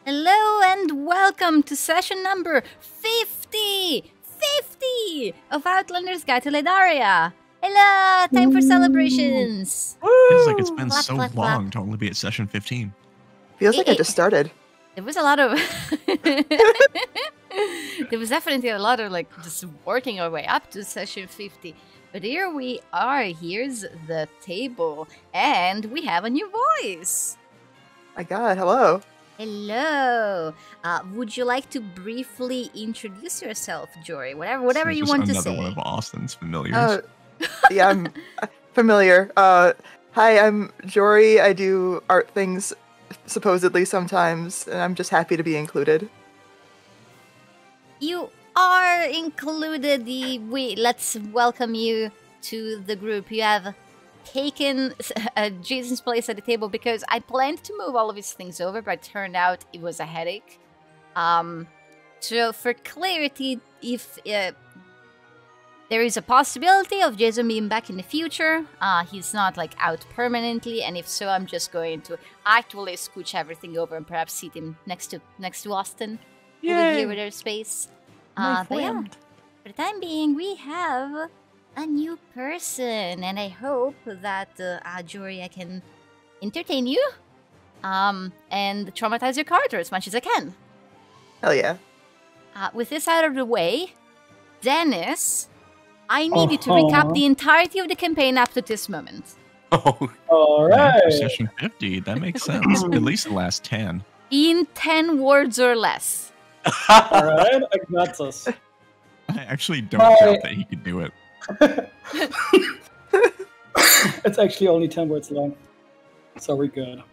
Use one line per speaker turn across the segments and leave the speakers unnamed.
Hello and welcome to session number 50 of Outlander's Guide to Ledaria. Hello, time for celebrations.
Feels like it's been
Clap,
so
clap,
long
clap.
to only be at session 15.
Feels like I just started.
There was a lot of there was definitely a lot of just working our way up to session 50. But here we are. Here's the table and we have a new voice.
My God, hello.
Hello. Would you like to briefly introduce yourself, Jory? Whatever you want to say.
Another one of Austin's familiars.
Yeah, I'm familiar. Hi, I'm Jory. I do art things supposedly sometimes, and I'm just happy to be included.
You are included. Let's welcome you to the group. You have taken Jason's place at the table because I planned to move all of his things over, but it turned out it was a headache. So for clarity, if there is a possibility of Jason being back in the future, he's not out permanently, and if so, I'm just going to actually scooch everything over and perhaps seat him next to Austin over here with their space. But yeah, for the time being, we have a new person, and I hope that Jory, I can entertain you and traumatize your character as much as I can.
Hell yeah.
With this out of the way, Dennis, I need you to recap the entirety of the campaign up to this moment.
Oh,
all right.
For session 50, that makes sense. At least the last 10.
In 10 words or less.
All right, I got this.
I actually don't doubt that he could do it.
It's actually only 10 words long, so we're good.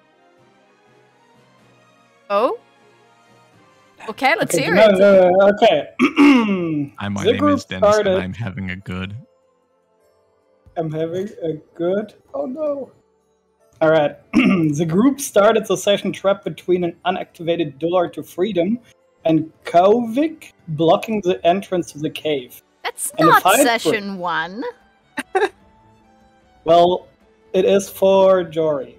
Oh? Okay, let's hear
no,
it.
no, okay.
Hi, my
The
name
group
is Dennis,
started-
and I'm having a good.
I'm having a good... Oh no. Alright. The group started the session trapped between an unactivated door to freedom and Kovik blocking the entrance to the cave.
That's
And the
not
fight
session 1.
Well, it is for Jory.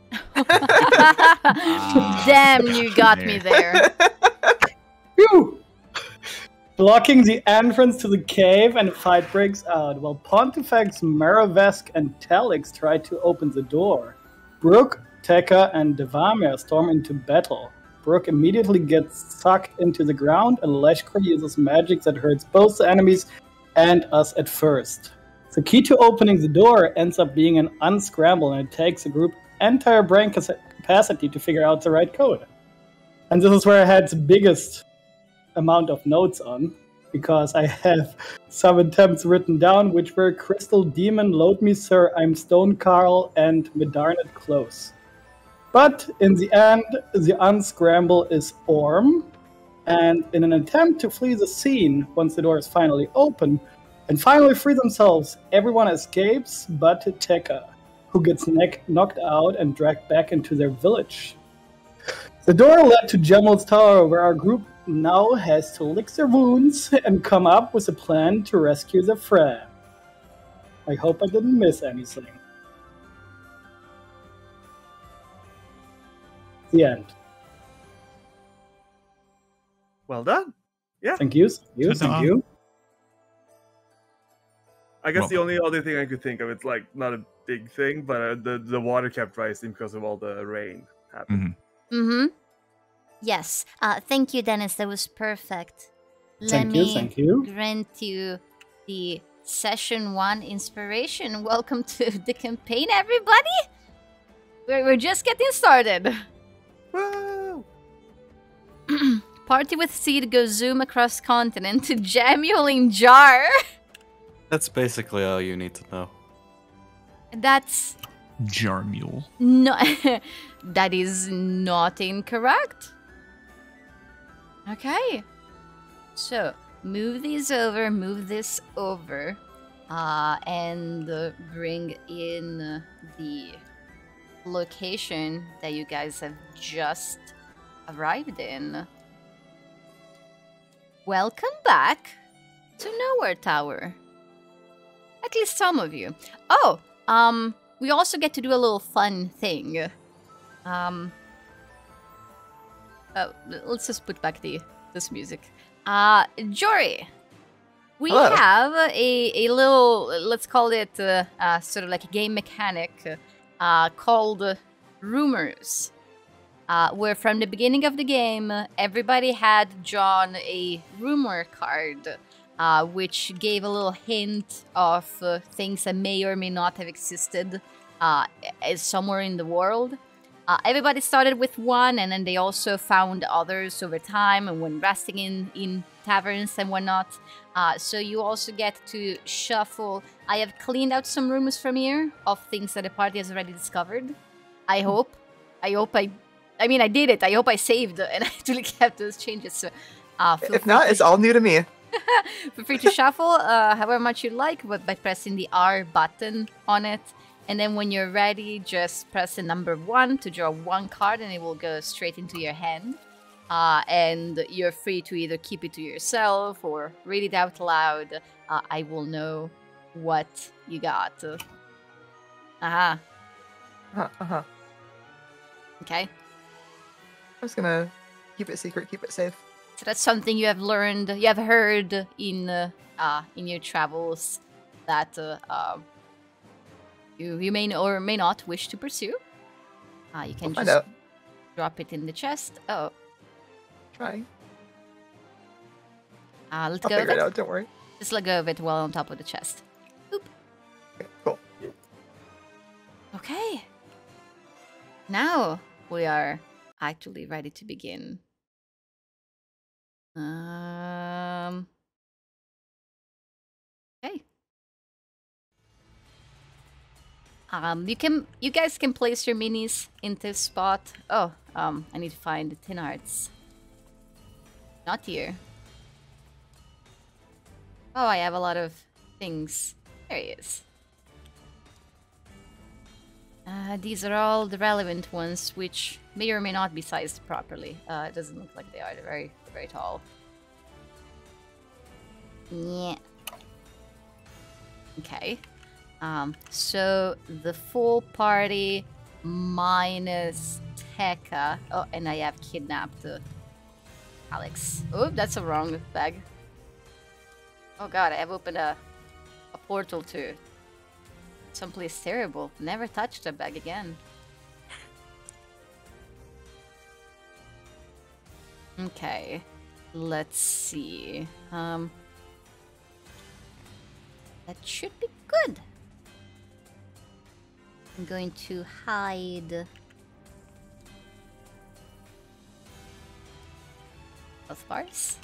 Damn, you got me there.
Phew! Blocking the entrance to the cave, and a fight breaks out. While Pontifex, Maravesk, and Telix try to open the door, Brooke, Tékà, and Devamir storm into battle. Brooke immediately gets sucked into the ground, and Leshkar uses magic that hurts both the enemies and us at first. The key to opening the door ends up being an unscramble, and it takes the group entire brain capacity to figure out the right code. And this is where I had the biggest amount of notes on, because I have some attempts written down, which were Crystal Demon, Load Me Sir, I'm Stone Carl, and Medarnet Close. But in the end, the unscramble is Orm, and in an attempt to flee the scene once the door is finally open, and finally free themselves, everyone escapes but Tékà, who gets knocked out and dragged back into their village. The door led to Jemel's tower, where our group now has to lick their wounds and come up with a plan to rescue their friend. I hope I didn't miss anything. The end.
Well done. Yeah.
Thank you.
Ta-da.
Thank you.
I guess
Well-
the only other thing I could think of, it's not a big thing, but the water kept rising because of all the rain happening.
Mm-hmm. Yes. Thank you, Dennis. That was perfect.
Thank you.
Grant you the session 1 inspiration. Welcome to the campaign, everybody. We're just getting started.
Woo!
Party with Seed goes zoom across continent to Jamule in jar.
That's basically all you need to know.
That's
Jarmule.
no. That is not incorrect. Okay. So move this over, and bring in the location that you guys have just arrived in. Welcome back to Nowhere Tower. At least some of you. Oh, we also get to do a little fun thing. let's just put back this music. Jory, we
Hello.
have a little, let's call it sort of like a game mechanic called Rumors. Where from the beginning of the game, everybody had drawn a rumor card, which gave a little hint of things that may or may not have existed somewhere in the world. Everybody started with one, and then they also found others over time and when resting in taverns and whatnot. So you also get to shuffle. I have cleaned out some rumors from here of things that the party has already discovered. I hope I mean, I did it. I hope I saved and I actually kept those changes. So,
If not, it's all new to me.
feel free to shuffle however much you like, but by pressing the R button on it. And then when you're ready, just press the number 1 to draw one card and it will go straight into your hand. And you're free to either keep it to yourself or read it out loud. I will know what you got. Aha.
Uh-huh.
Okay.
I'm just gonna keep it secret, keep it safe.
So that's something you have learned, you have heard in your travels that you may or may not wish to pursue. You can
We'll find
just
out.
drop it in the chest. Oh,
Trying.
let
I'll
go of
figure it
it.
out, don't worry.
Just let go of it while on top of the chest. Oop.
Okay, cool.
Okay. Now we are actually ready to begin. Okay. You guys can place your minis in this spot. Oh, I need to find the tin hearts. Not here. Oh, I have a lot of things. There he is. These are all the relevant ones, which may or may not be sized properly. It doesn't look like they are. They're very tall. Yeah. Okay. So the full party minus Tékà. Oh, and I have kidnapped Alex. Oh, that's a wrong bag. Oh god, I have opened a portal to someplace terrible. Never touched a bag again. Okay, let's see. That should be good. I'm going to hide health bars.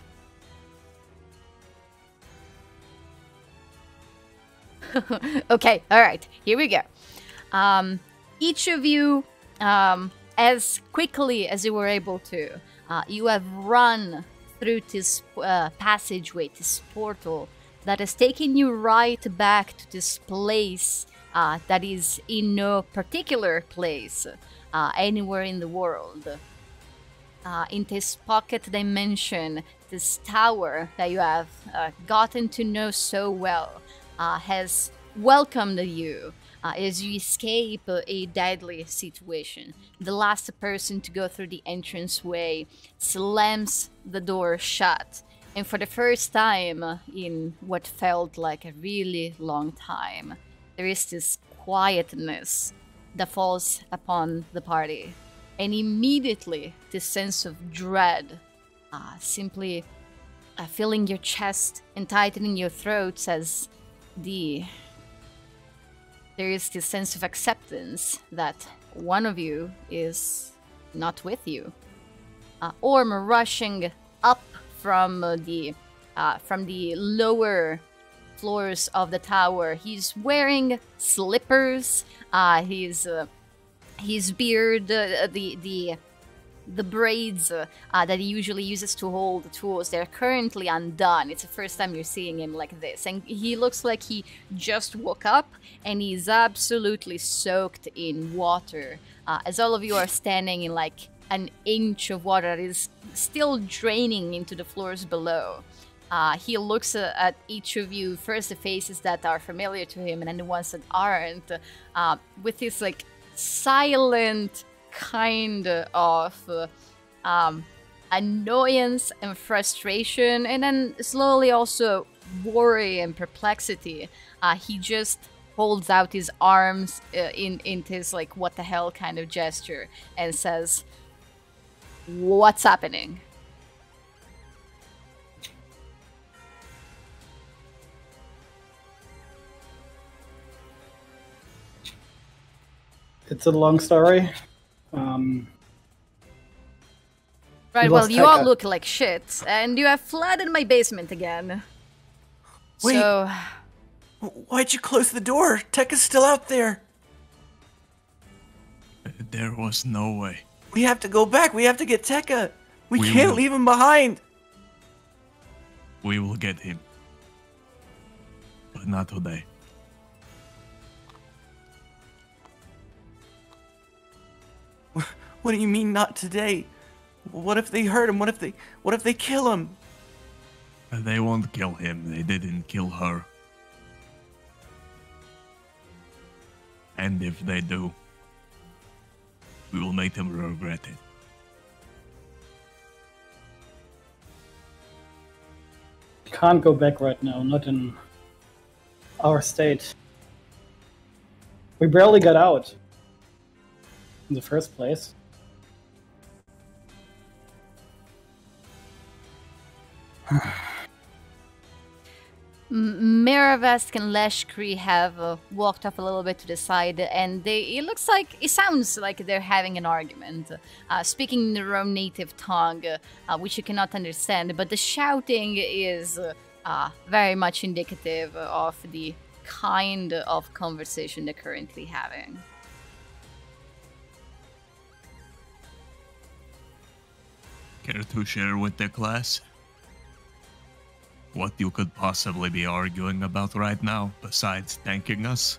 Okay, all right, here we go. Each of you, as quickly as you were able to, you have run through this passageway, this portal that has taken you right back to this place that is in no particular place anywhere in the world. In this pocket dimension, this tower that you have gotten to know so well has welcomed you as you escape a deadly situation. The last person to go through the entranceway slams the door shut, and for the first time in what felt like a really long time, there is this quietness that falls upon the party. And immediately, this sense of dread, simply filling your chest and tightening your throat as there is this sense of acceptance that one of you is not with you. Orm rushing up from the lower floors of the tower. He's wearing slippers. His beard, the braids that he usually uses to hold the tools, they're currently undone. It's the first time you're seeing him like this. And he looks like he just woke up and he's absolutely soaked in water. As all of you are standing in like an inch of water that is still draining into the floors below. He looks at each of you, first the faces that are familiar to him and then the ones that aren't, with this like silent kind of annoyance and frustration, and then slowly also worry and perplexity. He just holds out his arms in his like what the hell kind of gesture and says, "What's happening?"
It's a long story.
Right,
We
well,
lost
you all
Tékà.
look like shit, and you have flooded my basement again.
Wait.
So,
Why'd you close the door? Tekka's still out there.
There was no way.
We have to go back. We have to get Tékà. We
We
can't
will.
leave him behind.
We will get him. But not today.
What do you mean not today? What if they hurt him? What if they kill him?
They won't kill him. They didn't kill her. And if they do, we will make them regret it.
Can't go back right now, not in our state. We barely got out in the first place.
Miravesk and Leshkri have walked off a little bit to the side, and it sounds like they're having an argument, speaking in their own native tongue, which you cannot understand, but the shouting is very much indicative of the kind of conversation they're currently having.
Care to share with the class what you could possibly be arguing about right now, besides thanking us?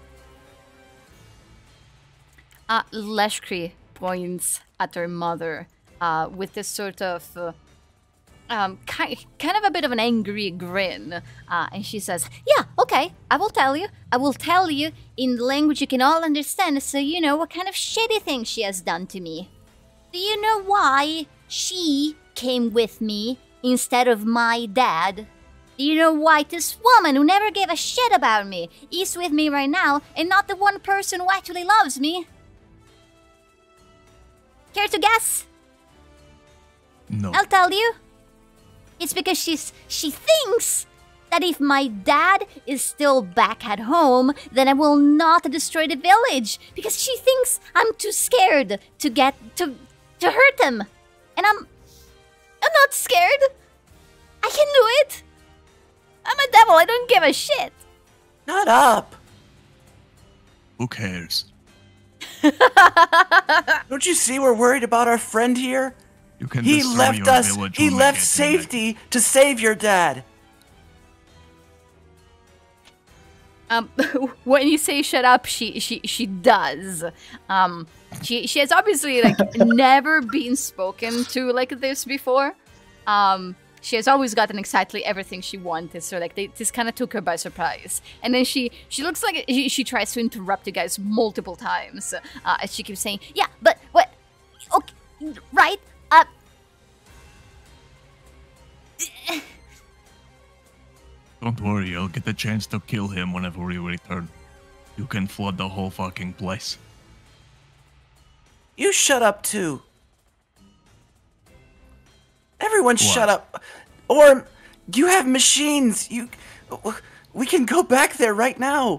Leshkri points at her mother with this sort of kind of a bit of an angry grin, and she says, "Yeah, okay, I will tell you. I will tell you in the language you can all understand, so you know what kind of shitty thing she has done to me. Do you know why she came with me instead of my dad? Do you know why this woman who never gave a shit about me is with me right now and not the one person who actually loves me? Care to guess?
No.
I'll tell you. It's because she thinks that if my dad is still back at home, then I will not destroy the village because she thinks I'm too scared to get to hurt him. And I'm not scared. I can do it. I'm a devil. I don't give a shit."
Not up.
Who cares?
Don't you see we're worried about our friend here?
You can
He
destroy
left
your
us.
village
He
when we
left
get
safety to save your dad.
When you say shut up, she does. She has obviously like never been spoken to like this before. She has always gotten exactly everything she wanted, so like this kind of took her by surprise. And then she looks like she tries to interrupt you guys multiple times, as she keeps saying, "Yeah, but what? Okay, right?
Don't worry, I'll get the chance to kill him whenever we return. You can flood the whole fucking place.
You shut up too. Everyone shut up. Or you have machines. We can go back there right now.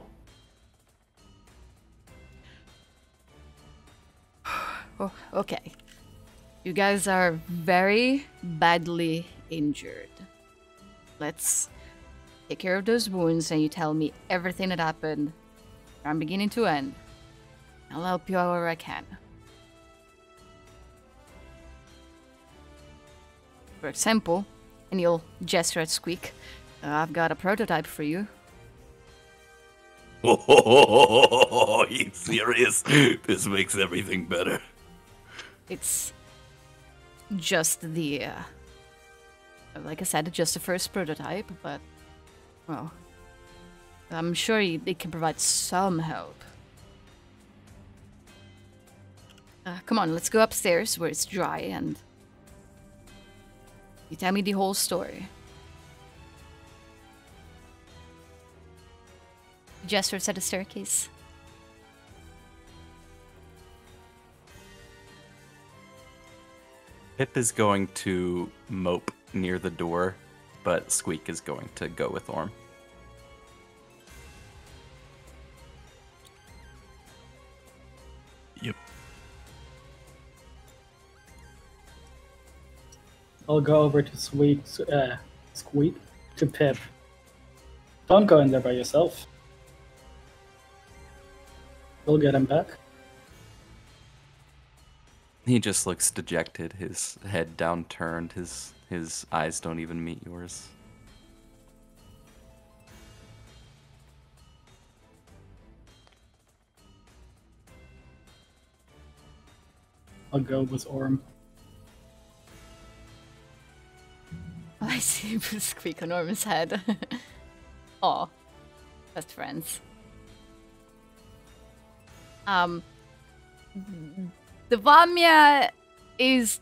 Oh, okay. You guys are very badly injured. Let's take care of those wounds and you tell me everything that happened from beginning to end. I'll help you however I can. For example, and you'll gesture at Squeak, I've got a prototype for you.
Oh, you serious? This makes everything better.
It's just the, like I said, just the first prototype, but, well, I'm sure it can provide some help. Come on, let's go upstairs where it's dry and You tell me the whole story. He gestures at the staircase.
Pip is going to mope near the door, but Squeak is going to go with Orm.
Yep.
I'll go over to Squeak to Pip. Don't go in there by yourself. We'll get him back.
He just looks dejected, his head downturned, his eyes don't even meet yours.
I'll go with Orm.
Oh, I see a squeak on Orm's head. Aw. Best friends. The Vamya is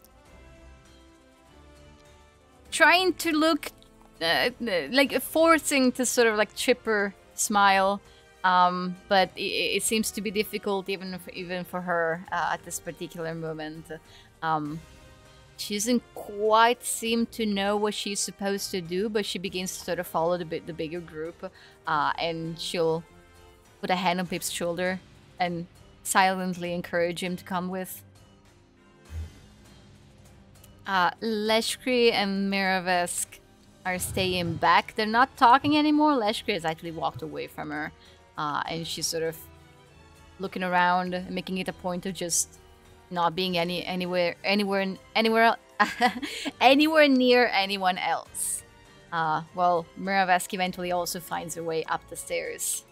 trying to look like forcing to sort of like chipper smile, but it seems to be difficult even for her at this particular moment. She doesn't quite seem to know what she's supposed to do, but she begins to sort of follow the bigger group, and she'll put a hand on Pip's shoulder and silently encourage him to come with. Leshkri and Miravesk are staying back. They're not talking anymore. Leshkri has actually walked away from her, and she's sort of looking around, making it a point of just not being anywhere near anyone else. Well, Miravesk eventually also finds her way up the stairs.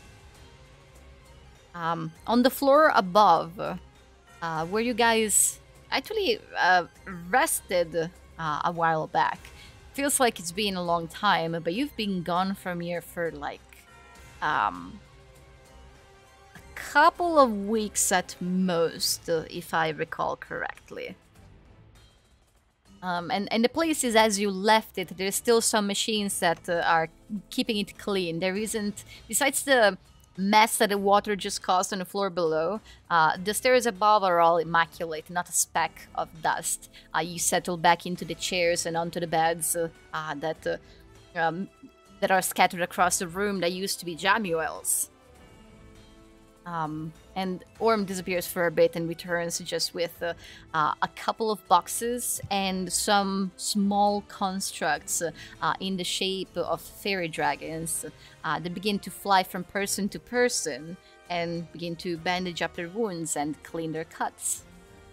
On the floor above, where you guys actually rested a while back. Feels like it's been a long time, but you've been gone from here for like a couple of weeks at most, if I recall correctly. And the place is as you left it. There's still some machines that are keeping it clean. There isn't, besides the mess that the water just caused on the floor below, the stairs above are all immaculate, not a speck of dust. You settle back into the chairs and onto the beds that are scattered across the room that used to be Jamuel's. And Orm disappears for a bit and returns just with a couple of boxes and some small constructs in the shape of fairy dragons that begin to fly from person to person and begin to bandage up their wounds and clean their cuts.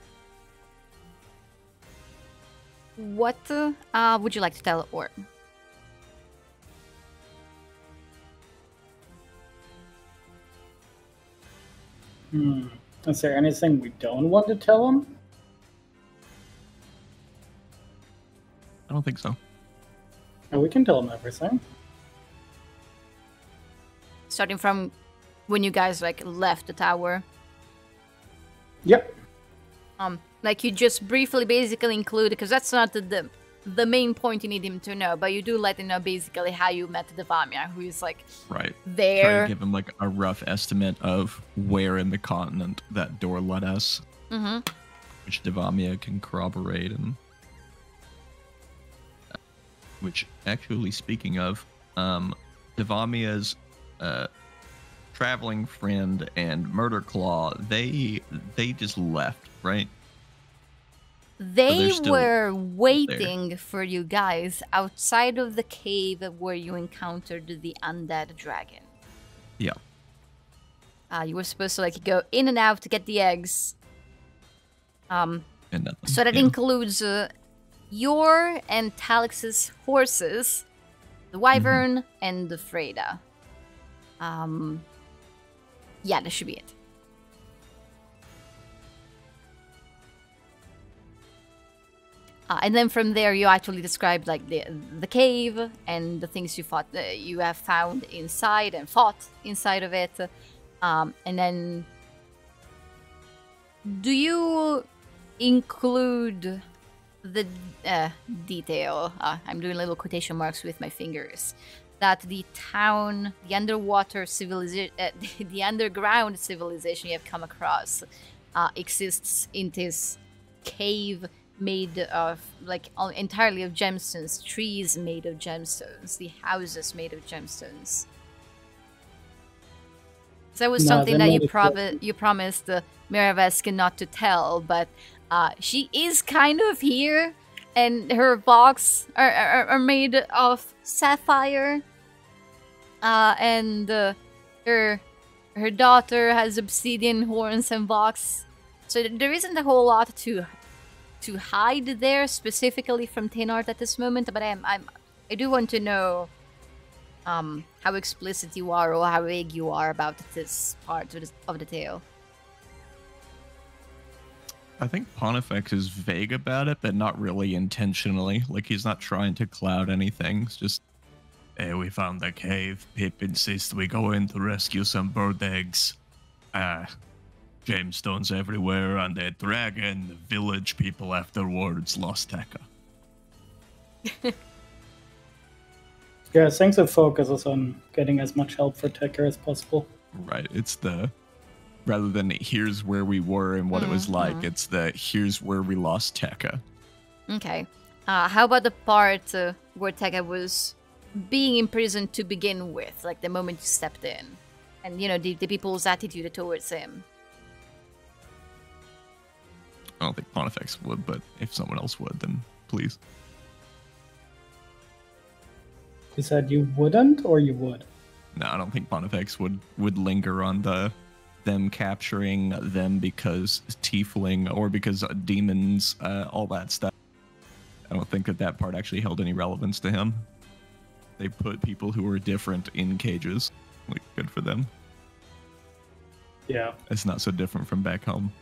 What would you like to tell Orm?
Is there anything we don't want to tell him?
I don't think so.
Oh, we can tell him everything.
Starting from when you guys like left the tower.
Yep.
Like you just briefly basically include, because that's not the main point you need him to know, but you do let him know basically how you met the Vamya, who is like
Right.
there.
Try to give him like a rough estimate of where in the continent that door led us, which Devamia can corroborate, and which, actually, speaking of, Devamia's traveling friend and Murder Claw, they just left, right?
They were waiting for you guys outside of the cave where you encountered the undead dragon.
Yeah.
You were supposed to like go in and out to get the eggs.
And nothing.
So that includes your and Talix's horses, the Wyvern and the Freda. Yeah, that should be it. And then from there, you actually described like the cave and the things you have found inside and fought inside of it. And then, do you include the detail, I'm doing little quotation marks with my fingers, that the town, the underwater civilization, the underground civilization you have come across exists in this cave made of, like, entirely of gemstones, trees made of gemstones, the houses made of gemstones. So that was something that you promised Miravesk not to tell, but she is kind of here, and her box are made of sapphire, and her daughter has obsidian horns and box. So there isn't a whole lot to hide there specifically from Thénard at this moment, but I do want to know how explicit you are or how vague you are about this part of the tale.
I think Pontifex is vague about it, but not really intentionally. Like, he's not trying to cloud anything. It's just, hey, we found the cave. Pip insists we go in to rescue some bird eggs. Gemstones everywhere, and the dragon, the village people afterwards lost Tékà.
Yeah, Sangsa focuses on getting as much help for Tékà as possible.
Right, it's the... Rather than here's where we were and what it was like, it's the here's where we lost Tékà.
Okay. How about the part where Tékà was being imprisoned to begin with, like the moment you stepped in? And, you know, the people's attitude towards him.
I don't think Pontifex would, but if someone else would, then please.
You said you wouldn't, or you would?
No, I don't think Pontifex would linger on them capturing them because tiefling or because demons, all that stuff. I don't think that part actually held any relevance to him. They put people who were different in cages. Like, good for them.
Yeah.
It's not so different from back home.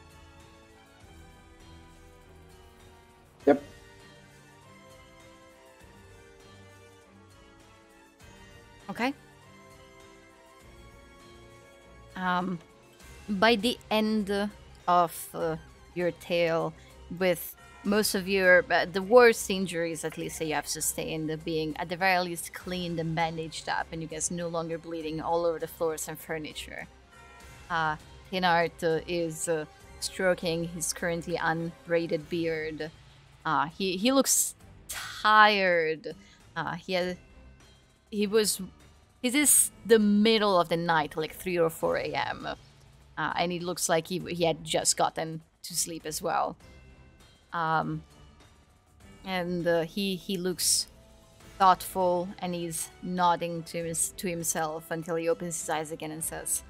Yep.
Okay. By the end of your tale, with most of your the worst injuries, at least, that you have sustained, being at the very least cleaned and bandaged up, and you guys no longer bleeding all over the floors and furniture, Thénard is stroking his currently unbraided beard. He looks tired. It is the middle of the night, like 3 or 4 a.m. And it looks like he had just gotten to sleep as well. And he looks thoughtful, and he's nodding to himself until he opens his eyes again and says,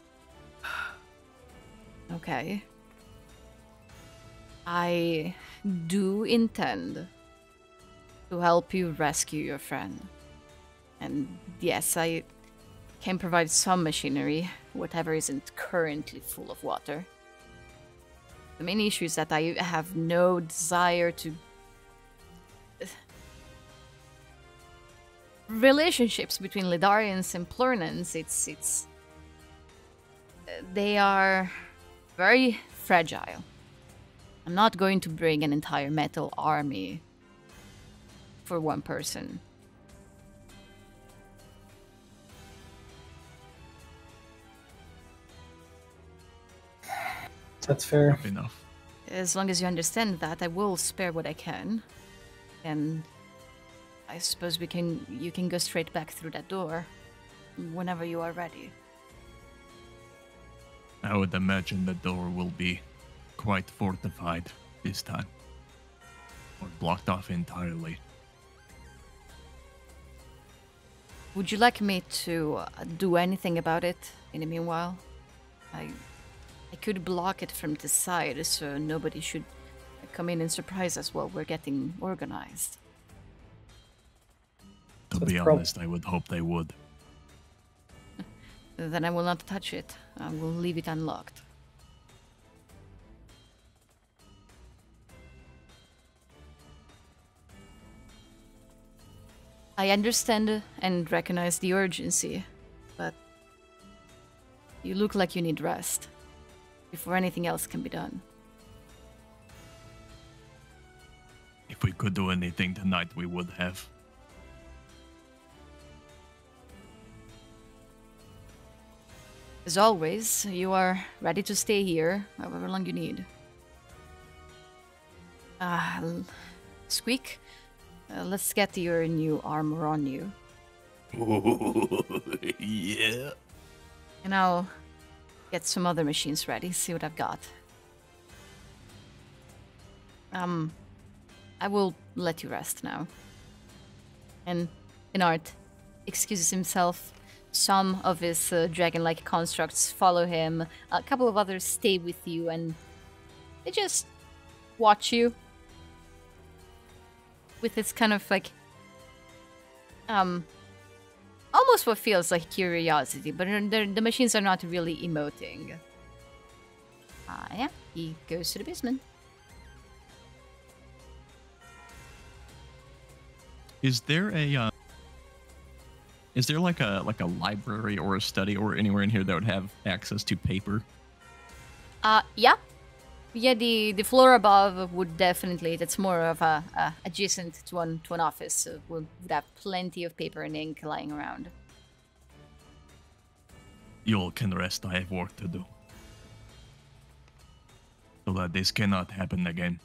"Okay. I do intend to help you rescue your friend. And yes, I can provide some machinery, whatever isn't currently full of water. The main issue is that I have no desire to... Relationships between Ledarians and Plurnans, it's... They are very fragile. I'm not going to bring an entire metal army for one person.
That's fair.
Enough.
As long as you understand that, I will spare what I can. And I suppose you can go straight back through that door whenever you are ready.
I would imagine the door will be quite fortified this time. Or blocked off entirely.
Would you like me to do anything about it in the meanwhile? I could block it from the side so nobody should come in and surprise us while we're getting organized.
To be honest, I would hope they would.
Then I will not touch it. I will leave it unlocked. I understand and recognize the urgency, but you look like you need rest before anything else can be done.
If we could do anything tonight, we would have.
As always, you are ready to stay here, however long you need. Squeak, let's get your new armor on you.
Yeah.
And I'll get some other machines ready, see what I've got. I will let you rest now. And Inart excuses himself. Some of his dragon-like constructs follow him. A couple of others stay with you, and they just watch you with this kind of like almost what feels like curiosity, but the machines are not really emoting. Yeah, he goes to the basement.
Is there like a library or a study or anywhere in here that would have access to paper?
Yeah. Yeah, the floor above would definitely, that's more of a adjacent to an office, so would have plenty of paper and ink lying around.
You all can rest, I have work to do. So that this cannot happen again.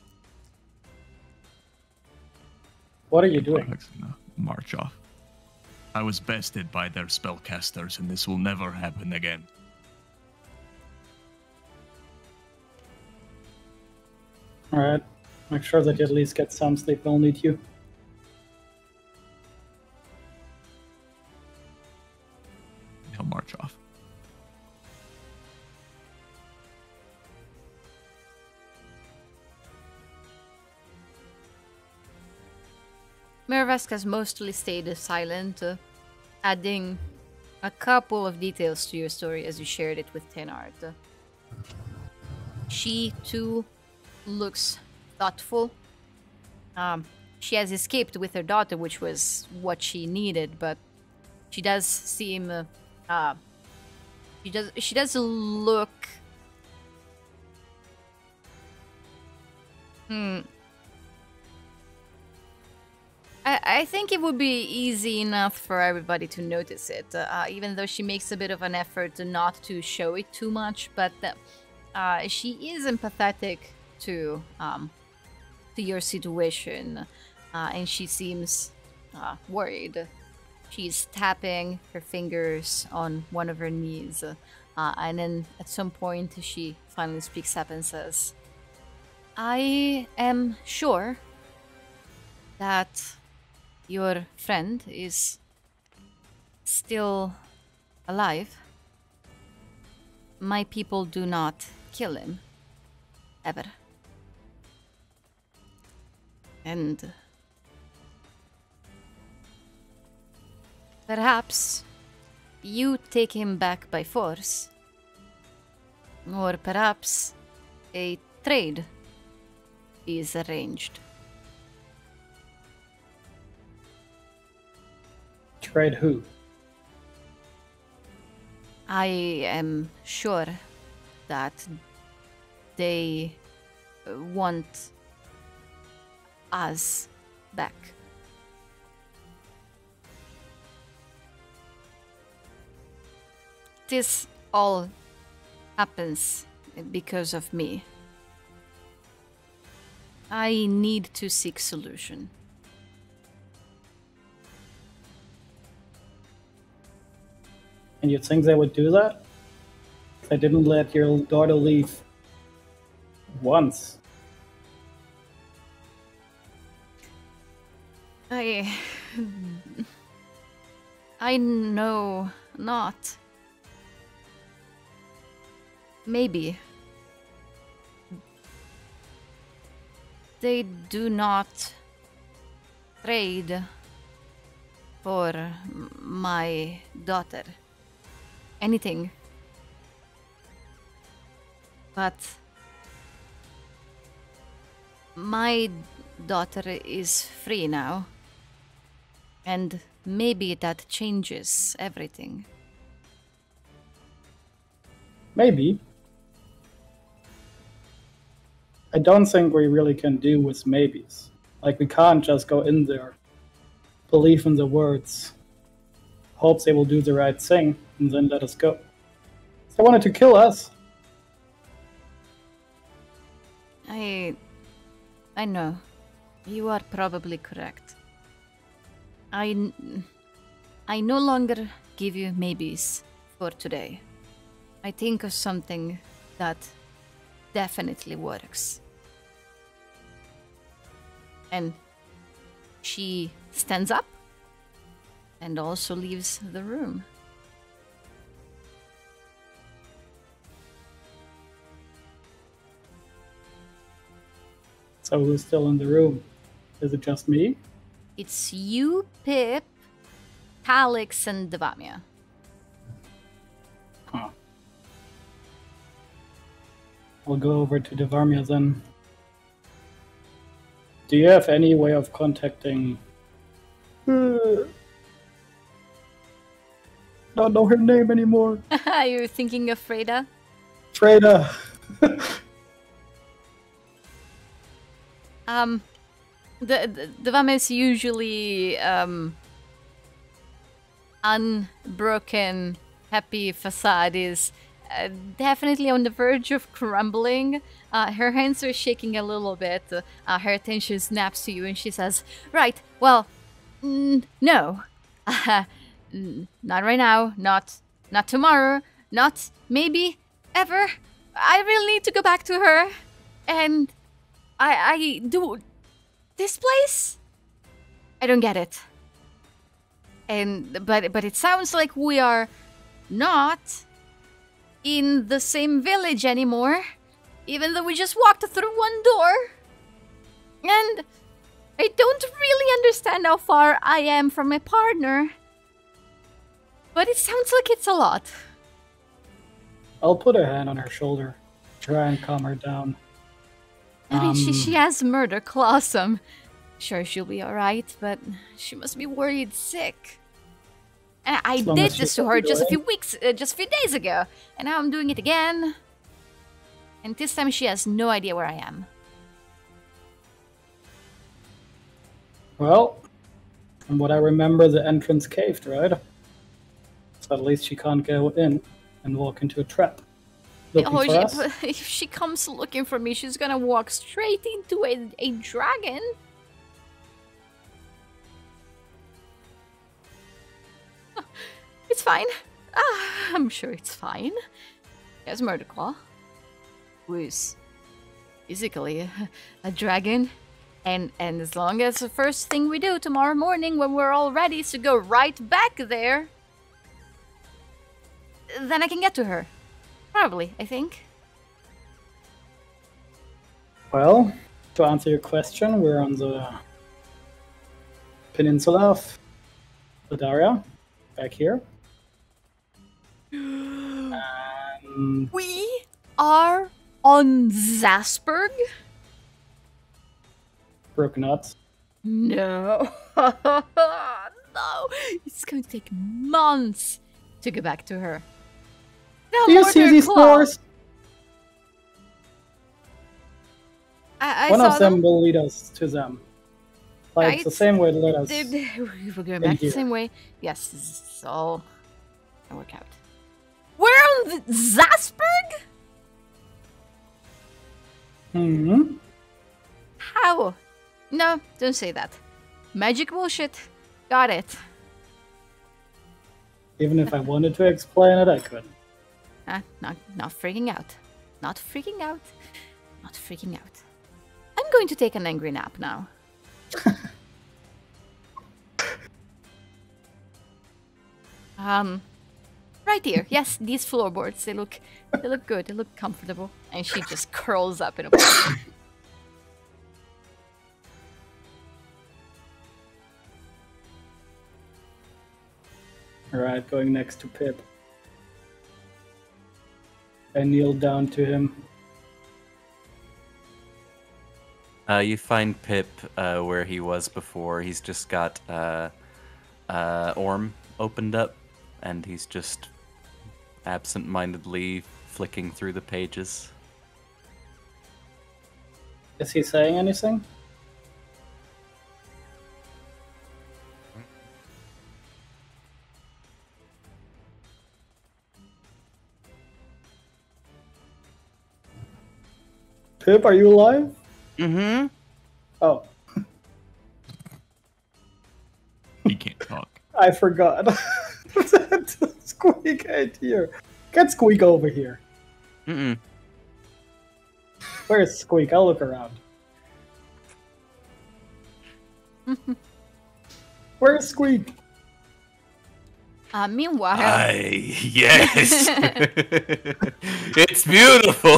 What are you doing?
March off. I was bested by their spellcasters, and this will never happen again.
Alright. Make sure that you at least get some sleep. We'll need you.
He'll march off.
Miravesk has mostly stayed silent, adding a couple of details to your story as you shared it with Tenard. She, too, looks thoughtful. She has escaped with her daughter, which was what she needed, but she does seem... she does look... I think it would be easy enough for everybody to notice it, even though she makes a bit of an effort not to show it too much, but she is empathetic to your situation, and she seems worried. She's tapping her fingers on one of her knees, and then at some point she finally speaks up and says, I am sure that your friend is still alive. My people do not kill him. Ever. And perhaps you take him back by force. Or perhaps a trade is arranged.
Trade who?
I am sure that they want us back. This all happens because of me. I need to seek solution.
And you think they would do that? They didn't let your daughter leave once.
I know not. Maybe. They do not trade for my daughter. Anything. But my daughter is free now. And maybe that changes everything.
Maybe. I don't think we really can do with maybes. Like, we can't just go in there, believe in the words, hopes they will do the right thing, and then let us go. They wanted to kill us.
I know. You are probably correct. I no longer give you maybes for today. I think of something that definitely works. And she stands up and also leaves the room.
So who's still in the room? Is it just me?
It's you, Pip, Calix, and Devamia.
Huh. I'll go over to Devarmia then. Do you have any way of contacting... Don't know her name anymore.
You're thinking of Freda?
Freda.
The Vames usually unbroken, happy facade is definitely on the verge of crumbling. Her hands are shaking a little bit. Her attention snaps to you, and she says, "Right, well, no, not right now, not tomorrow, not maybe ever. I really need to go back to her, and I do this place. I don't get it. And but it sounds like we are not in the same village anymore, even though we just walked through one door. And I don't really understand how far I am from my partner, but it sounds like it's a lot."
I'll put a hand on her shoulder, try and calm her down.
I mean, she has murder claws. I'm sure she'll be alright, but she must be worried sick. And I
As long
did
as
this
she's
to her
happy,
just a
right?
few weeks, just a few days ago, and now I'm doing it again. And this time she has no idea where I am.
Well, from what I remember, the entrance caved, right? So at least she can't go in and walk into a trap. Looking for us?
But if she comes looking for me, she's gonna walk straight into a dragon. It's fine. I'm sure it's fine. There's Murderclaw, who is physically a dragon. And as long as the first thing we do tomorrow morning when we're all ready is to go right back there, then I can get to her. Probably, I think.
Well, to answer your question, we're on the peninsula of Ledaria, back here. And
We are on Zasperg?
Broken Nuts.
No. No. It's going to take months to go back to her. Now,
Do you see these doors?
I
One
saw
of them will lead us to them. Like
Right.
the same way it led us.
We're going back the
here.
same way. Yes, this is all gonna work out. We're on the Zasperg?
Hmm.
How? No, don't say that. Magic bullshit. Got it.
Even if I wanted to explain it, I couldn't.
Not freaking out. Not freaking out. Not freaking out. I'm going to take an angry nap now. Right here. Yes, these floorboards. They look good. They look comfortable. And she just curls up in a ball.
Alright, going next to Pip. I kneel down to him.
You find Pip where he was before. He's just got Orm opened up, and he's just absent-mindedly flicking through the pages.
Is he saying anything? Pip, are you alive?
Mm-hmm.
Oh,
He can't talk.
I forgot. Squeak ain't here. Get Squeak over here.
Mm-mm.
Where's Squeak? I'll look around. Where's Squeak?
Meanwhile,
Yes. It's beautiful.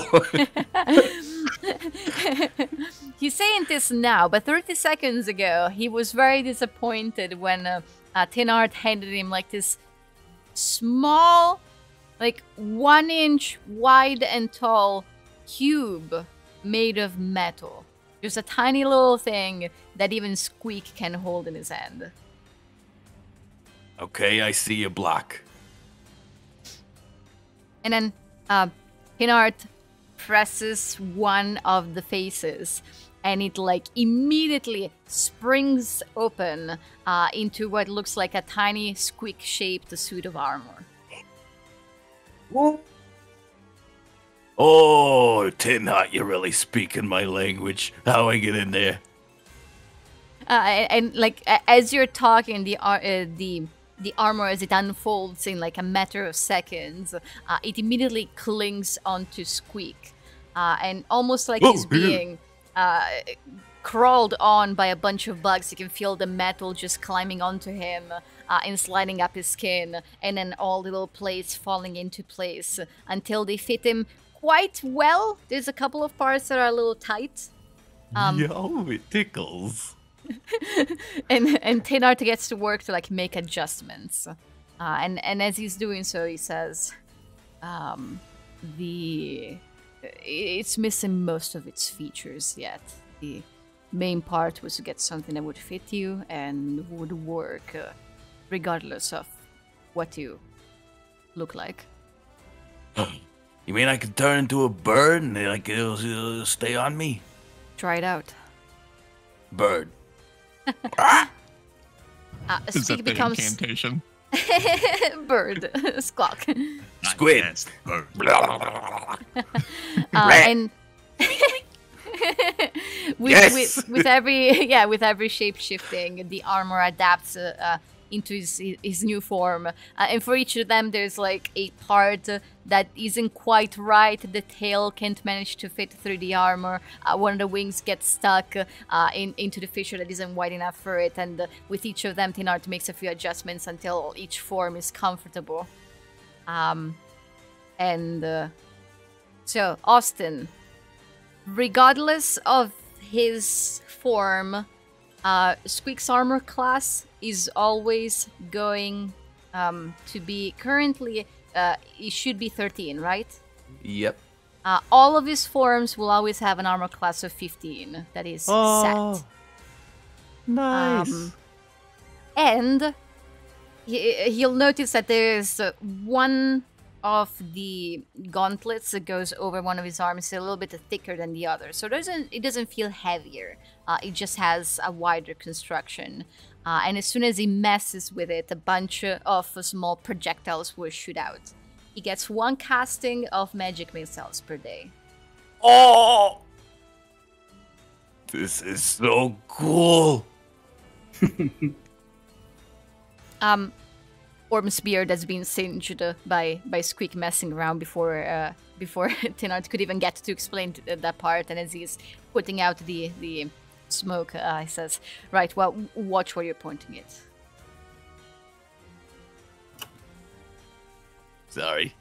he's saying this now, but 30 seconds ago, he was very disappointed when Tinart handed him like this small, like 1 inch wide and tall cube made of metal. Just a tiny little thing that even Squeak can hold in his hand.
Okay, I see your block.
And then Pinart presses one of the faces, and it like immediately springs open into what looks like a tiny squeak-shaped suit of armor.
Oh, Tin Hot, you're really speaking my language. How I get in there?
And like as you're talking, the armor, as it unfolds in like a matter of seconds, it immediately clings onto Squeak, and almost like he's being crawled on by a bunch of bugs. You can feel the metal just climbing onto him and sliding up his skin, and then all the little plates falling into place until they fit him quite well. There's a couple of parts that are a little tight.
Yo, it tickles.
and Tinart gets to work to like make adjustments, and as he's doing so, he says, it's missing most of its features yet. The main part was to get something that would fit you and would work regardless of what you look like.
You mean I could turn into a bird and like it'll stay on me?
Try it out.
Bird.
Is
Squeak
that the
becomes
incantation?
bird. Squawk.
Squid.
And
Yes!
with every shape shifting, the armor adapts into his new form, and for each of them there's like a part that isn't quite right. The tail can't manage to fit through the armor, one of the wings gets stuck into the fissure that isn't wide enough for it, and with each of them Tinart makes a few adjustments until each form is comfortable. So Austin, regardless of his form, Squeak's armor class is always going to be currently, it should be 13, right?
Yep.
All of his forms will always have an armor class of 15 that is set.
Nice.
And you'll notice that there's one of the gauntlets that goes over one of his arms, a little bit thicker than the other, so it doesn't feel heavier. It just has a wider construction, and as soon as he messes with it, a bunch of small projectiles will shoot out. He gets 1 casting of magic missiles per day.
Oh! This is so cool.
Orm's beard has been singed by Squeak messing around before Tinart could even get to explain that part, and as he's putting out the smoke, he says, right, well, watch where you're pointing it.
Sorry.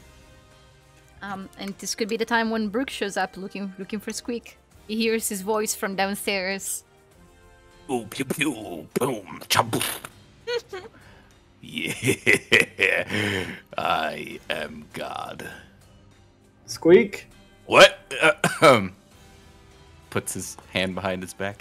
And this could be the time when Brooke shows up looking for Squeak. He hears his voice from downstairs.
Ooh, pew pew, boom, chomp. Yeah, I am God.
Squeak.
What?
Puts his hand behind his back.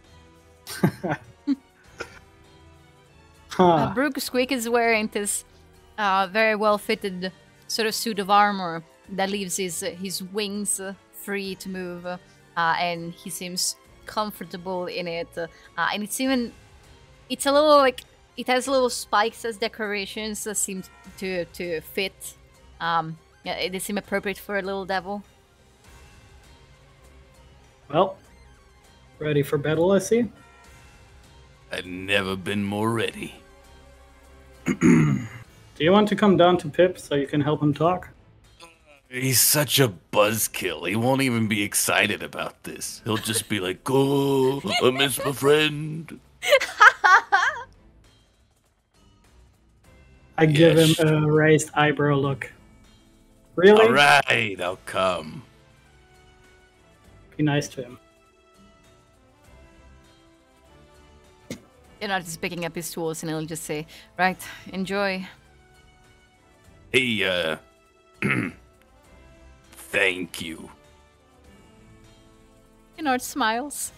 Brooke, Squeak is wearing this very well-fitted sort of suit of armor that leaves his wings free to move, and he seems comfortable in it. And it's a little like, it has little spikes as decorations that seem to fit. They seem appropriate for a little devil.
Well, ready for battle, I see.
I've never been more ready.
Do you want to come down to Pip so you can help him talk?
He's such a buzzkill. He won't even be excited about this. He'll just be like, "Oh, I miss my friend."
I give him
Yes.
a raised eyebrow look. Really?
All right, I'll come.
Be nice to him.
You're not just picking up his tools and he'll just say, right, enjoy.
Hey, thank you.
It smiles.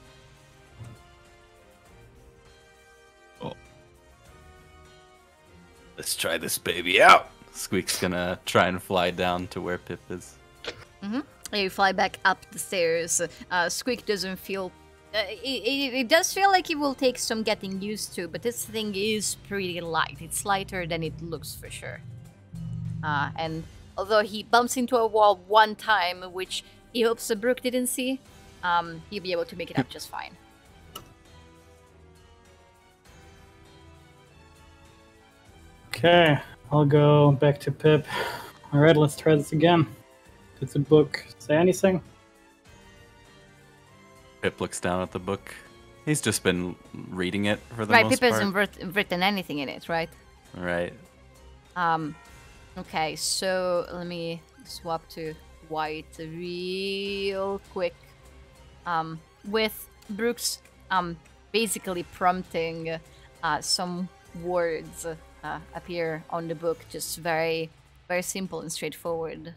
Let's try this baby out.
Squeak's gonna try and fly down to where Pip is.
You fly back up the stairs. Squeak doesn't feel... it does feel like it will take some getting used to, but this thing is pretty light. It's lighter than it looks for sure. And although he bumps into a wall one time, which he hopes Brooke didn't see, he'll be able to make it up just fine.
Okay, I'll go back to Pip. Alright, let's try this again. Did the book say anything?
Pip looks down at the book. He's just been reading it for the
Right,
most
Pip
part.
hasn't written anything in it, right?
Right.
Okay, so let me swap to white real quick. With Brooks basically prompting some words appear on the book, just very, very simple and straightforward.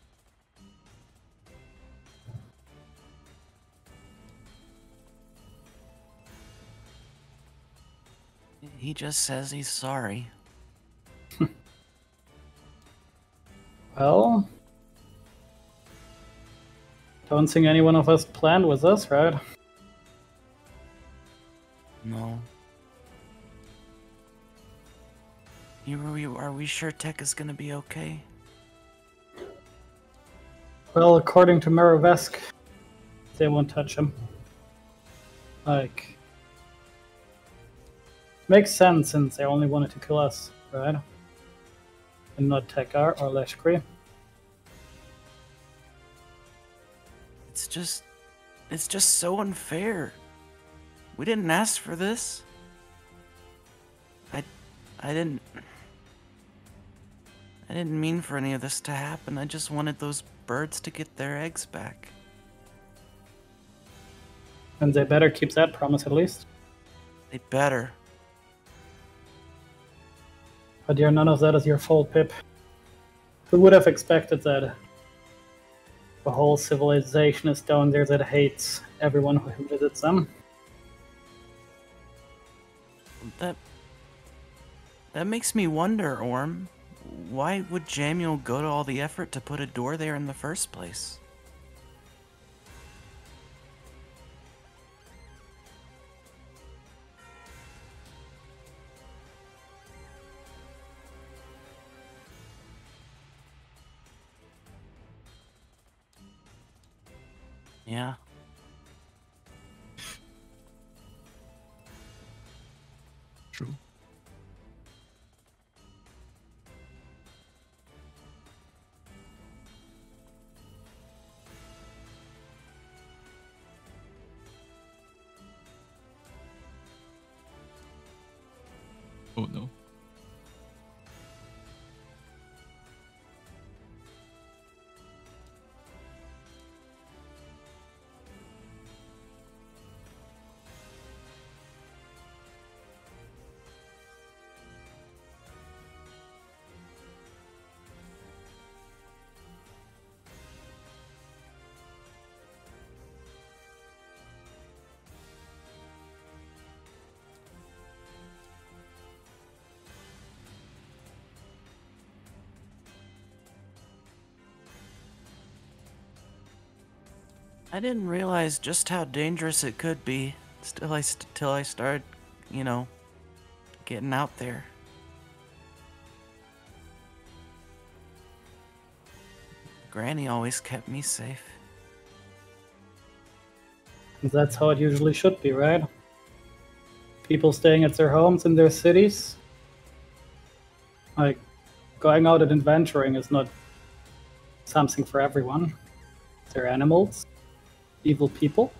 He just says he's sorry.
Well... Don't think any one of us planned with us, right?
No. Are we sure Tékà's gonna be okay?
Well, according to Miravesk, they won't touch him. Like... Makes sense since they only wanted to kill us, right? And not Tékà or Leshkri.
It's just so unfair. We didn't ask for this. I didn't mean for any of this to happen. I just wanted those birds to get their eggs back.
And they better keep that promise at least.
They better.
But dear, none of that is your fault, Pip. Who would have expected that? The whole civilization is down there that hates everyone who visits them.
That makes me wonder, Orm. Why would Jamiel go to all the effort to put a door there in the first place? Yeah.
True. Oh no.
I didn't realize just how dangerous it could be till I started, getting out there. Granny always kept me safe.
That's how it usually should be, right? People staying at their homes in their cities. Like, going out and adventuring is not something for everyone. They're animals, evil people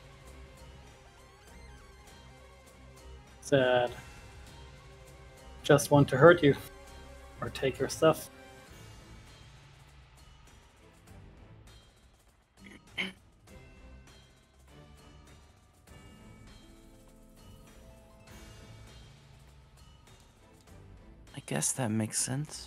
that just want to hurt you or take your stuff.
I guess that makes sense.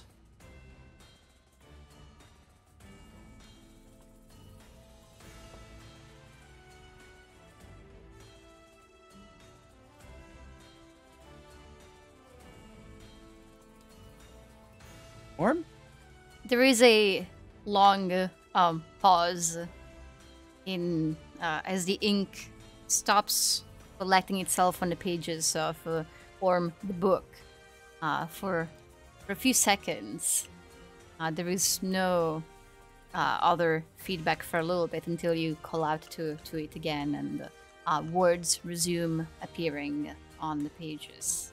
Orm?
There is a long pause in as the ink stops collecting itself on the pages of Orm the book for a few seconds. There is no other feedback for a little bit until you call out to it again, and words resume appearing on the pages.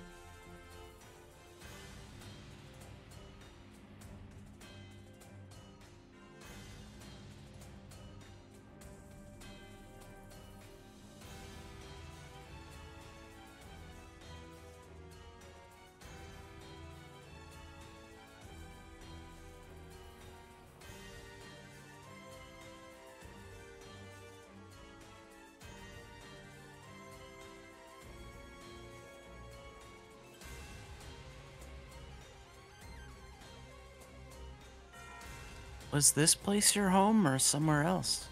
Was this place your home or somewhere else?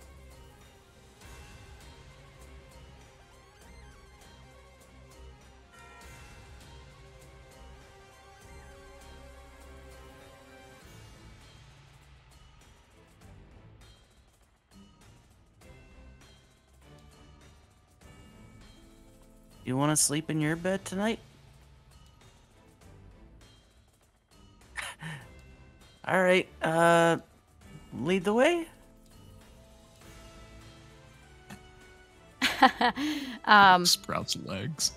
You want to sleep in your bed tonight? All right, lead the way?
Sprouts legs.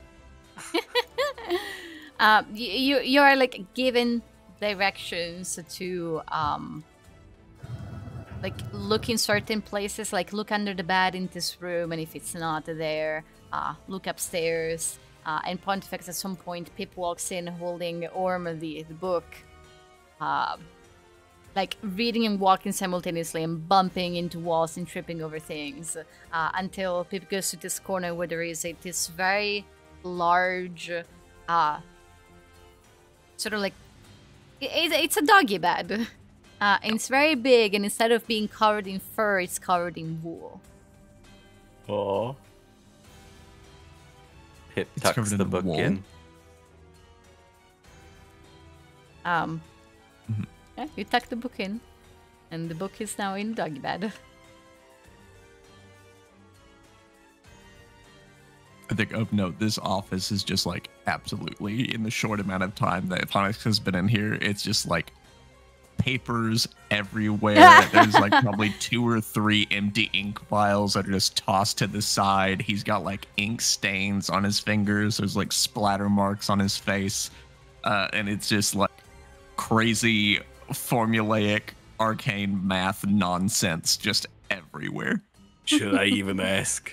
You are like given directions to like look in certain places, like look under the bed in this room, and if it's not there, look upstairs. And Pontifex at some point, Pip walks in holding Orm the book. Like reading and walking simultaneously and bumping into walls and tripping over things until Pip goes to this corner where there is this very large sort of like it's a doggy bed and it's very big, and instead of being covered in fur, it's covered in wool.
Oh. Pip
It's
tucks
covered
the
in
book
wool?
in.
Yeah, you tuck the book in, and the book is now in the doggy bed.
I think of note, this office is just like absolutely, in the short amount of time that Phonics has been in here, it's just like papers everywhere. There's like probably 2 or 3 empty ink vials that are just tossed to the side. He's got like ink stains on his fingers. There's like splatter marks on his face. And it's just like crazy formulaic arcane math nonsense just everywhere.
Should I even ask?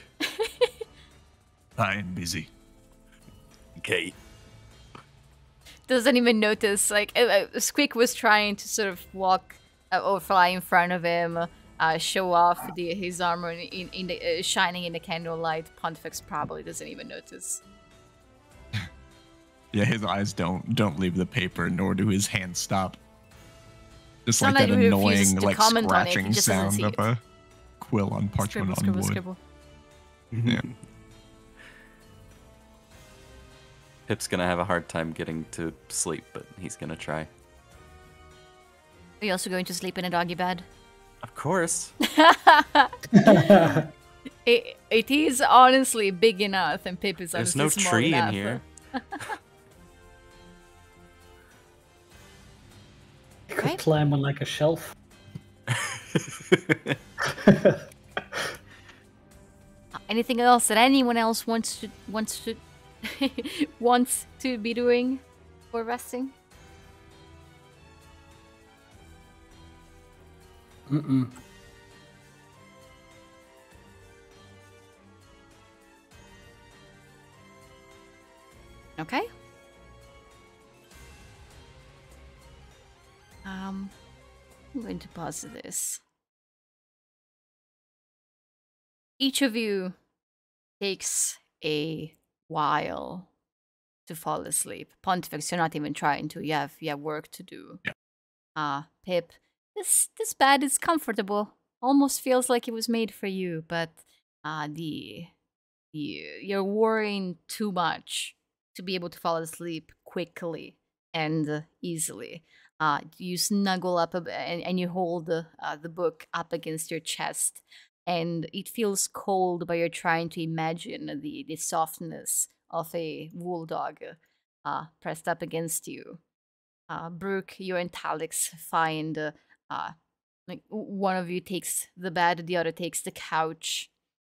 I am busy.
Okay.
Doesn't even notice. Like Squeak was trying to sort of walk or fly in front of him, show off his armor in the shining in the candlelight. Pontifex probably doesn't even notice.
Yeah, his eyes don't leave the paper, nor do his hands stop. Just like
Somebody
that
who refuses
annoying,
to
like
comment on it, he
scratching
just doesn't
sound
see
of
it.
a quill on parchment on wood.
Scribble.
Yeah.
Pip's gonna have a hard time getting to sleep, but he's gonna try.
Are you also going to sleep in a doggy bed?
Of course.
It is honestly big enough, and Pip is
There's
honestly
no
small
tree
enough.
in here.
You could
Right?
climb on like a shelf.
Anything else that anyone else wants to wants to be doing for resting?
Mm-mm.
Okay. I'm going to pause this. Each of you takes a while to fall asleep. Pontifex, you're not even trying to. You have work to do.
Yeah.
Pip, this bed is comfortable. Almost feels like it was made for you, but you're worrying too much to be able to fall asleep quickly and easily. You snuggle up and you hold the book up against your chest, and it feels cold, but you're trying to imagine the softness of a wool dog pressed up against you. Brooke, you and Talix find like one of you takes the bed, the other takes the couch.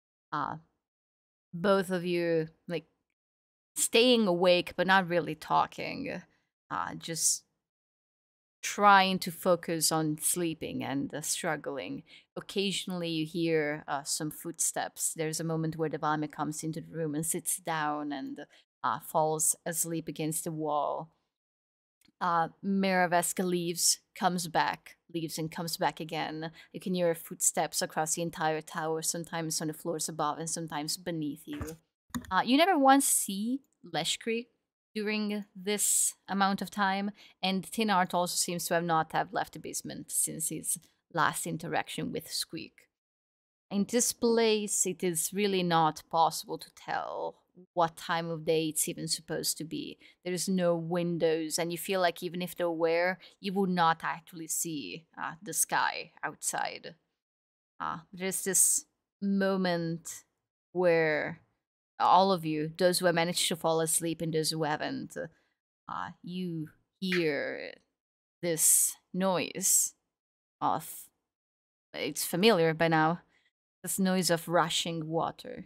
Both of you like staying awake but not really talking, just trying to focus on sleeping and struggling. Occasionally you hear some footsteps. There's a moment where the Vame comes into the room and sits down and falls asleep against the wall. Miraveska leaves and comes back again. You can hear footsteps across the entire tower, sometimes on the floors above and sometimes beneath you. You never once see Leshkri during this amount of time, and Tinart also seems to not have left the basement since his last interaction with Squeak. In this place, it is really not possible to tell what time of day it's even supposed to be. There's no windows, and you feel like even if there were, you would not actually see the sky outside. There's this moment where all of you, those who have managed to fall asleep and those who haven't, you hear this noise of, it's familiar by now, this noise of rushing water.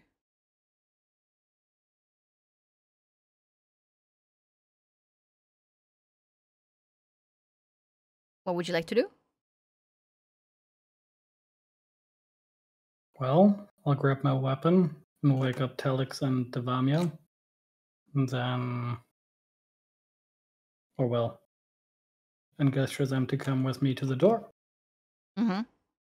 What would you like to do?
Well, I'll grab my weapon and wake up Telix and Devamia. And then... and gesture them to come with me to the door.
Mm-hmm.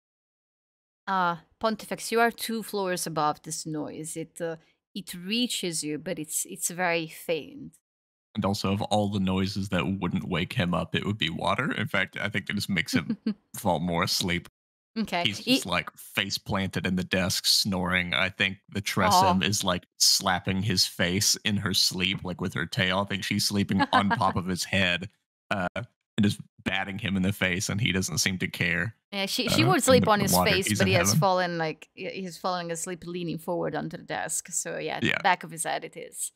Pontifex, you are 2 floors above this noise. It reaches you, but it's very faint.
And also, of all the noises that wouldn't wake him up, it would be water. In fact, I think it just makes him fall more asleep.
Okay.
He's just like face planted in the desk, snoring. I think the Tressum is like slapping his face in her sleep, like with her tail. I think she's sleeping on top of his head and just batting him in the face, and he doesn't seem to care.
Yeah, she would sleep on his face, but he's
heaven.
fallen asleep leaning forward onto the desk. So yeah, the back of his head it is.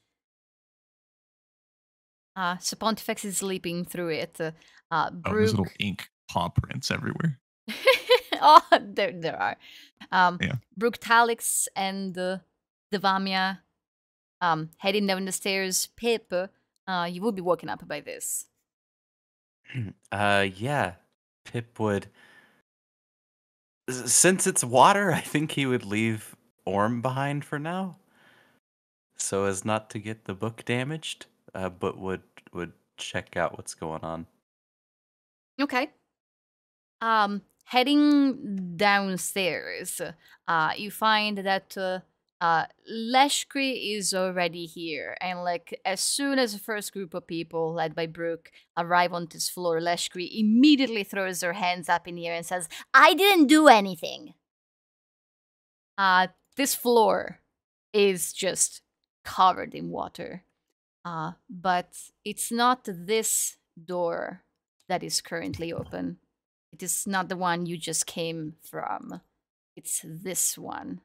So Pontifex is sleeping through it.
There's little ink paw prints everywhere.
Oh, there are. Brooke, Talix, and Devamia heading down the stairs. Pip, you would be woken up by this.
Yeah. Pip would... Since it's water, I think he would leave Orm behind for now, so as not to get the book damaged, but would check out what's going on.
Okay. Heading downstairs, you find that Leshkri is already here, and like as soon as the first group of people, led by Brooke, arrive on this floor, Leshkri immediately throws her hands up in the air and says, "I didn't do anything." This floor is just covered in water, but it's not this door that is currently open. It is not the one you just came from. It's this one.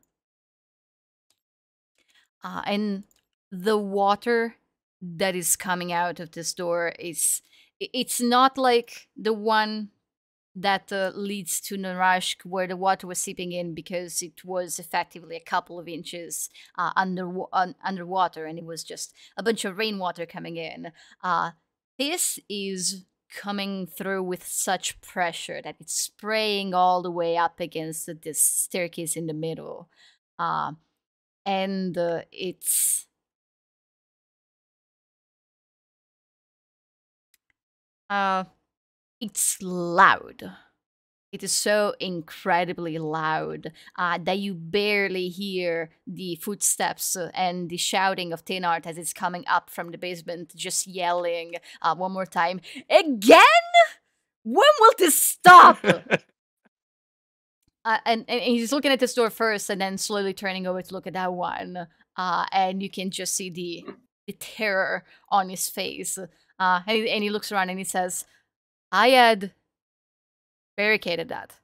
And the water that is coming out of this door it's not like the one that leads to Narashk, where the water was seeping in because it was effectively a couple of inches underwater, and it was just a bunch of rainwater coming in. This is coming through with such pressure that it's spraying all the way up against this staircase in the middle. And it's... it's loud. It is so incredibly loud that you barely hear the footsteps and the shouting of Thénard as it's coming up from the basement, just yelling one more time, "Again? When will this stop?" And he's looking at this door first and then slowly turning over to look at that one. And you can just see the terror on his face. And he looks around and he says, "I had barricaded that."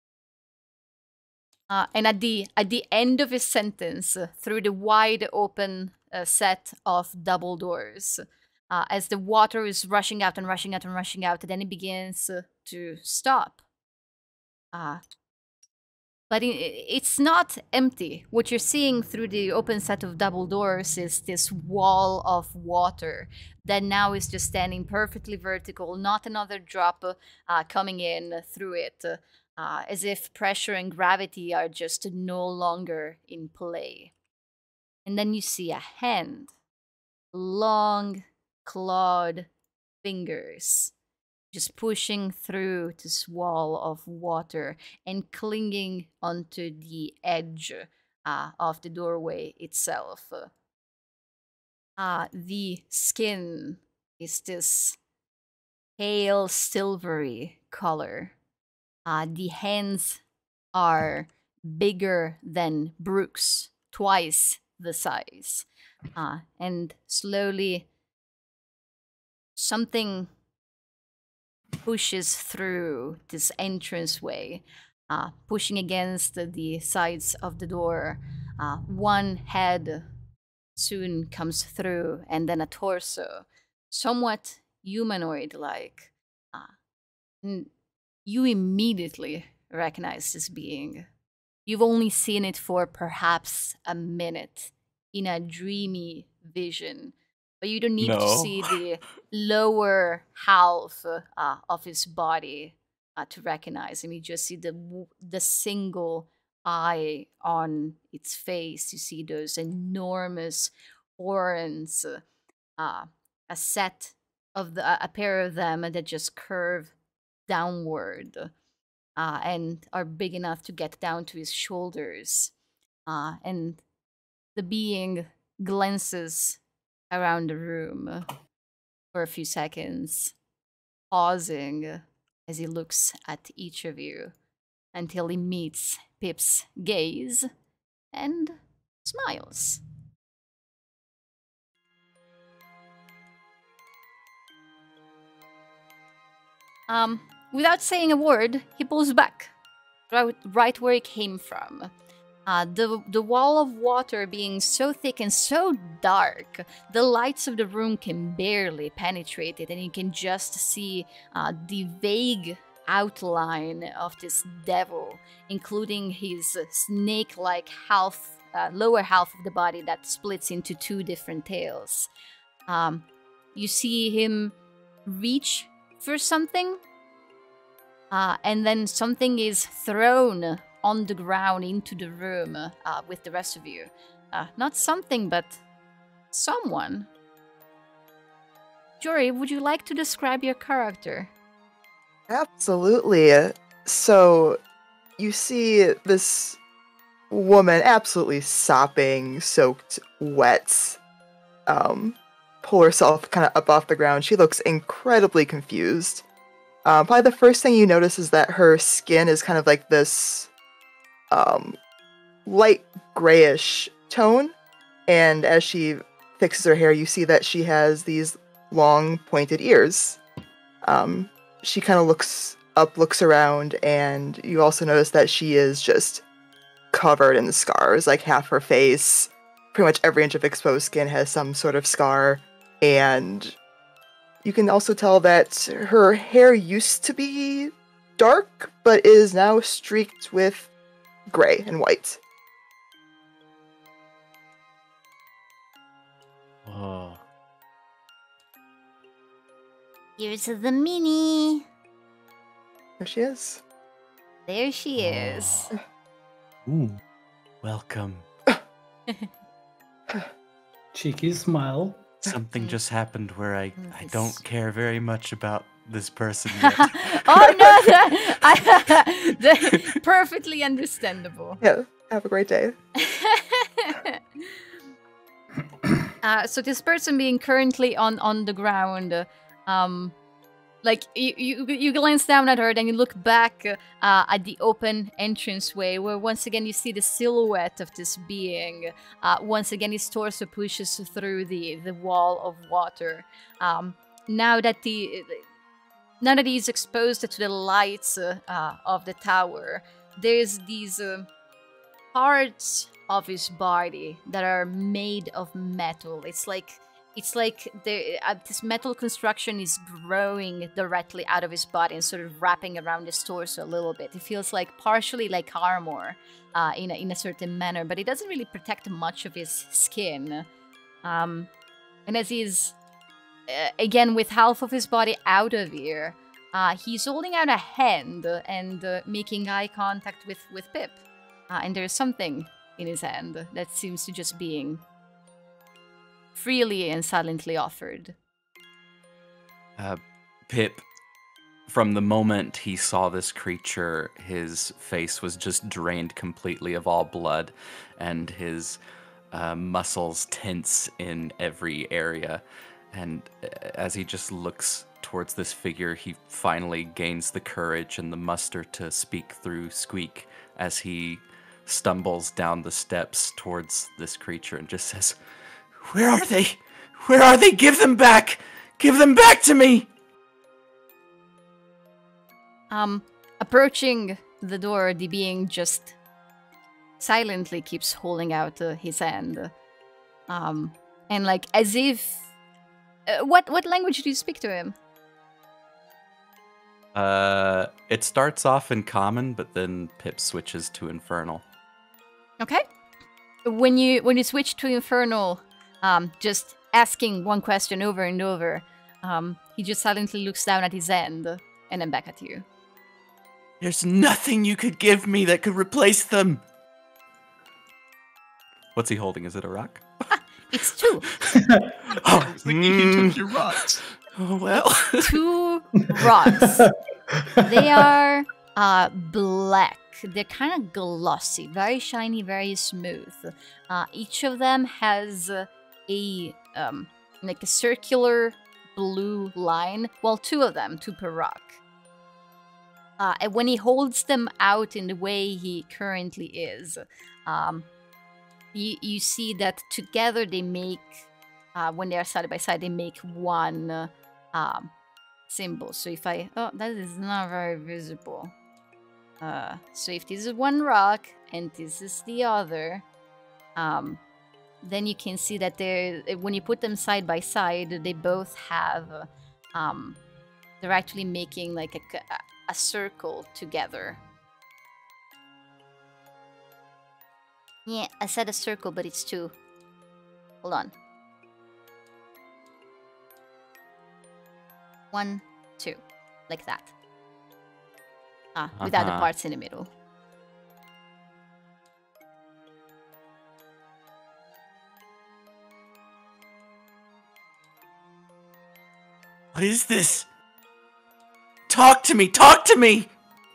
And at the end of his sentence, through the wide open set of double doors, as the water is rushing out and rushing out and rushing out, then it begins to stop. But it's not empty. What you're seeing through the open set of double doors is this wall of water that now is just standing perfectly vertical, not another drop coming in through it, as if pressure and gravity are just no longer in play. And then you see a hand, long, clawed fingers, just pushing through this wall of water and clinging onto the edge of the doorway itself. The skin is this pale silvery color. The hands are bigger than Brooke's, twice the size. And slowly something pushes through this entranceway, pushing against the sides of the door. One head soon comes through, and then a torso, somewhat humanoid-like. You immediately recognize this being. You've only seen it for perhaps a minute in a dreamy vision, but you don't need to see the lower half of his body to recognize him. You just see the single eye on its face. You see those enormous horns, a pair of them that just curve downward and are big enough to get down to his shoulders. And the being glances around the room for a few seconds, pausing as he looks at each of you until he meets Pip's gaze and smiles. Without saying a word, he pulls back, right where he came from. The wall of water being so thick and so dark, the lights of the room can barely penetrate it, and you can just see the vague outline of this devil, including his snake-like lower half of the body that splits into two different tails. You see him reach for something, and then something is thrown on the ground into the room with the rest of you. Not something, but someone. Jory, would you like to describe your character?
Absolutely. So, you see this woman absolutely sopping, soaked, wet, pull herself kind of up off the ground. She looks incredibly confused. Probably the first thing you notice is that her skin is kind of like this light grayish tone, and as she fixes her hair, you see that she has these long pointed ears. She kind of looks up, looks around, and you also notice that she is just covered in scars. Like half her face, pretty much every inch of exposed skin has some sort of scar, and you can also tell that her hair used to be dark, but is now streaked with gray and white.
Oh.
Here's the mini.
There she is.
There she is.
Ooh.
Welcome.
Cheeky smile.
Something just happened where I don't care very much about this person yet.
Oh no, perfectly understandable.
Yeah, have a great day.
So this person being currently on the ground, like you glance down at her, then you look back at the open entranceway, where once again you see the silhouette of this being. Once again, his torso pushes through the wall of water. Now that he's exposed to the lights of the tower, there's these parts of his body that are made of metal. It's like this metal construction is growing directly out of his body and sort of wrapping around his torso a little bit. It feels like partially like armor in a certain manner, but it doesn't really protect much of his skin. And as he's again with half of his body out of here, he's holding out a hand and making eye contact with Pip. And there's something in his hand that seems to just being freely and silently offered.
Pip, from the moment he saw this creature, his face was just drained completely of all blood, and his muscles tense in every area. And as he just looks towards this figure, he finally gains the courage and the muster to speak through Squeak as he stumbles down the steps towards this creature and just says, "Where are they? Where are they? Give them back! Give them back to me!"
Approaching the door, the being just silently keeps holding out his hand. And like as if... what language do you speak to him?
It starts off in common, but then Pip switches to infernal.
Okay. When you switch to infernal, just asking one question over and over, he just silently looks down at his hand and then back at you.
There's nothing you could give me that could replace them. What's he holding? Is it a rock?
It's two.
I was thinking he took your rocks.
Oh, well.
2 rocks. They are black. They're kind of glossy, very shiny, very smooth. Each of them has a like a circular blue line. Well, 2 of them, 2 per rock. And when he holds them out in the way he currently is, you see that together they make, when they are side by side, they make one symbol. So if I... Oh, that is not very visible. So if this is one rock and this is the other, then you can see that when you put them side by side, they both have... they're actually making like a circle together. Yeah, I said a circle, but it's 2. Hold on. 1, 2. Like that. Without the parts in the middle.
What is this? Talk to me! Talk to me!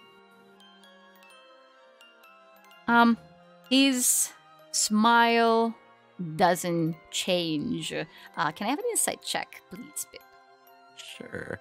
His smile doesn't change. Can I have an insight check, please, Pip?
Sure.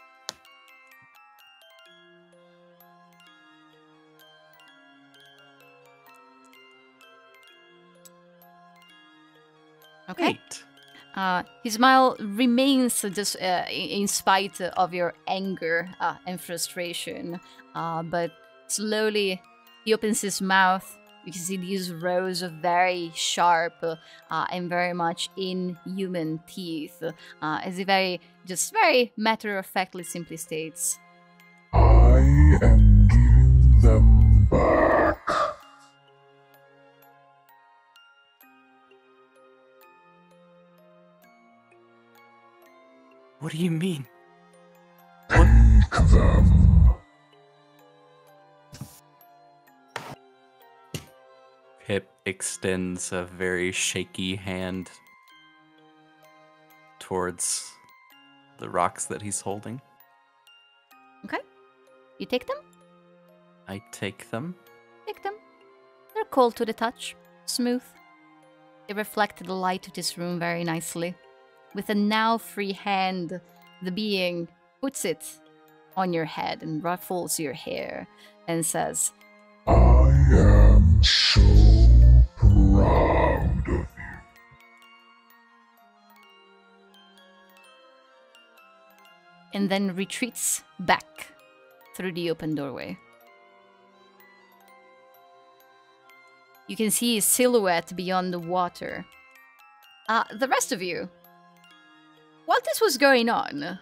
Okay. His smile remains just in spite of your anger and frustration, but slowly he opens his mouth. You can see these rows of very sharp and very much inhuman teeth, as he very matter-of-factly simply states,
Are
I am giving them back.
What do you mean?
Take them.
Pip extends a very shaky hand towards the rocks that he's holding.
Okay. You take them?
I take them.
Take them. They're cold to the touch. Smooth. They reflect the light of this room very nicely. With a now free hand, the being puts it on your head and ruffles your hair and says,
I am so proud of you.
and then retreats back through the open doorway. You can see his silhouette beyond the water. The rest of you, while this was going on,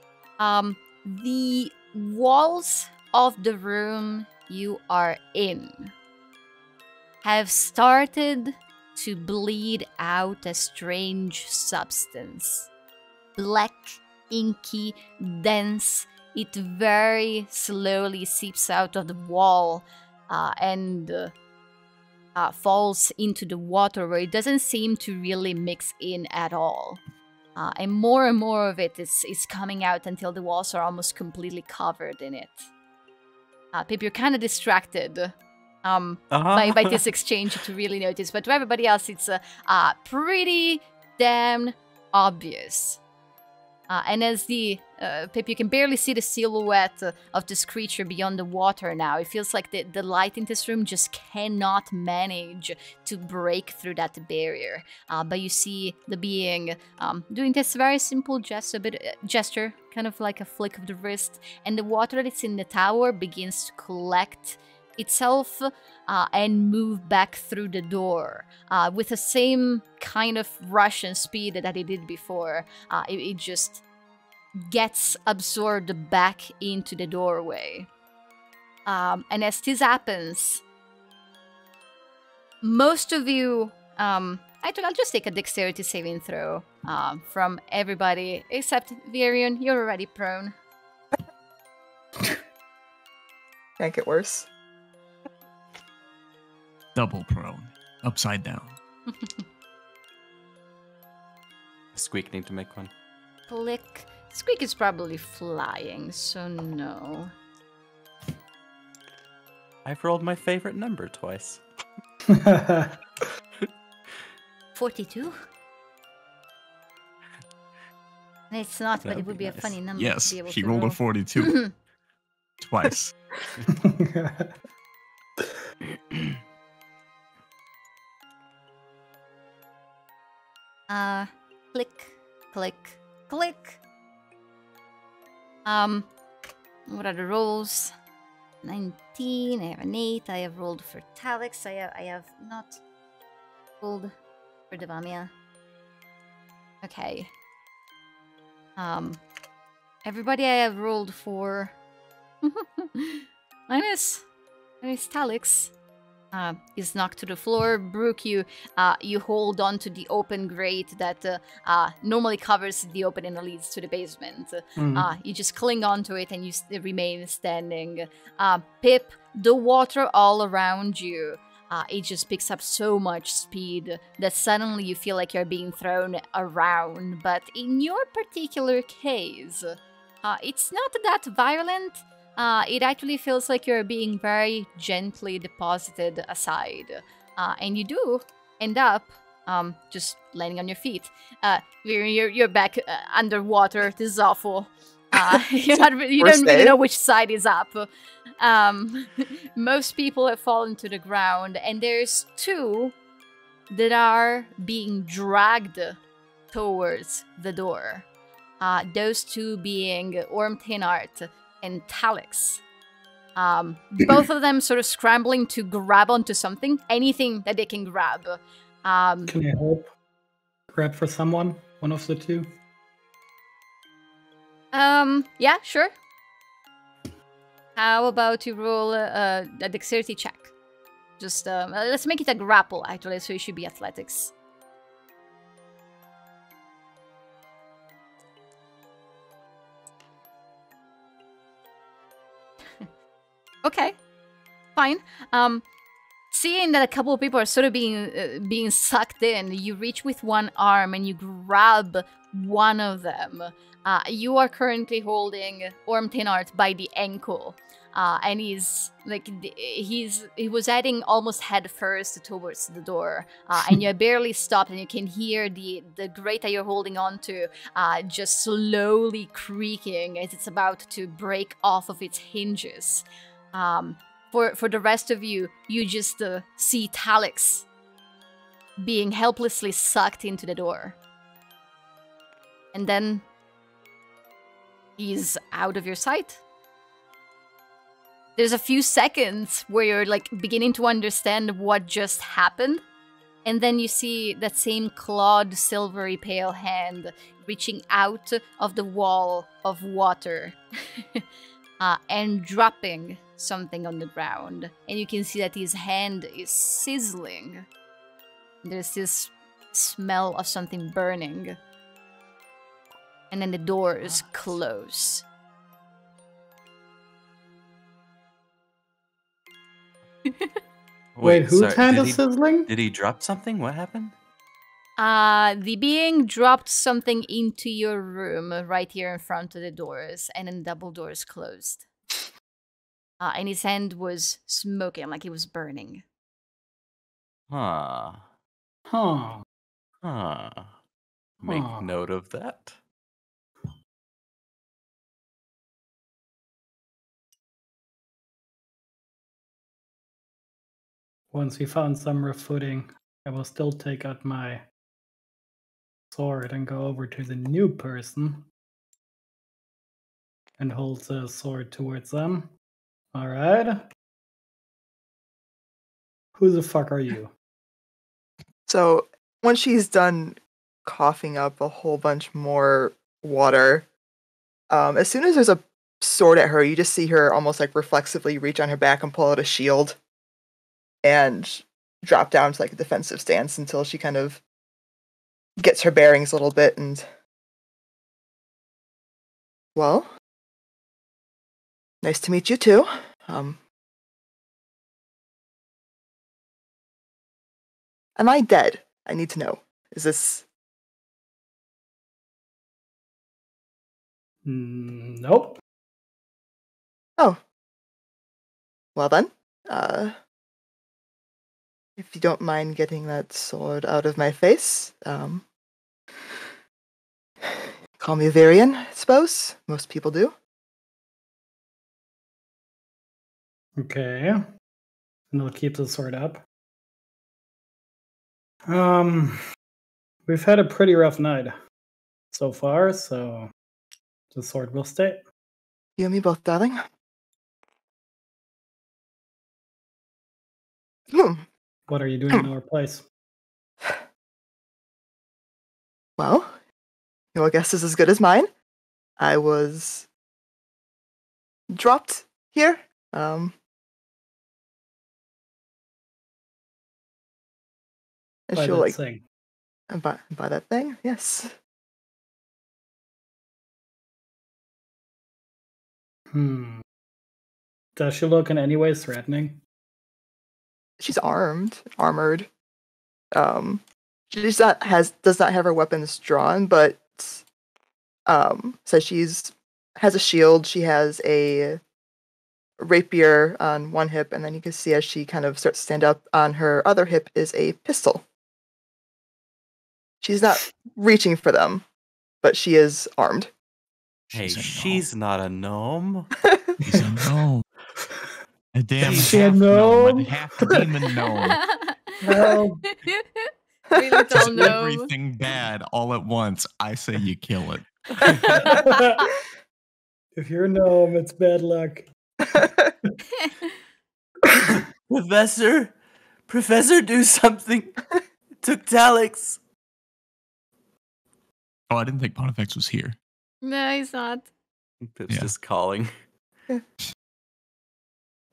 the walls of the room you are in have started to bleed out a strange substance. Black, inky, dense. It very slowly seeps out of the wall and falls into the water, where it doesn't seem to really mix in at all. And more of it is coming out until the walls are almost completely covered in it. Pip, you're kind of distracted by this exchange to really notice, but to everybody else, it's pretty damn obvious. And as Pip, you can barely see the silhouette of this creature beyond the water now. It feels like the light in this room just cannot manage to break through that barrier. But you see the being doing this very simple gesture, kind of like a flick of the wrist, and the water that's in the tower begins to collect itself and move back through the door with the same kind of rush and speed that it did before. It just gets absorbed back into the doorway. And as this happens, most of you, actually, I'll just take a dexterity saving throw from everybody except Virion. You're already prone.
Can't get worse.
Double prone. Upside down.
Squeak need to make one.
Click. Squeak is probably flying, so no.
I've rolled my favorite number twice.
42? It's not, but it would be a funny number
Yes,
to be able
he
to
rolled
roll.
a 42. Twice.
Click, click, click. What are the rolls? 19, I have an 8, I have rolled for Talix, I have not rolled for Devamia. Okay. Everybody I have rolled for minus Talix. Is knocked to the floor. Brooke, you hold on to the open grate that normally covers the opening that leads to the basement. You just cling onto it and you remain standing. Pip, the water all around you, it just picks up so much speed that suddenly you feel like you're being thrown around. But in your particular case, it's not that violent. It actually feels like you're being very gently deposited aside. And you do end up just landing on your feet. You're back underwater. This is awful. You don't really know which side is up. Most people have fallen to the ground, and there's two that are being dragged towards the door. Those two being Ormtinart and Talix. Both of them sort of scrambling to grab onto something, anything that they can grab.
Can I help? Grab for someone? One of the two?
Yeah, sure. How about you roll a dexterity check? Just let's make it a grapple, actually, so it should be athletics. Okay, fine. Seeing that a couple of people are sort of being sucked in, you reach with one arm and you grab one of them. You are currently holding Ormtenart by the ankle, and he was heading almost head first towards the door, and you barely stopped, and you can hear the grate that you're holding onto just slowly creaking as it's about to break off of its hinges. For the rest of you, you just see Talix being helplessly sucked into the door. And then he's out of your sight. There's a few seconds where you're like beginning to understand what just happened. And then you see that same clawed, silvery pale hand reaching out of the wall of water and dropping something on the ground. And you can see that his hand is sizzling. There's this smell of something burning. And then the doors close.
Wait, whose
sorry,
hand is sizzling?
Did he drop something? What happened?
The being dropped something into your room right here in front of the doors, and then double doors closed. And his hand was smoking, like it was burning.
Huh.
Huh.
Make
Huh.
note of that.
Once we found some rough footing, I will still take out my sword and go over to the new person and hold the sword towards them. Alright. Who the fuck are you?
So once she's done coughing up a whole bunch more water, as soon as there's a sword at her, you just see her almost like reflexively reach on her back and pull out a shield and drop down to like a defensive stance until she kind of gets her bearings a little bit. And well, nice to meet you too. Am I dead? I need to know. Is this...
Nope.
Oh. Well then, if you don't mind getting that sword out of my face, call me Virion, I suppose. Most people do.
Okay. And I'll keep the sword up. We've had a pretty rough night so far, so the sword will stay.
You and me both, darling.
What are you doing in our place?
Well, your guess is as good as mine. I was dropped here. And
By
she'll
that
like
thing.
by that thing, yes.
Does she look in any way threatening?
She's armored. She does not have her weapons drawn, but so has a shield. She has a rapier on one hip, and then you can see as she kind of starts to stand up, on her other hip is a pistol. She's not reaching for them, but she is armed.
Hey, she's not a gnome.
She's a gnome. A damn
Is she a
half gnome,
gnome?
a half demon gnome.
Well,
Really
Just
tall gnome.
everything bad all at once. I say you kill it.
if you're a gnome, it's bad luck.
Professor, do something. It took Talix.
Oh, I didn't think Pontifex was here.
No, he's not.
Pip's
Yeah.
just calling.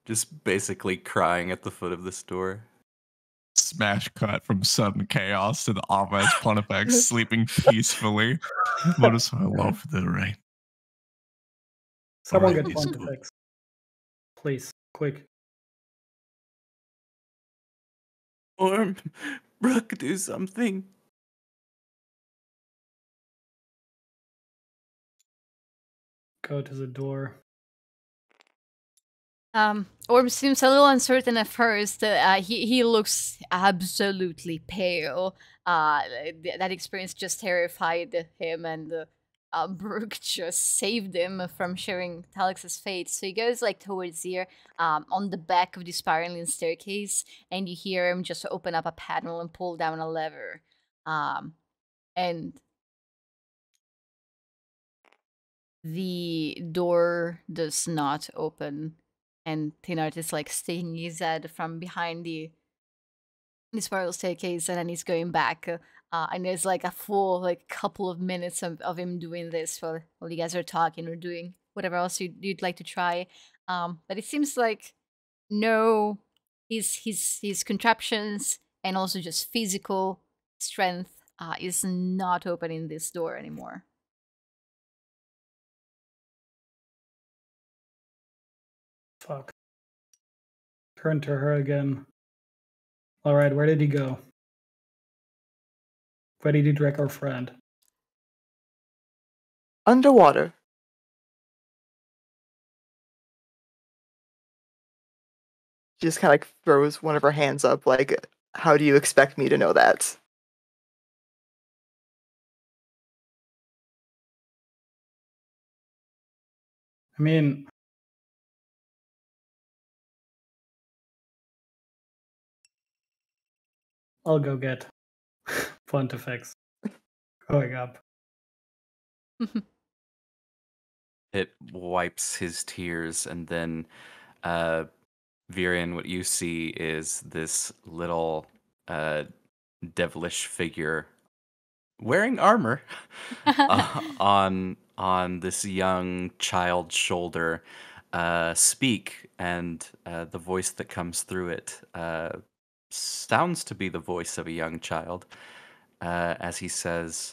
just basically crying at the foot of this door.
Smash cut from sudden chaos to the obvious Pontifex sleeping peacefully. What is I love the rain?
Someone
Alright,
get
these
Pontifex. Please, quick.
Orm, Brooke, do something.
Go to the door.
Orm seems a little uncertain at first. He looks absolutely pale. That experience just terrified him, and Brooke just saved him from sharing Talix's fate. So he goes like towards here, on the back of the spiraling staircase, and you hear him just open up a panel and pull down a lever. And the door does not open, and Tinart is like sticking his head from behind the spiral staircase, and then he's going back. And there's like a full like couple of minutes of him doing this while you guys are talking or doing whatever else you'd like to try. But it seems like no, his contraptions and also just physical strength is not opening this door anymore.
Fuck. Turn to her again. Alright, where did he go? Where did he drag our friend?
Underwater. She just kind of like throws one of her hands up, like, how do you expect me to know that?
I mean, I'll go get Pontifex. Going up.
It wipes his tears, and then Virion, what you see is this little devilish figure wearing armor on this young child's shoulder speak, and the voice that comes through it sounds to be the voice of a young child as he says,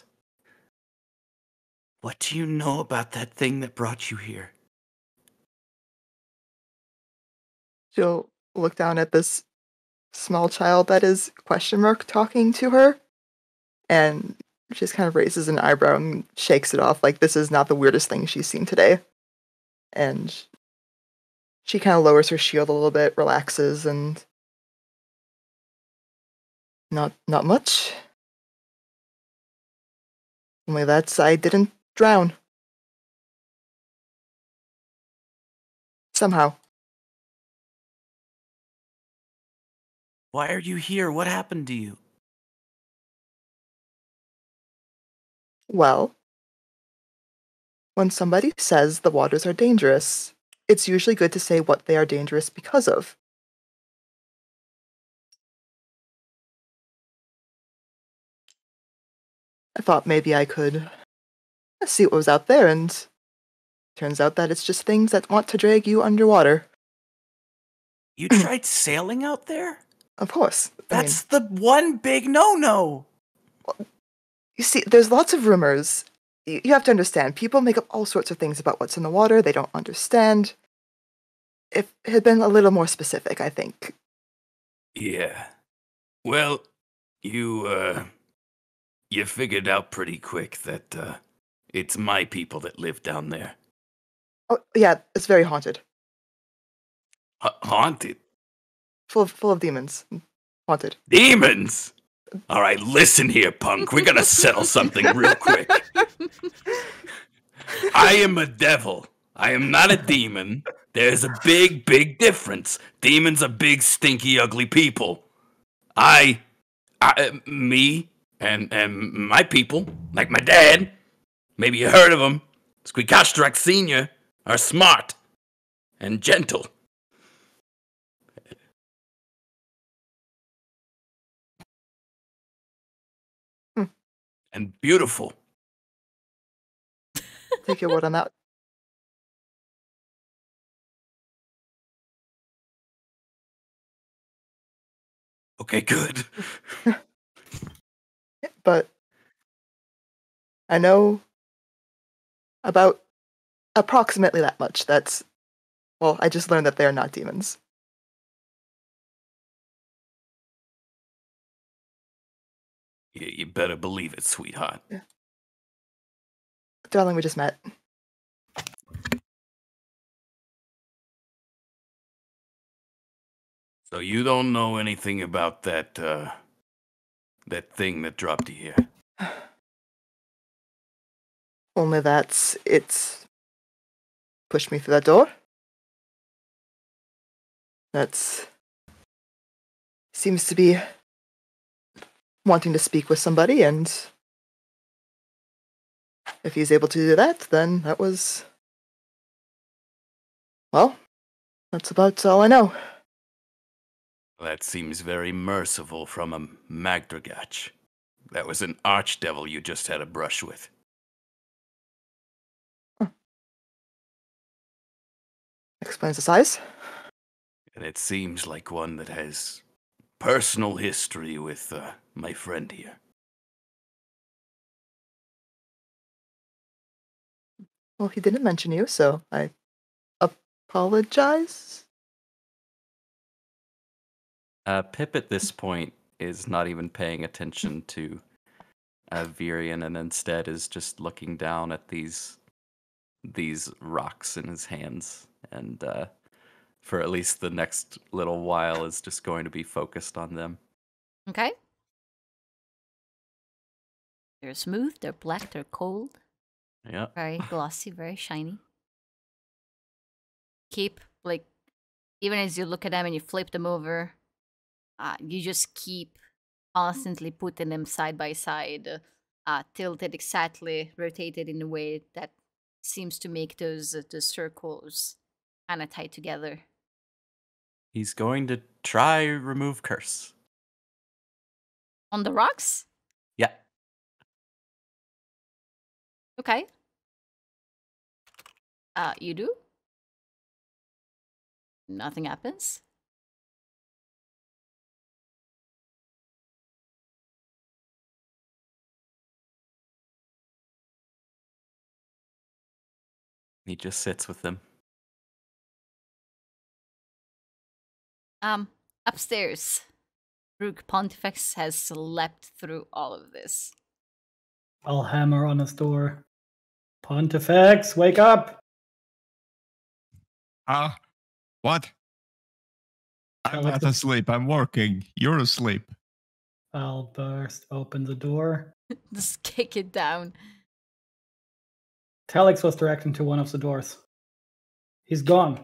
What do you know about that thing that brought you here?
She'll look down at this small child that is question mark talking to her, and she just kind of raises an eyebrow and shakes it off, like this is not the weirdest thing she's seen today. And she kind of lowers her shield a little bit, relaxes, and not much. Only that's I didn't drown. Somehow.
Why are you here? What happened to you?
Well, when somebody says the waters are dangerous, it's usually good to say what they are dangerous because of. I thought maybe I could see what was out there, and turns out that it's just things that want to drag you underwater.
You tried sailing out there?
Of course.
That's the one big no-no.
You see, there's lots of rumors. You have to understand, people make up all sorts of things about what's in the water they don't understand. If it had been a little more specific, I think.
Yeah. Well, you figured out pretty quick that it's my people that live down there.
Oh, yeah, it's very haunted.
Haunted?
Full of demons. Haunted.
Demons? All right, listen here, punk. We're gonna settle something real quick. I am a devil. I am not a demon. There's a big, big difference. Demons are big, stinky, ugly people. Me, and my people, like my dad, maybe you heard of him, Squeakastrak Sr., are smart and gentle. And beautiful.
Take your word on that.
Okay, good.
But I know about approximately that much. Well, I just learned that they are not demons.
Yeah, you better believe it, sweetheart.
Yeah. Darling, we just met.
So you don't know anything about that thing that dropped you here?
Only that it's pushed me through that door. That seems to be wanting to speak with somebody, and if he's able to do that, then that was... Well, that's about all I know.
That seems very merciful from a Magdragach. That was an archdevil you just had a brush with.
Explains the size.
And it seems like one that has personal history with my friend here.
Well, he didn't mention you, so I apologize.
Pip at this point is not even paying attention to Virion, and instead is just looking down at these rocks in his hands, and for at least the next little while is just going to be focused on them.
Okay. They're smooth, they're black, they're cold.
Yeah.
Very glossy, very shiny. Keep, like, even as you look at them and you flip them over, you just keep constantly putting them side by side, tilted exactly, rotated in a way that seems to make those circles kind of tied together.
He's going to try remove curse.
On the rocks?
Yeah.
Okay. You do? Nothing happens?
He just sits with them.
Upstairs. Rook Pontifex has slept through all of this.
I'll hammer on his door. Pontifex, wake up!
What? I'm
Alex
not
is-
asleep. I'm working. You're asleep.
I'll burst open the door.
Just kick it down.
Telex was directing to one of the doors. He's gone.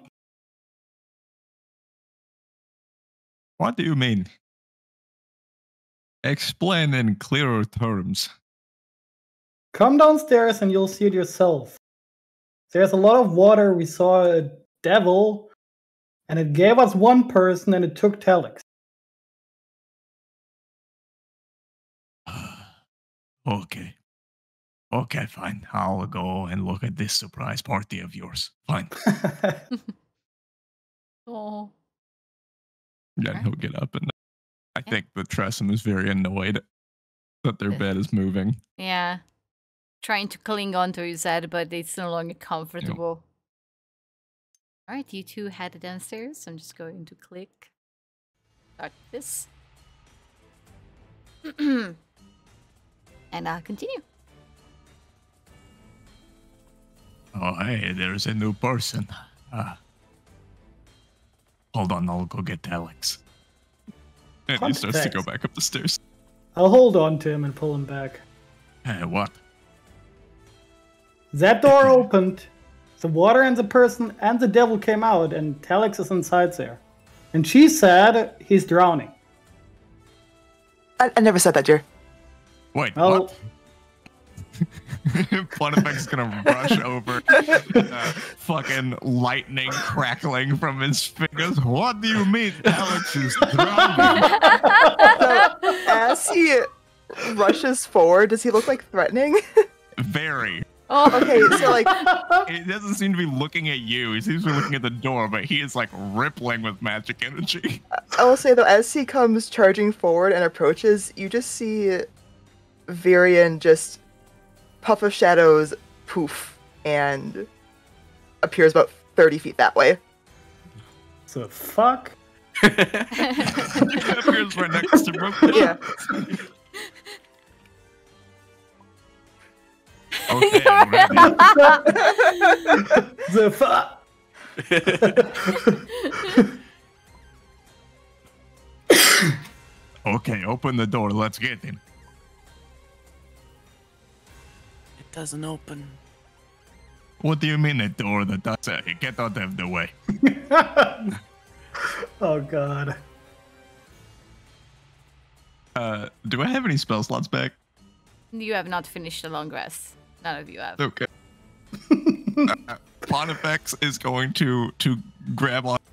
What do you mean? Explain in clearer terms.
Come downstairs and you'll see it yourself. There's a lot of water. We saw a devil, and it gave us one person, and it took Telex.
Okay. Okay, fine. I'll go and look at this surprise party of yours. Fine.
Oh.
Yeah, he'll get up, and I think the Tressum is very annoyed that their bed is moving.
Yeah. Trying to cling onto his head, but it's no longer comfortable. Alright, you two head downstairs. I'm just going to click. Start this. And I'll continue.
Oh, hey, there's a new person. Hold on, I'll go get Alex. And he starts to go back up the stairs.
I'll hold on to him and pull him back.
Hey, what?
That door opened. The water and the person and the devil came out, and Telex is inside there. And she said he's drowning.
I never said that, dear.
Wait,
Well,
what? Pontifex gonna rush over, fucking lightning crackling from his fingers. What do you mean Alex is drowning?
So, as he rushes forward, does he look like threatening?
Very.
Oh,
Okay, so like,
He doesn't seem to be looking at you. He seems to be looking at the door, but he is like rippling with magic energy.
I will say though, as he comes charging forward and approaches, you just see Virion just puff of shadows, poof, and appears about 30 feet that way.
So fuck.
Appears right next to Brooke.
Yeah.
Okay, I'm ready.
The fuck.
Okay, open the door. Let's get him.
It doesn't open.
What do you mean a door that does it? Get out of the way.
Oh god.
Do I have any spell slots back?
you have not finished the long rest. None of you have.
Okay. Pontifex is going to grab on.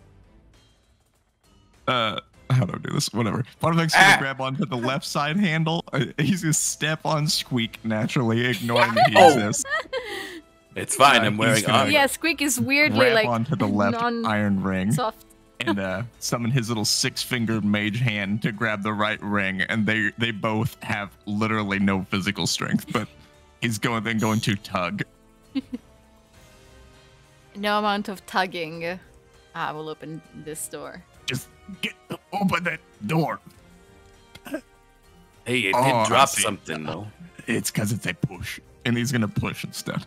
How do I do this? Whatever. Pontifex is going to grab onto the left side handle. He's going to step on Squeak naturally, ignoring that he exists.
It's fine. I'm
he's
wearing
gonna-
armor.
Yeah, Squeak is weirdly
Grab
like
onto the left iron ring
soft.
and summon his little 6-fingered mage hand to grab the right ring. And they both have literally no physical strength, but he's going to tug.
No amount of tugging will open this door.
Just open that door.
Hey, it
Oh, I
did drop
see.
something though.
It's because it's a push. And he's going to push instead.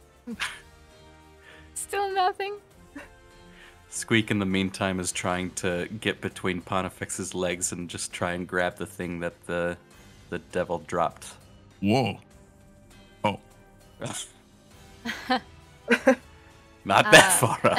Still nothing.
Squeak, in the meantime, is trying to get between Pontifex's legs and just try and grab the thing that the devil dropped.
Whoa. Oh.
Not that far up.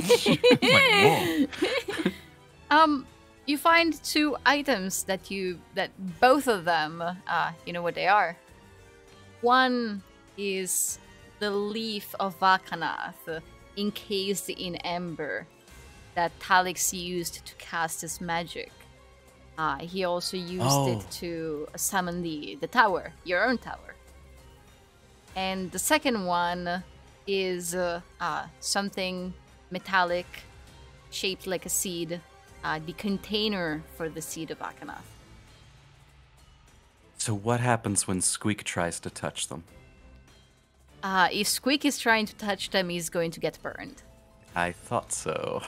Like, whoa.
You find 2 items that both of them, you know what they are. One is the leaf of Vakanath, encased in ember, that Talix used to cast his magic. He also used it to summon the tower, your own tower. And the second one is something metallic, shaped like a seed, the container for the seed of Akanath.
So what happens when Squeak tries to touch them?
If Squeak is trying to touch them, he's going to get burned.
I thought so.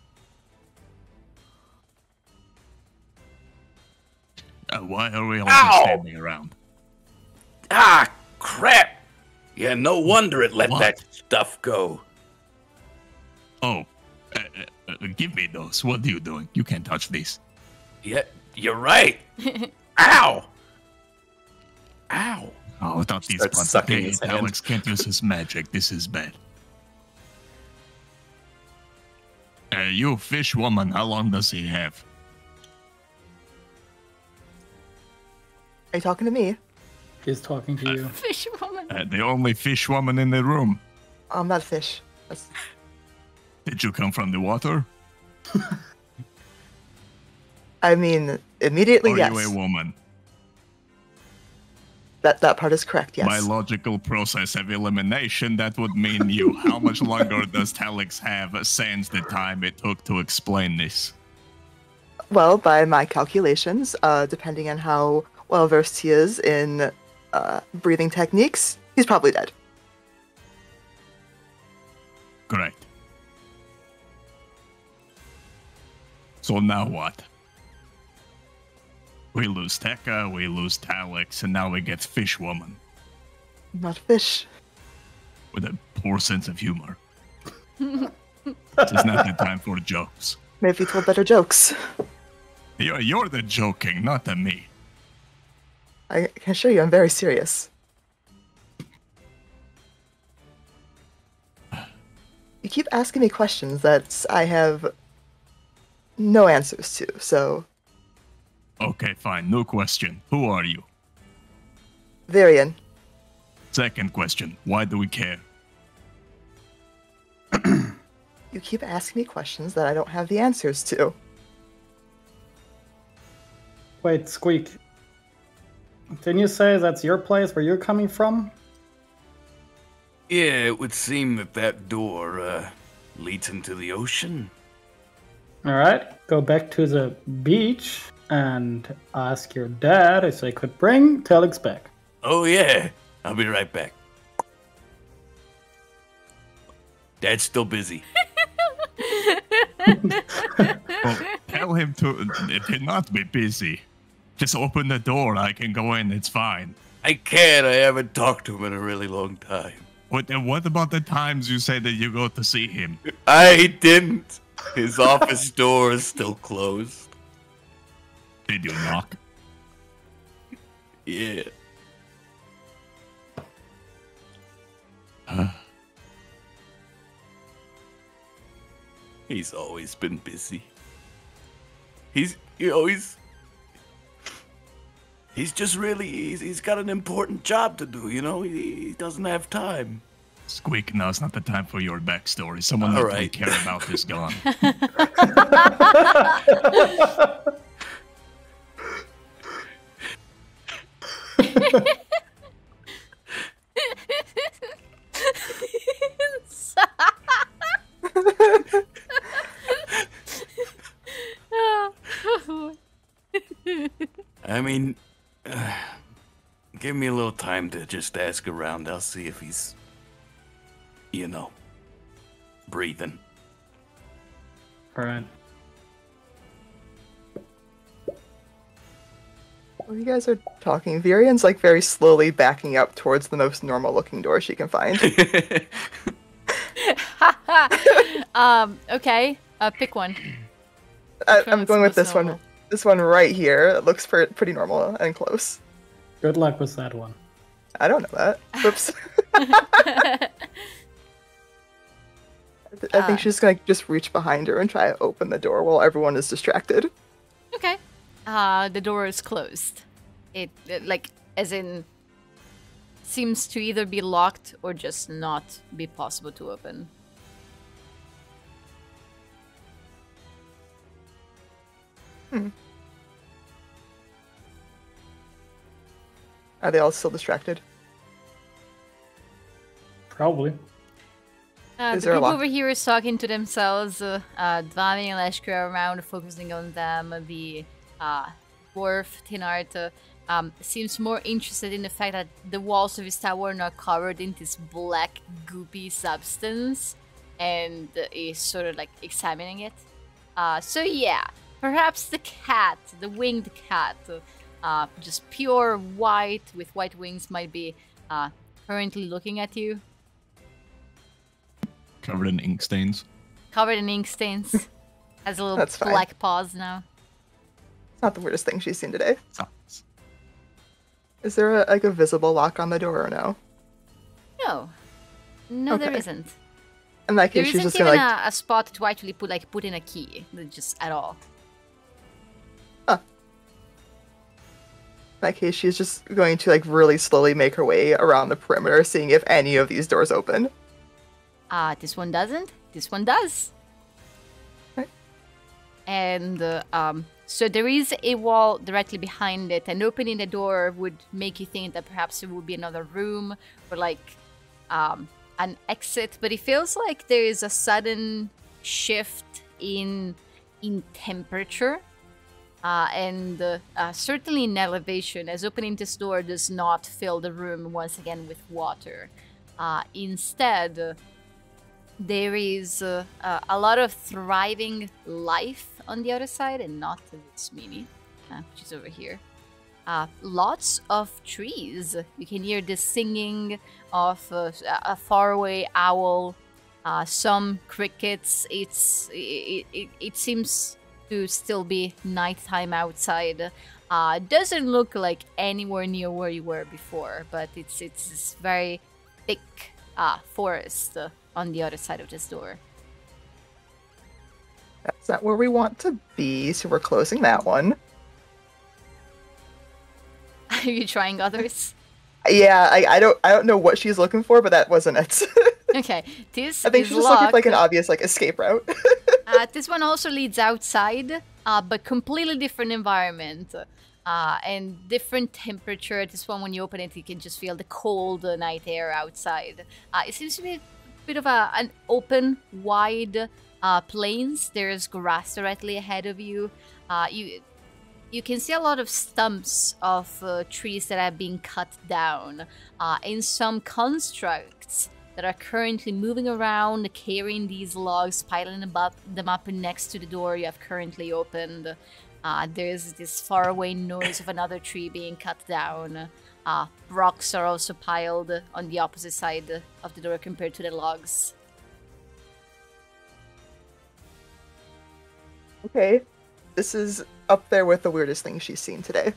Why are we all just standing around?
Ah, crap! Yeah, no wonder it let
What?
that stuff go.
Oh, give me those. What are you doing? You can't touch these.
Yeah, you're right. Ow! Ow!
Oh, I thought these
Starts
punts.
sucking
Okay,
his hand.
Alex can't use his magic. This is bad. You fish woman, how long does he have?
Are you talking to me?
He's talking to you.
Fish woman.
The only fish woman in the room.
I'm not a fish. That's...
Did you come from the water?
I mean, immediately,
Are
yes.
you a woman?
That part is correct, yes.
By logical process of elimination, that would mean you. How much longer does Talix have since the time it took to explain this?
Well, by my calculations, depending on how well versed he is in breathing techniques, he's probably dead.
Great. So now what? We lose Tékà, we lose Talix, and now we get Fish Woman
Not a fish.
with a poor sense of humor. It's not the time for jokes.
Maybe he told better jokes.
You're the joking, not the me.
I can assure you I'm very serious. You keep asking me questions that I have no answers to, so...
Okay, fine. New question. Who are you?
Virion.
Second question. Why do we care?
You keep asking me questions that I don't have the answers to.
Wait, Squeak. Didn't you say that's your place where you're coming from?
Yeah, it would seem that door leads into the ocean.
All right, go back to the beach and ask your dad if they could bring Telix back.
Oh yeah, I'll be right back. Dad's still busy.
Well, tell him to not be busy. Just open the door. I can go in. It's fine.
I can't. I haven't talked to him in a really long time.
What about the times you say that you go to see him?
I didn't. His office door is still closed.
Did you knock?
Yeah. He's always been busy. He's just really, he's got an important job to do, you know? He doesn't have time.
Squeak, no, it's not the time for your backstory. Someone that really care about is gone.
I mean, give me a little time to just ask around. I'll see if he's, you know, breathing.
All right.
While you guys are talking, Virion's like very slowly backing up towards the most normal looking door she can find.
Okay. Pick one.
I'm going with this one. This one right here. It looks pretty normal and close.
Good luck with that one.
I don't know that. Whoops. I think she's gonna just reach behind her and try to open the door while everyone is distracted.
Okay. The door is closed. It like, as in, seems to either be locked or just not be possible to open.
Are they all still distracted?
Probably.
The group over here is talking to themselves. Dvami and Leshka are around, focusing on them. The dwarf, Tinart, seems more interested in the fact that the walls of his tower are not covered in this black, goopy substance, and is sort of like examining it. So yeah, perhaps the cat, the winged cat, just pure white with white wings, might be currently looking at you.
Covered in ink stains.
Covered in ink stains. Has a little black paws now.
It's not the weirdest thing she's seen today.
Sounds.
Is there a visible lock on the door or no?
No, there isn't.
In that case, she's just gonna
even a spot to actually put in a key, just at all.
In that case, she's just going to like really slowly make her way around the perimeter, seeing if any of these doors open.
This one doesn't. This one does.
Okay.
And so there is a wall directly behind it, and opening the door would make you think that perhaps there would be another room or like an exit. But it feels like there is a sudden shift in temperature. And certainly in elevation, as opening this door does not fill the room once again with water. Instead, there is a lot of thriving life on the other side, and not this mini, which is over here. Lots of trees. You can hear the singing of a faraway owl, some crickets. It seems to still be nighttime outside. Doesn't look like anywhere near where you were before, but it's this very thick forest on the other side of this door.
That's not where we want to be, so we're closing that one.
Are you trying others?
Yeah, I don't know what she's looking for, but that wasn't it.
Okay, this
I think she's just looking for like an obvious like escape route.
This one also leads outside, but completely different environment. and different temperature. This one, when you open it, you can just feel the cold night air outside. It seems to be a bit of an open, wide plains. There's grass directly ahead of you. You can see a lot of stumps of trees that have been cut down, and some constructs that are currently moving around, carrying these logs, piling them up next to the door you have currently opened. There's this faraway noise of another tree being cut down. Rocks are also piled on the opposite side of the door compared to the logs.
Okay. This is up there with the weirdest thing she's seen today.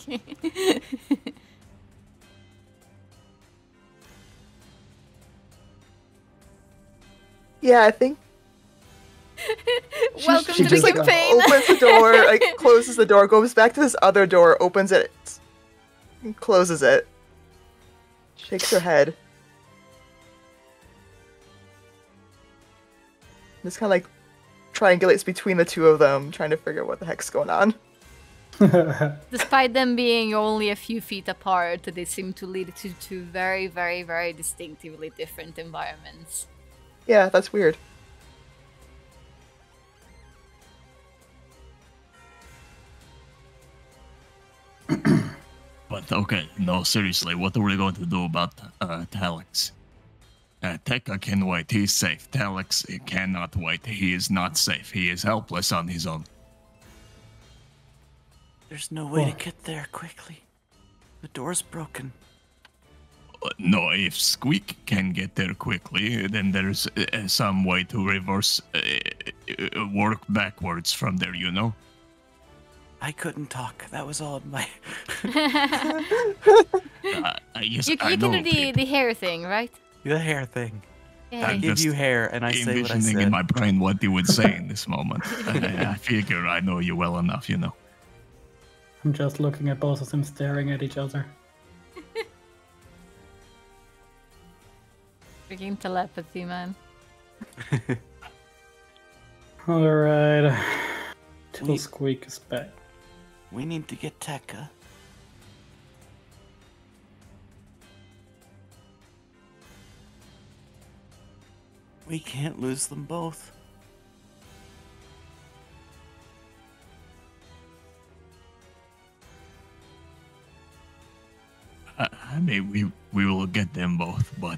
Yeah, I think
Welcome
she
to the
just like
campaign.
opens the door, like closes the door, goes back to this other door, opens it, and closes it. Shakes her head. Just kind of like triangulates between the two of them, trying to figure out what the heck's going on.
Despite them being only a few feet apart, they seem to lead to two very, very, very distinctively different environments.
Yeah, that's weird.
But okay, no, seriously, what are we going to do about Talix? Tékà can wait, he's safe. Talix cannot wait, he is not safe. He is helpless on his own.
There's no way to get there quickly. The door's broken.
No, if Squeak can get there quickly, then there's some way to reverse, work backwards from there, you know?
I couldn't talk. That was all my...
Yes,
You
I
can
know,
do the hair thing, right?
The hair thing.
Yeah.
I
I'm
give
just
you hair and I say what I
envisioning
said.
in my brain what you would say in this moment. I figure I know you well enough, you know.
I'm just looking at both of them staring at each other.
Freaking telepathy, man.
Alright. Till Squeak is back.
We need to get Tékà. We can't lose them both.
I mean, we will get them both, but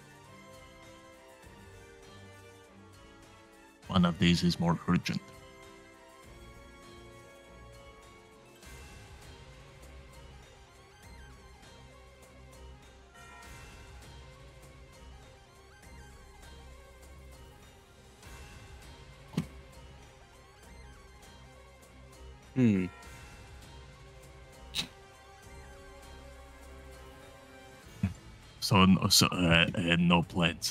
one of these is more urgent. So no plans.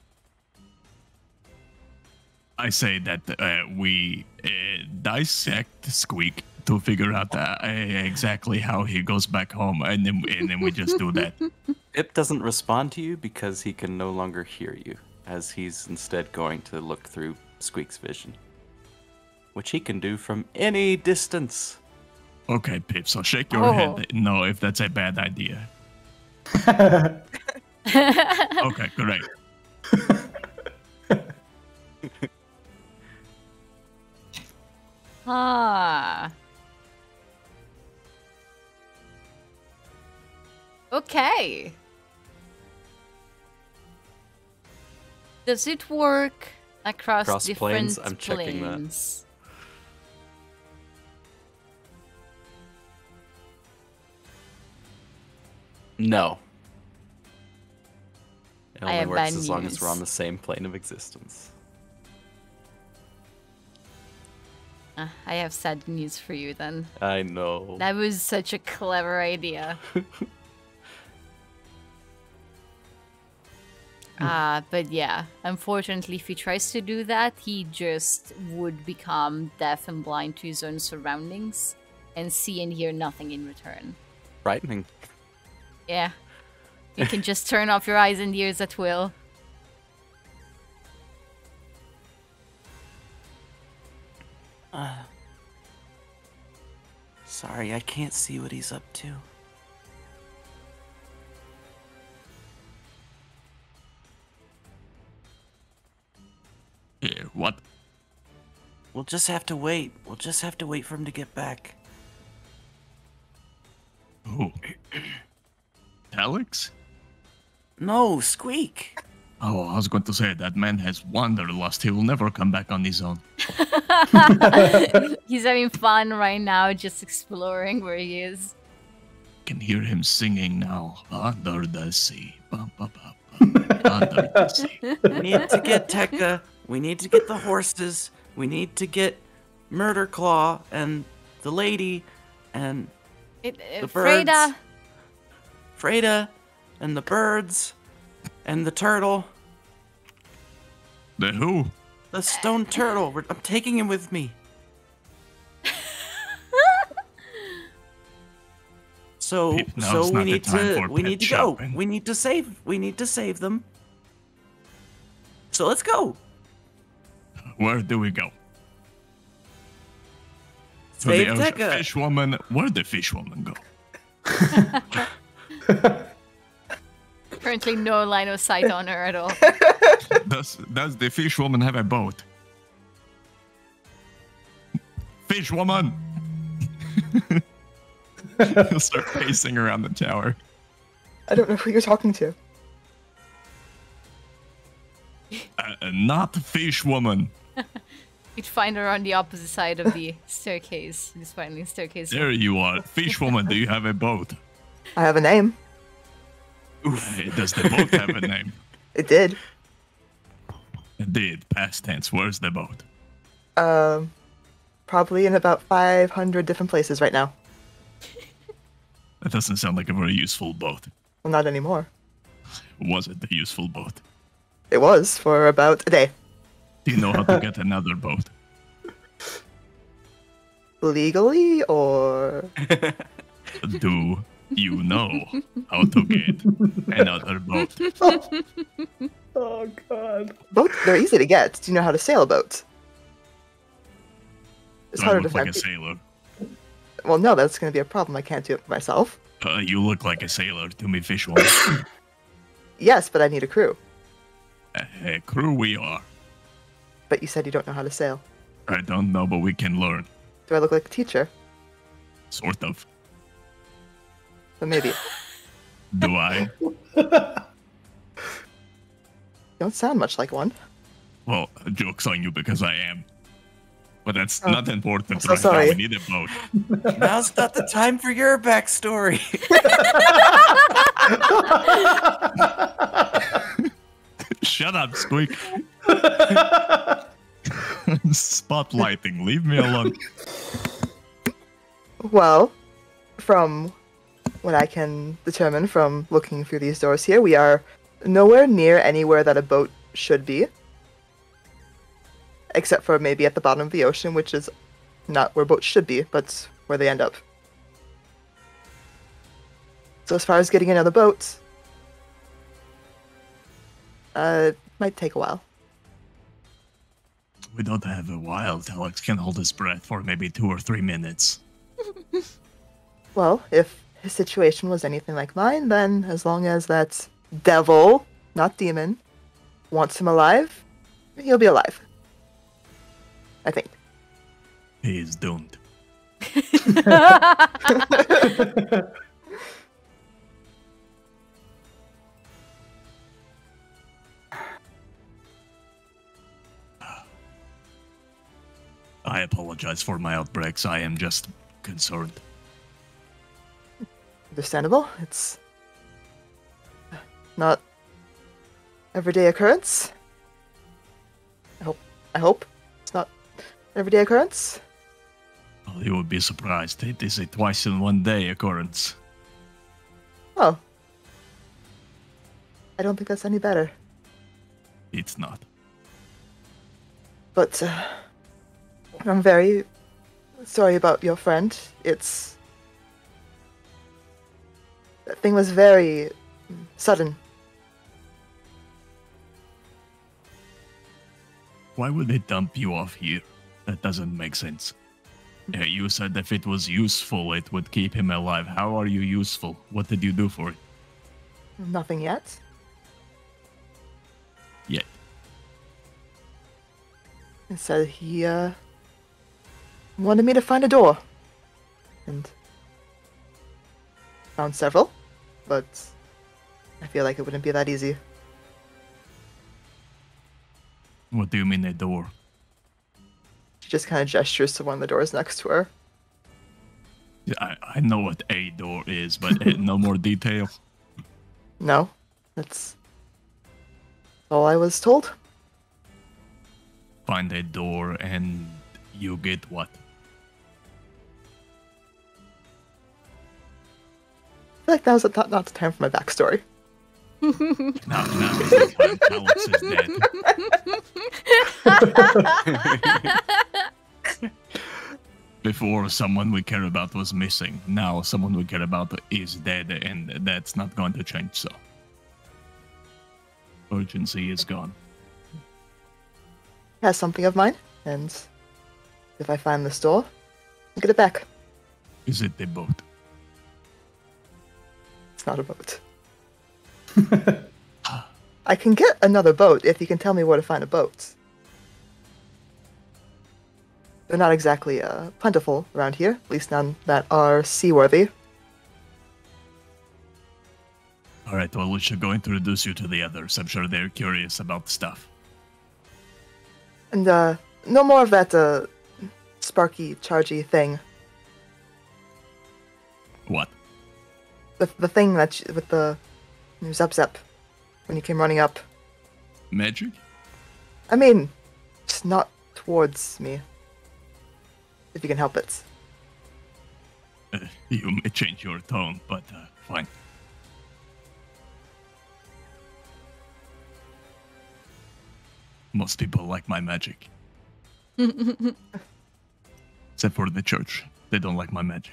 I say that we dissect Squeak to figure out exactly how he goes back home, and then we just do that.
Pip doesn't respond to you because he can no longer hear you, as he's instead going to look through Squeak's vision, which he can do from any distance.
Okay, Pip, so shake your head no if that's a bad idea. Okay, great.
Okay. Does it work across different
planes? I'm checking that.
planes?
No. It
I
only
have
works
bad
as long as
news.
we're on the same plane of existence.
I have sad news for you then.
I know.
That was such a clever idea. But yeah, unfortunately, if he tries to do that, he just would become deaf and blind to his own surroundings and see and hear nothing in return.
Frightening.
Yeah. You can just turn off your eyes and ears at will.
Sorry Sorry, I can't see what he's up to.
What?
We'll just have to wait. We'll just have to wait for him to get back.
Who? Alex?
No, Squeak.
Oh, I was going to say, that man has wanderlust. He will never come back on his own.
He's having fun right now, just exploring where he is.
Can hear him singing now. Under the sea. Bum, bum, bum, bum. Under the sea.
We need to get Tékà. We need to get the horses. We need to get Murder Claw and the lady and the birds. Freda and the birds and the turtle.
The who?
The stone turtle. I'm taking him with me. So we need to go. We need to save them. So let's go.
Where do we go?
Save
to the
Tékà.
fish woman. Where'd the fish woman go?
Currently no line of sight on her at all.
Does the fish woman have a boat? Fish woman! He'll start pacing around the tower.
I don't know who you're talking to.
Not fish woman.
You'd find her on the opposite side of the staircase. Just finding the staircase.
There you are. Fish woman, do you have a boat?
I have a name.
Does the boat have a name?
It did.
It did. Past tense. Where's the boat?
Probably in about 500 different places right now.
That doesn't sound like a very useful boat.
Well, not anymore.
Was it a useful boat?
It was for about a day.
Do you know how to get another boat?
Legally, or...
Do you know how to get another boat?
Oh, God.
Boats, they're easy to get. Do you know how to sail a boat? It's
Do I
harder
look
to
like
find.
a sailor?
Well, no, that's going to be a problem. I can't do it myself.
You look like a sailor to me, fish woman.
Yes, but I need a crew.
A crew we are.
But you said you don't know how to sail.
I don't know, but we can learn.
Do I look like a teacher?
Sort of.
Then maybe.
Do I?
You don't sound much like one.
Well, joke's on you because I am. But that's not important
I'm so
right
sorry.
now. We need a boat.
Now's not the time for your backstory.
Shut up, Squeak. Spotlighting. Leave me alone.
Well, from what I can determine from looking through these doors here, we are nowhere near anywhere that a boat should be. Except for maybe at the bottom of the ocean, which is not where boats should be, but where they end up. So as far as getting another boat, might take a while.
We don't have a while. Alex can hold his breath for maybe 2 or 3 minutes.
Well, if his situation was anything like mine, then as long as that devil, not demon, wants him alive, he'll be alive. I think.
He is doomed. I apologize for my outbreaks. I am just concerned.
Understandable. It's not everyday occurrence. I hope it's not everyday occurrence.
Well, you would be surprised. It is a twice in one day occurrence.
Oh. I don't think that's any better.
It's not.
But I'm very sorry about your friend. That thing was very sudden.
Why would they dump you off here? That doesn't make sense. You said if it was useful, it would keep him alive. How are you useful? What did you do for it?
Nothing yet.
Yet.
He said he wanted me to find a door. And found several, but I feel like it wouldn't be that easy.
What do you mean a door?
She just kind of gestures to one of the doors next to her.
I know what a door is, but no more detail.
No, that's all I was told.
Find a door and you get what?
I feel like that was not the time for my backstory.
Now is the time. Alex is dead. Before, someone we care about was missing. Now, someone we care about is dead, and that's not going to change, so. Urgency is gone.
He has something of mine, and if I find this door, I'll get it back.
Is it the boat?
It's not a boat. I can get another boat if you can tell me where to find a boat. They're not exactly plentiful around here, at least none that are seaworthy.
Alright, well, we should go introduce you to the others. I'm sure they're curious about the stuff.
And no more of that sparky, chargy thing.
What?
The thing that with the zap when you came running up.
Magic?
I mean, just not towards me. If you can help it.
You may change your tone, but fine. Most people like my magic. Except for the church. They don't like my magic.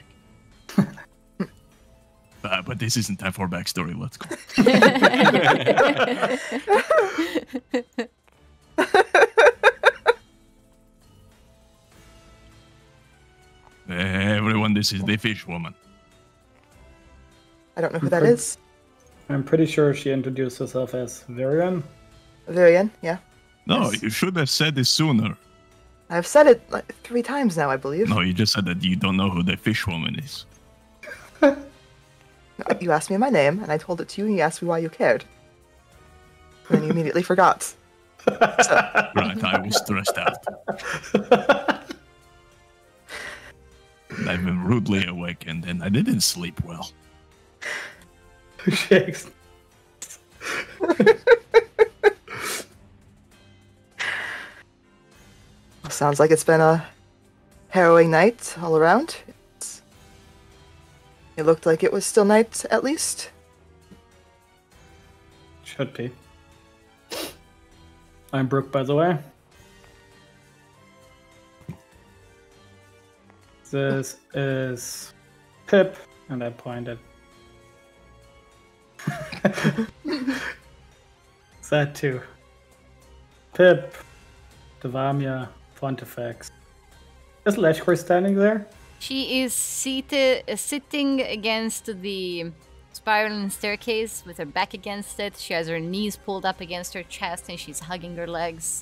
But this isn't time for backstory. Let's go. Everyone, this is the fish woman.
I don't know who that is.
I'm pretty sure she introduced herself as Virion.
Virion, yeah.
No,
Yes.
you should have said this sooner.
I've said it like 3 times now, I believe.
No, you just said that you don't know who the fish woman is.
You asked me my name, and I told it to you, and you asked me why you cared. And then you immediately forgot. So,
Right, I was stressed out. I've been rudely awakened, and I didn't sleep well.
Shakes.
sounds like it's been a harrowing night all around. It looked like it was still night, at least.
Should be. I'm Brooke, by the way. This is Pip, and I pointed. That too. Pip, Devamia, Pontifex. Is Leshkor standing there?
She is sitting against the spiraling staircase with her back against it. She has her knees pulled up against her chest and she's hugging her legs.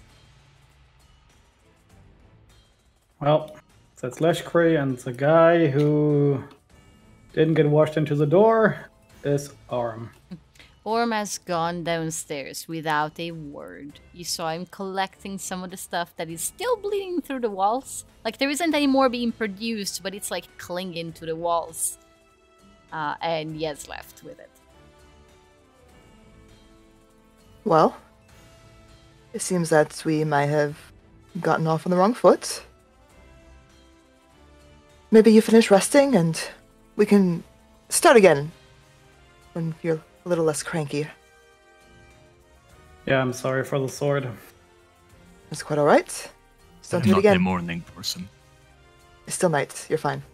Well, that's Leshkor, and the guy who didn't get washed into the door is Orm.
Orm has gone downstairs without a word. You saw him collecting some of the stuff that is still bleeding through the walls. Like, there isn't any more being produced, but it's like clinging to the walls. And he has left with it.
Well, it seems that we might have gotten off on the wrong foot. Maybe you finish resting and we can start again when you're a little less cranky.
Yeah, I'm sorry for the sword.
It's quite alright. Just don't
I'm
do it
not a
again.
morning person.
It's still night. You're fine.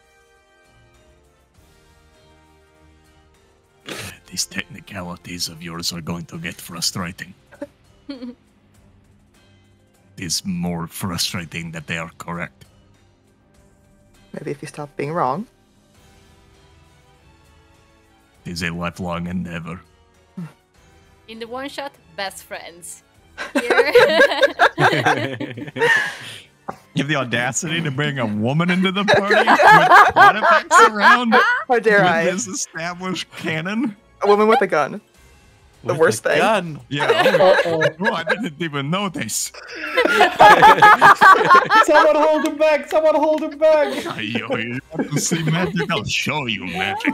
These technicalities of yours are going to get frustrating. It is more frustrating that they are correct.
Maybe if you stop being wrong.
It is a lifelong endeavor.
In the one shot, best friends. Here.
You have the audacity to bring a woman into the party with plot effects around
How dare I?
with this established canon?
A woman with a gun. The
With
worst
a
thing.
gun.
Yeah.
Uh-oh.
Oh, I didn't even notice.
Someone hold him back! Someone hold him back!
You want to see magic? I'll show you magic.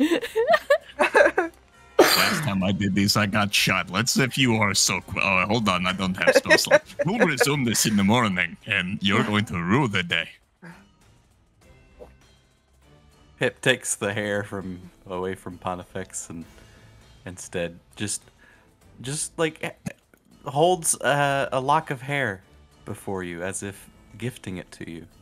Last time I did this, I got shot. Let's see if you are so oh, hold on, I don't have spell slot. We'll resume this in the morning, and you're going to rue the day.
Pip takes the hair from away from Pontifex and instead just like holds a lock of hair before you as if gifting it to you.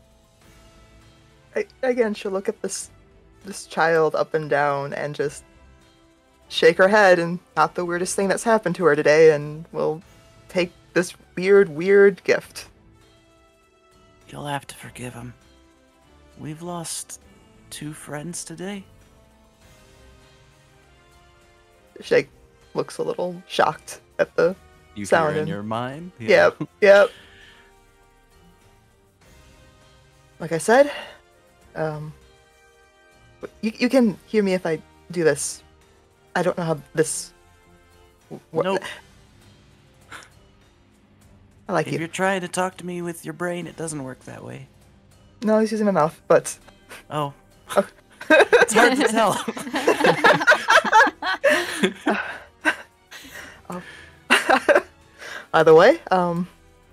Again, she'll look at this child up and down and just shake her head, and not the weirdest thing that's happened to her today, and will take this weird gift.
You'll have to forgive him. We've lost 2 friends today.
She looks a little shocked at the
You
sound.
hear in
and-
your mind?
Yep. Like I said, you can hear me if I do this. I don't know how this works.
Nope.
I like
If
you.
you're trying to talk to me with your brain, it doesn't work that way.
No, he's using my mouth, but
Oh. It's hard to tell.
either way, like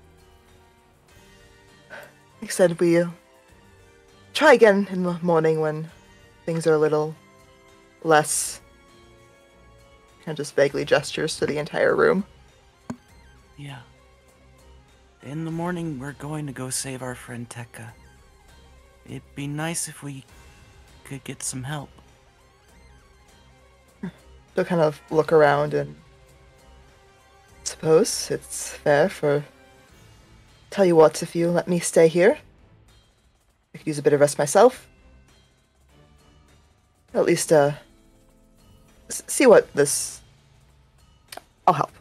I said, we try again in the morning when things are a little less. And just vaguely gestures to the entire room.
Yeah. In the morning, we're going to go save our friend Tékà. It'd be nice if we could get some help.
She'll kind of look around and suppose it's fair for. Tell you what, if you let me stay here, I could use a bit of rest myself. At least, see what this. I'll help.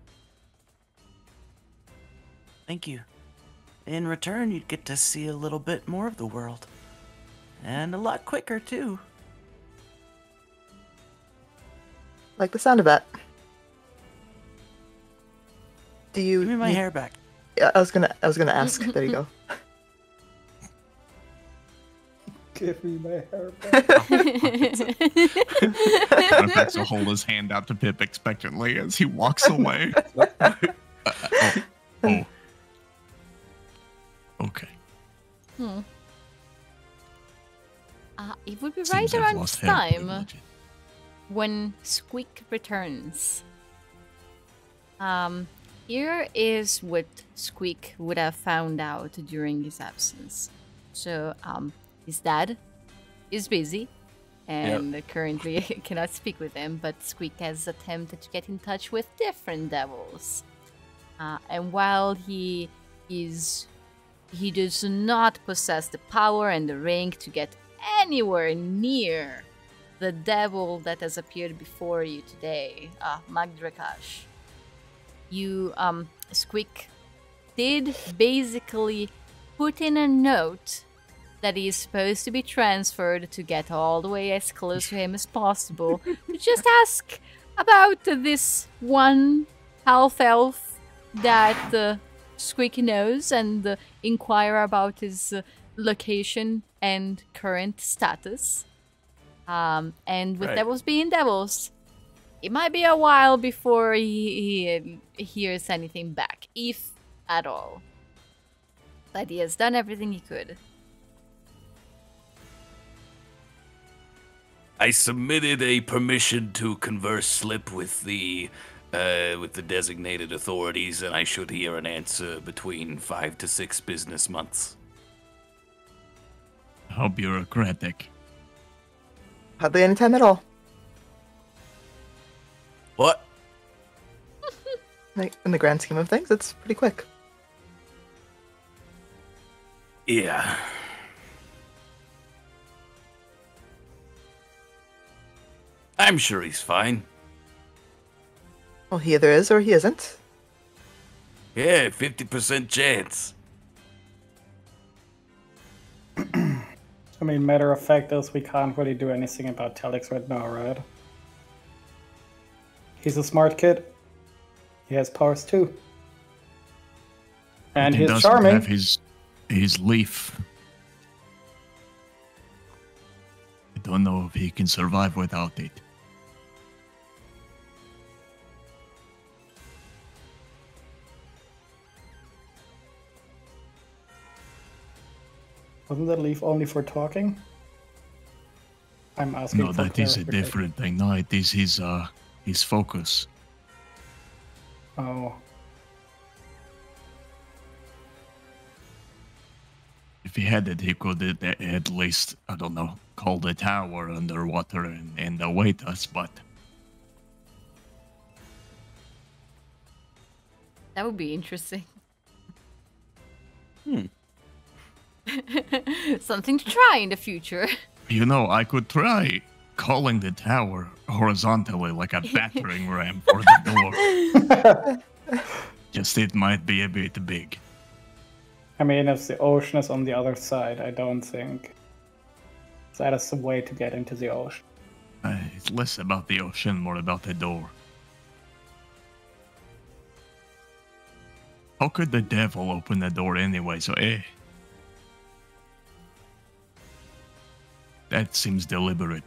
Thank you. In return, you'd get to see a little bit more of the world. And a lot quicker, too.
Like the sound of that. Do you
Give me my
need-
hair back.
Yeah, I was gonna ask. There you go.
Give me my hair back.
Pontifex will hold his hand out to Pip expectantly as he walks away.
Oh. Okay.
It would be
Seems
right
I've
around
lost
this
hair
time
privilege.
when Squeak returns. Here is what Squeak would have found out during his absence. So, his dad is busy and currently cannot speak with him, but Squeak has attempted to get in touch with different devils. And while he does not possess the power and the rank to get anywhere near the devil that has appeared before you today, Magdrakash. You, Squeak, did basically put in a note that he is supposed to be transferred to get all the way as close to him as possible. To just ask about this one half-elf that Squeak knows and inquire about his location and current status. And with devils being devils, it might be a while before he hears anything back, if at all. But he has done everything he could.
I submitted a permission to converse slip with the designated authorities, and I should hear an answer between 5 to 6 business months.
How bureaucratic.
Hardly any time at all.
What?
Like, in the grand scheme of things, it's pretty quick.
Yeah. I'm sure he's fine.
Well, he either is or he isn't.
Yeah, 50% chance.
I mean, matter of fact is we can't really do anything about Telix right now, right? He's a smart kid. He has powers too. And
he
he's
doesn't
charming.
have his leaf. I don't know if he can survive without it.
Wasn't that leaf only for talking? I'm asking
No,
for
that is a
clarification.
different thing. No, it is his focus.
Oh.
If he had it, he could at least, I don't know, call the tower underwater and await us, but
That would be interesting. Something to try in the future.
you know, I could try calling the tower horizontally like a battering ram for the door. Just it might be a bit big.
I mean, if the ocean is on the other side, I don't think that is the way to get into the ocean.
It's less about the ocean, more about the door. How could the devil open the door anyway? So, that seems deliberate.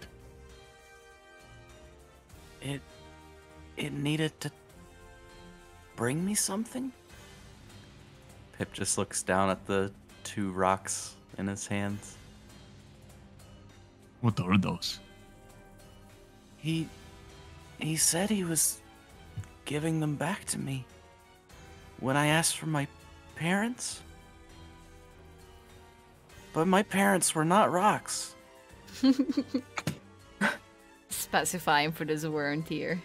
It needed to bring me something?
Pip just looks down at the 2 rocks in his hands.
What are those?
He said he was giving them back to me when I asked for my parents. But my parents were not rocks.
Specifying for this weren't here.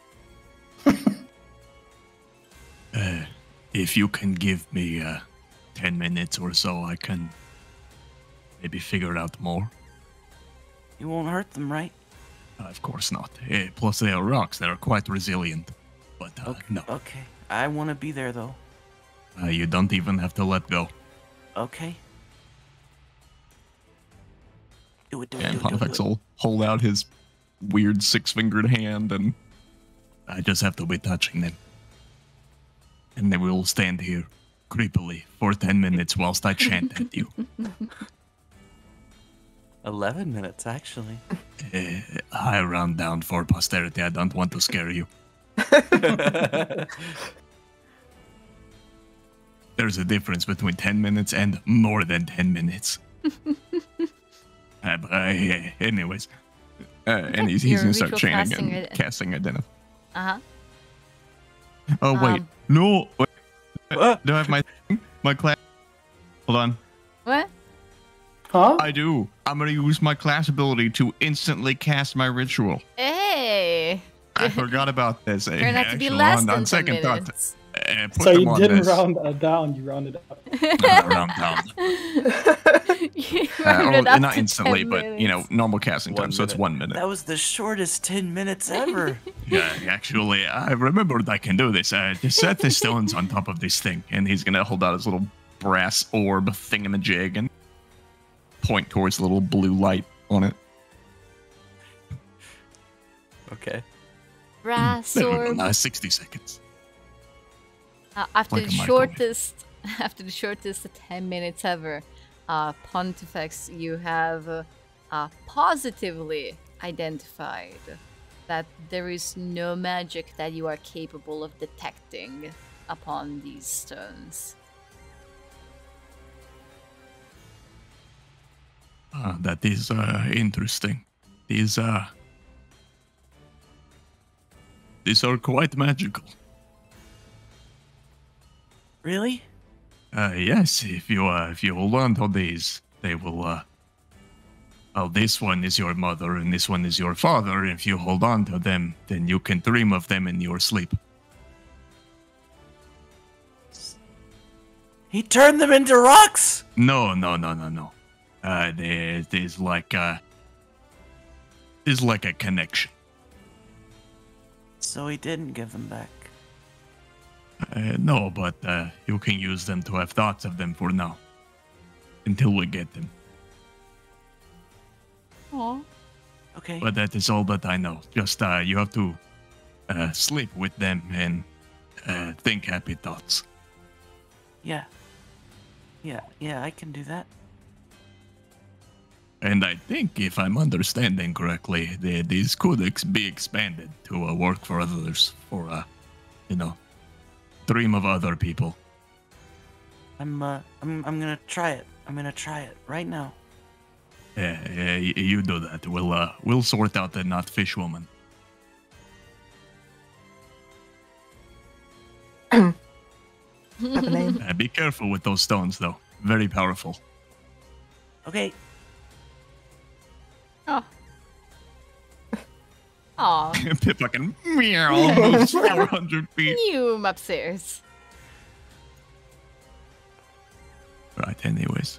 If you can give me 10 minutes or so, I can maybe figure out more.
You won't hurt them, right?
Of course not. Plus, they are rocks. They are quite resilient. But no,
Okay. I want to be there, though.
you don't even have to let go.
Okay. Do it, do it,
And
do it, do it,
Pontifex
do it.
will hold out his weird 6-fingered hand and
I just have to be touching them. And they will stand here creepily for 10 minutes whilst I chant at you.
11 minutes, actually.
I round down for posterity. I don't want to scare you. There's a difference between 10 minutes and more than 10 minutes. Anyways.
and he's
You're
gonna start
ritual
chanting and casting identify.
Uh-huh.
Oh wait, no. Wait. Do I have my class? Hold on.
What?
Huh?
I do. I'm gonna use my class ability to instantly cast my ritual.
Hey!
I forgot about this.
Turned out to be
Actually,
less
on
than 10
second thought,
minutes.
put
So
them
you
on
didn't
this.
round down, you rounded up.
Round down.
You rounded up
not
to
instantly,
10
but you know,
minutes.
normal casting time.
1
So it's
minute.
1 minute.
That was the shortest 10 minutes ever.
Yeah, actually, I remembered I can do this. Just set the stones on top of this thing.
And he's gonna hold out his little brass orb thingamajig and point towards the little blue light on it.
Okay.
Brass
No,
orb.
60 seconds.
After
Like
the
a microwave.
shortest 10 minutes ever, Pontifex, you have positively identified that there is no magic that you are capable of detecting upon these stones.
That is interesting. These are quite magical.
Really?
Yes, if you hold on to these, they will. Well, this one is your mother and this one is your father. If you hold on to them, then you can dream of them in your sleep.
He turned them into rocks?
No. There's like a connection.
So he didn't give them back.
No, but you can use them to have thoughts of them for now. Until we get them.
Aw.
Okay.
But that is all that I know. Just you have to sleep with them and think happy thoughts.
Yeah. Yeah, I can do that.
And I think, if I'm understanding correctly, these could be expanded to work for others, for, dream of other people.
I'm gonna try it. I'm gonna try it right now.
Yeah, you do that. We'll sort out the not fish woman.
Have a name.
Be careful with those stones, though. Very powerful.
Okay.
Oh. Aw.
Pip fucking meow moves 400 feet.
You upstairs.
Right, anyways.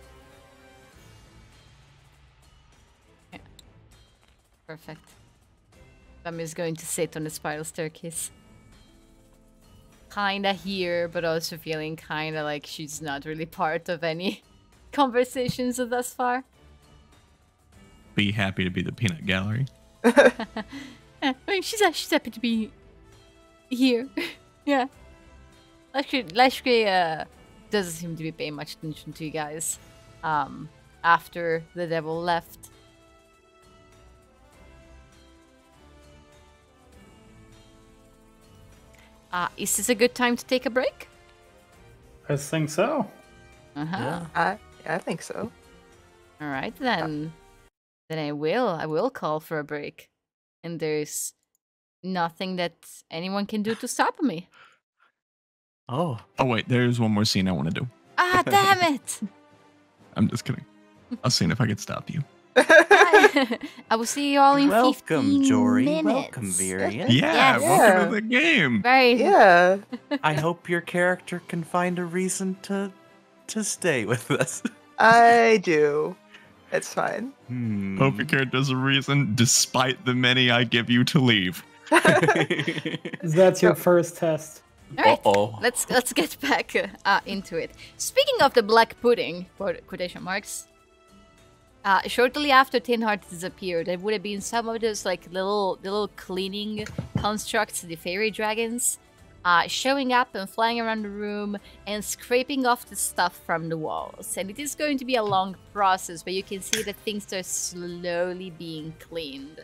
Perfect. Bam is going to sit on the spiral staircase. Kinda here, but also feeling kinda like she's not really part of any conversations thus far.
Be happy to be the peanut gallery.
I mean, she's happy to be here. Yeah. Lashkri doesn't seem to be paying much attention to you guys. After the devil left. Is this a good time to take a break?
I think so.
Uh-huh.
Yeah, I think so.
All right, then. Then I will call for a break. And there's nothing that anyone can do to stop me.
Oh.
Oh, wait, there's one more scene I want to do.
Ah, damn it!
I'm just kidding. I'll see if I can stop you.
I will see you all in 15
Welcome, Jory.
minutes.
Welcome, Virion.
Yeah,
Yes.
welcome to the game.
Very.
Yeah.
I hope your character can find a reason to stay with us.
I do. It's fine.
Hope your character has a reason, despite the many I give you to leave.
That's your first test.
All right,
Uh-oh.
let's get back into it. Speaking of the black pudding, quotation marks. Shortly after Tin Heart disappeared, there would have been some of those like little cleaning constructs, the fairy dragons, showing up and flying around the room and scraping off the stuff from the walls. And it is going to be a long process, but you can see that things are slowly being cleaned.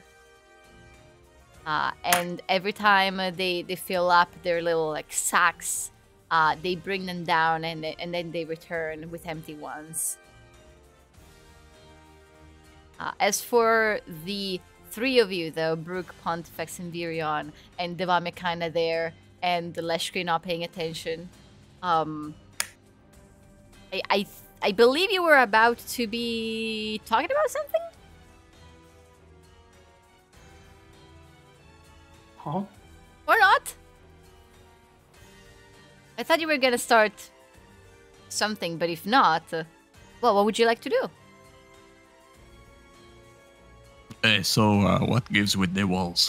And every time they fill up their little like sacks, they bring them down and then they return with empty ones. As for the three of you, though, Brooke, Pontifex, and Virion, and Devame kinda there, and the Leshkri not paying attention, I believe you were about to be talking about something?
Huh?
Or not? I thought you were gonna start something, but if not, well, what would you like to do?
So, what gives with the walls?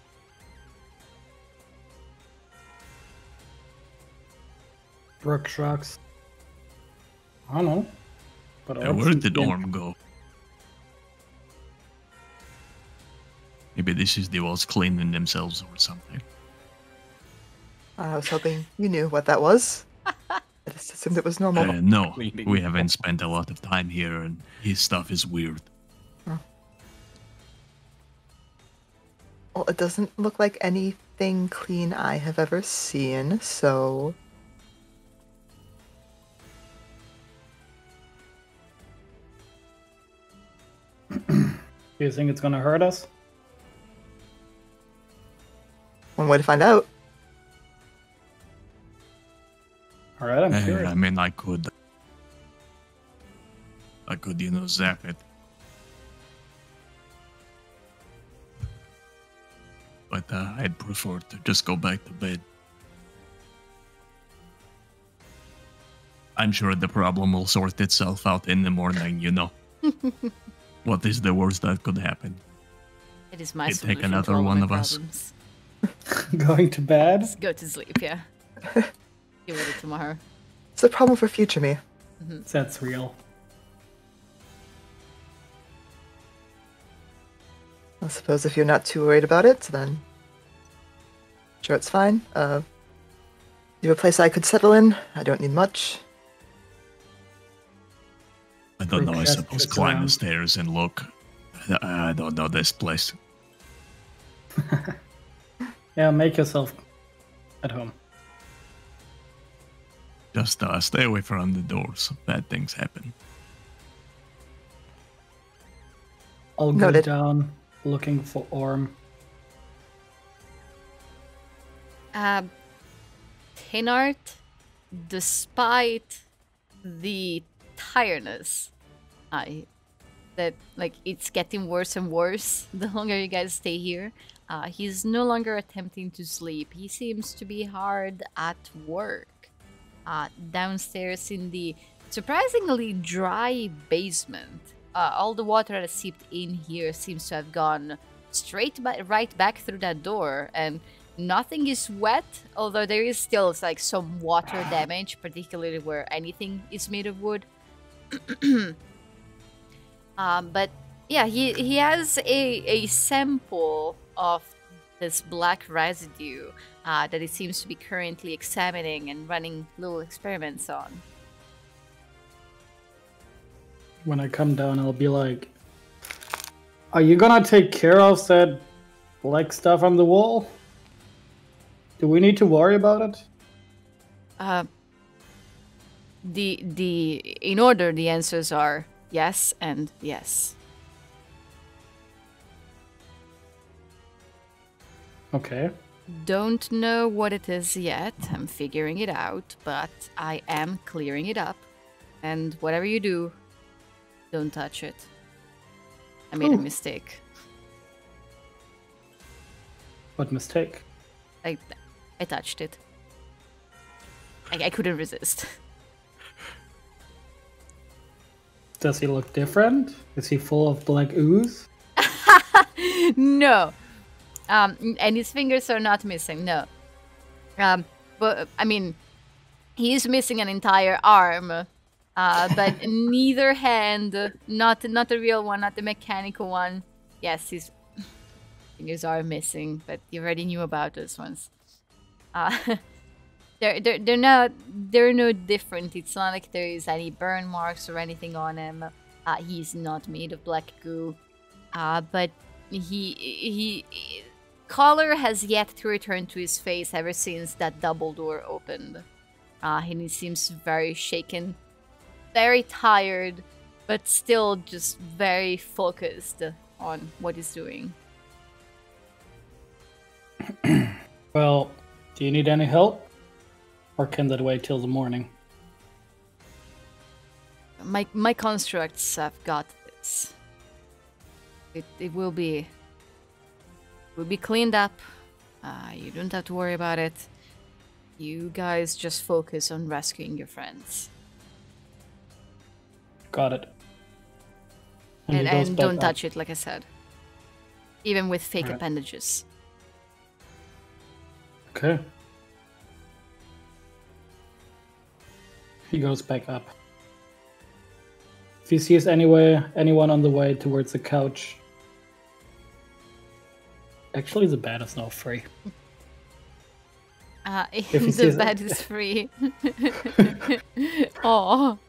Brooke shrugs. I don't know. But
Where did Orm go? Maybe this is the walls cleaning themselves or something.
I was hoping you knew what that was. I just assumed it was normal.
No, we haven't spent a lot of time here, and his stuff is weird.
Well, it doesn't look like anything clean I have ever seen, so...
Do you think it's gonna hurt us?
One way to find out.
Alright, I'm curious.
I mean, I could, zap it. But I'd prefer to just go back to bed. I'm sure the problem will sort itself out in the morning, you know. What is the worst that could happen?
It is my
He'd
solution
take another
to all
one
my
of us.
problems.
Going to bed?
Just go to sleep, yeah. Deal with it tomorrow.
It's a problem for future me.
That's real.
I suppose if you're not too worried about it, then sure, it's fine. You have a place I could settle in? I don't need much.
I don't know, I
Yes,
suppose
it's
climb the
around.
stairs and look. I don't know this place.
Yeah, make yourself at home.
Just stay away from the doors. Bad things happen.
I'll go
Noted.
down looking for Orm.
Thinart, despite the tiredness, that like it's getting worse and worse the longer you guys stay here. He's no longer attempting to sleep. He seems to be hard at work. Downstairs in the surprisingly dry basement, all the water that has seeped in here seems to have gone right back through that door, and nothing is wet, although there is still like some water damage, particularly where anything is made of wood. But yeah, he has a sample of this black residue that he seems to be currently examining and running little experiments on.
When I come down, I'll be like, are you gonna take care of that black stuff on the wall? Do we need to worry about it?
In order, the answers are yes and yes.
Okay.
Don't know what it is yet. I'm figuring it out, but I am clearing it up. And whatever you do, don't touch it. I made a mistake.
What mistake?
I touched it. I couldn't resist.
Does he look different? Is he full of black ooze?
No. And his fingers are not missing, no. But, I mean, he is missing an entire arm. But neither hand, not the real one, not the mechanical one. Yes, his fingers are missing, but you already knew about those ones. They're no different. It's not like there is any burn marks or anything on him. He's not made of black goo. But he color has yet to return to his face ever since that double door opened. And he seems very shaken, very tired, but still just very focused on what he's doing.
Well, do you need any help? Or can that wait till the morning?
My constructs have got this. It will be cleaned up. You don't have to worry about it. You guys just focus on rescuing your friends.
Got it.
And don't touch it, like I said. Even with fake
Alright.
appendages.
Okay. He goes back up. If he sees anyone on the way towards the couch. Actually, the bed is now free. he
The
sees
bed is free. Oh.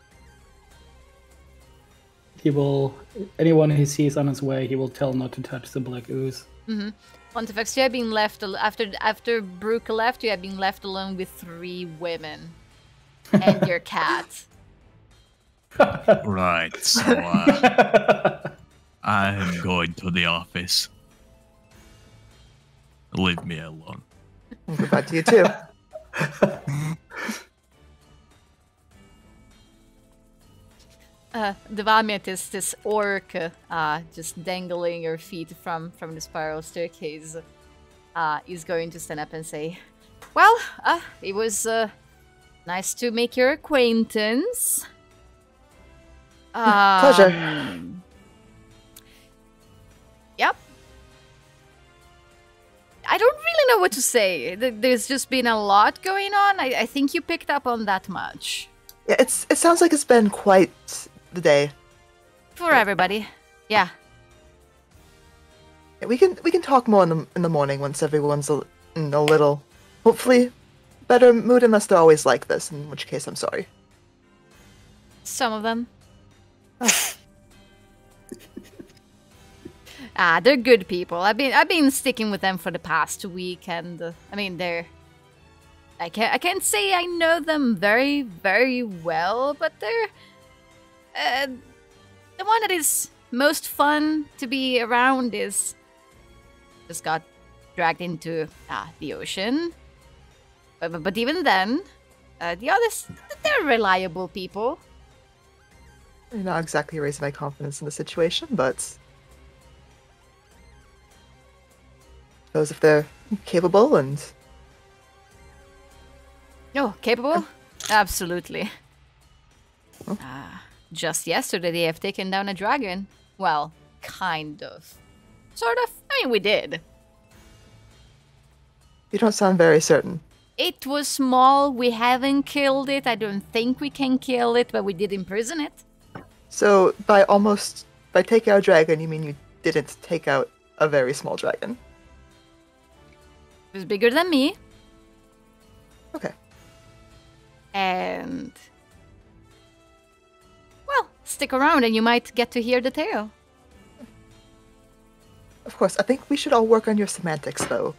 Anyone he sees on his way, he will tell not to touch the black ooze.
Pontifex, you have been left after Brooke left. You have been left alone with 3 women and your cat.
Right, so I'm going to the office. Leave me alone.
Goodbye to you too.
The Vamiat is this orc just dangling your feet from the spiral staircase. Is going to stand up and say, well, it was nice to make your acquaintance.
Pleasure.
Yep. I don't really know what to say. There's just been a lot going on. I think you picked up on that much.
Yeah, it sounds like it's been quite the day.
For everybody. Yeah.
Yeah, we can talk more in the morning once everyone's in a little, hopefully, better mood, unless they're always like this, in which case I'm sorry.
Some of them. They're good people. I've been sticking with them for the past week, and I mean they're. I can't say I know them very, very well, but they're the one that is most fun to be around is just got dragged into the ocean. But even then, the others, they're reliable people.
You're not exactly raising my confidence in the situation, but suppose if they're capable and
capable? Absolutely. Just yesterday they have taken down a dragon. Well, kind of. Sort of. I mean, we did.
You don't sound very certain.
It was small. We haven't killed it. I don't think we can kill it, but we did imprison it.
So, by taking out a dragon, you mean you didn't take out a very small dragon?
It was bigger than me.
Okay.
And well, stick around and you might get to hear the tale.
Of course, I think we should all work on your semantics, though.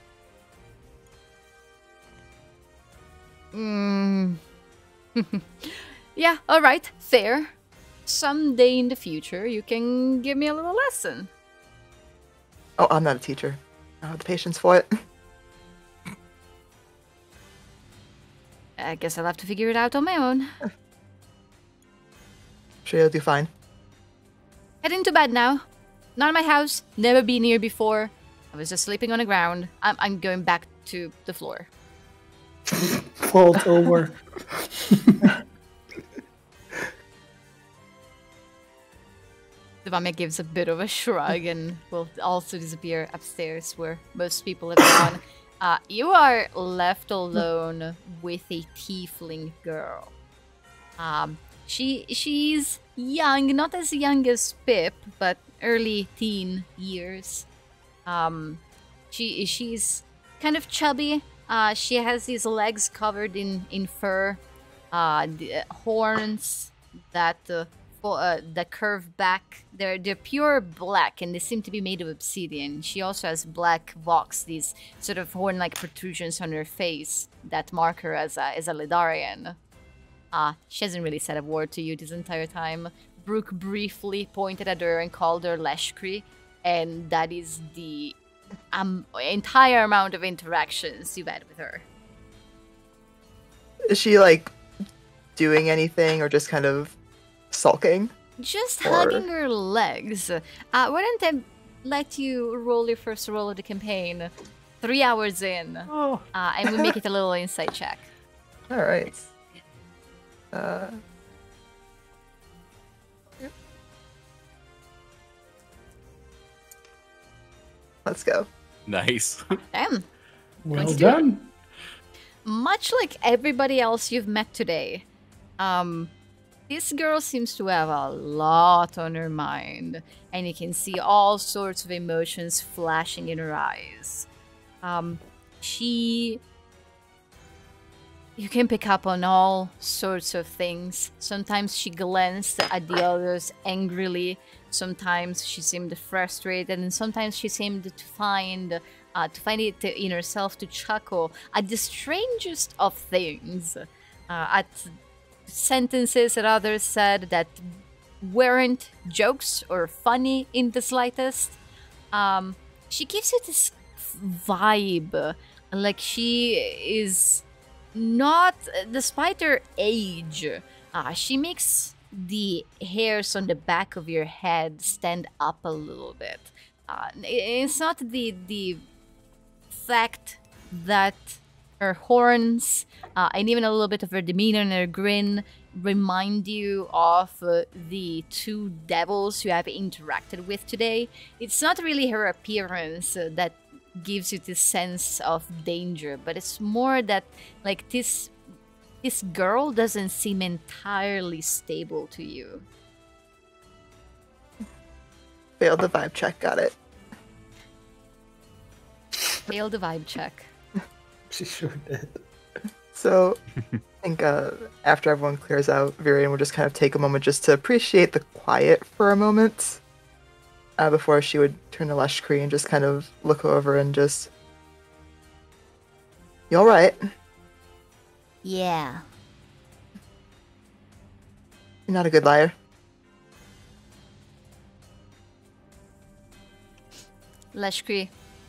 Yeah, alright, fair. Someday in the future, you can give me a little lesson.
Oh, I'm not a teacher. I don't have the patience for it.
I guess I'll have to figure it out on my own.
Sure, you'll do fine.
Heading to bed now. Not in my house, never been here before. I was just sleeping on the ground. I'm going back to the floor.
Vault over.
Devamia gives a bit of a shrug and will also disappear upstairs where most people have gone. You are left alone with a tiefling girl. She's young, not as young as Pip, but early teen years. She's kind of chubby. She has these legs covered in fur, the horns that curve back. They're pure black and they seem to be made of obsidian. She also has black vox, these sort of horn-like protrusions on her face that mark her as a Ledarian. She hasn't really said a word to you this entire time. Brooke briefly pointed at her and called her Leshkri, and that is the entire amount of interactions you've had with her.
Is she, like, doing anything or just kind of sulking?
Just
Or-
hugging her legs. Why don't I let you roll your first roll of the campaign 3 hours in, and we make it a little insight check.
Alright. Let's go.
Nice.
Damn.
Well
22.
done.
Much like everybody else you've met today, this girl seems to have a lot on her mind, and you can see all sorts of emotions flashing in her eyes. You can pick up on all sorts of things. Sometimes she glanced at the others angrily. Sometimes she seemed frustrated, and sometimes she seemed to find it in herself to chuckle at the strangest of things, at sentences that others said that weren't jokes or funny in the slightest. She gives you this vibe, like she is not, despite her age, she makes the hairs on the back of your head stand up a little bit. It's not the fact that her horns and even a little bit of her demeanor and her grin remind you of the two devils you have interacted with today. It's not really her appearance that gives you this sense of danger, but it's more that like this girl doesn't seem entirely stable to you.
Failed the vibe check. Got it.
Failed the vibe check.
She sure did.
So, I think after everyone clears out, Virion will just kind of take a moment just to appreciate the quiet for a moment before she would turn to Leshkree and just kind of look over and just... You alright?
Yeah.
You're not a good liar.
Leshkree.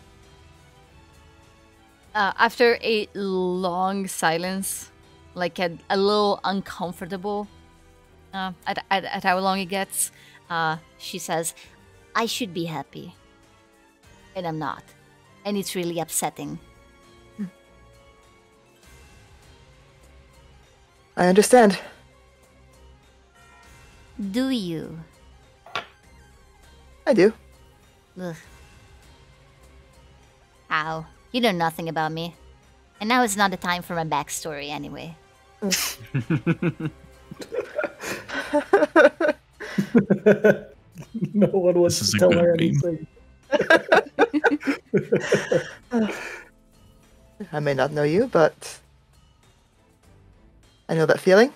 After a long silence, like a little uncomfortable at how long it gets, she says, I should be happy. And I'm not. And it's really upsetting.
I understand.
Do you?
I do.
Ugh. Ow. You know nothing about me. And now is not the time for my backstory anyway.
No one wants
This is
to
a
tell
good
her
meme.
anything.
I may not know you, but I know that feeling.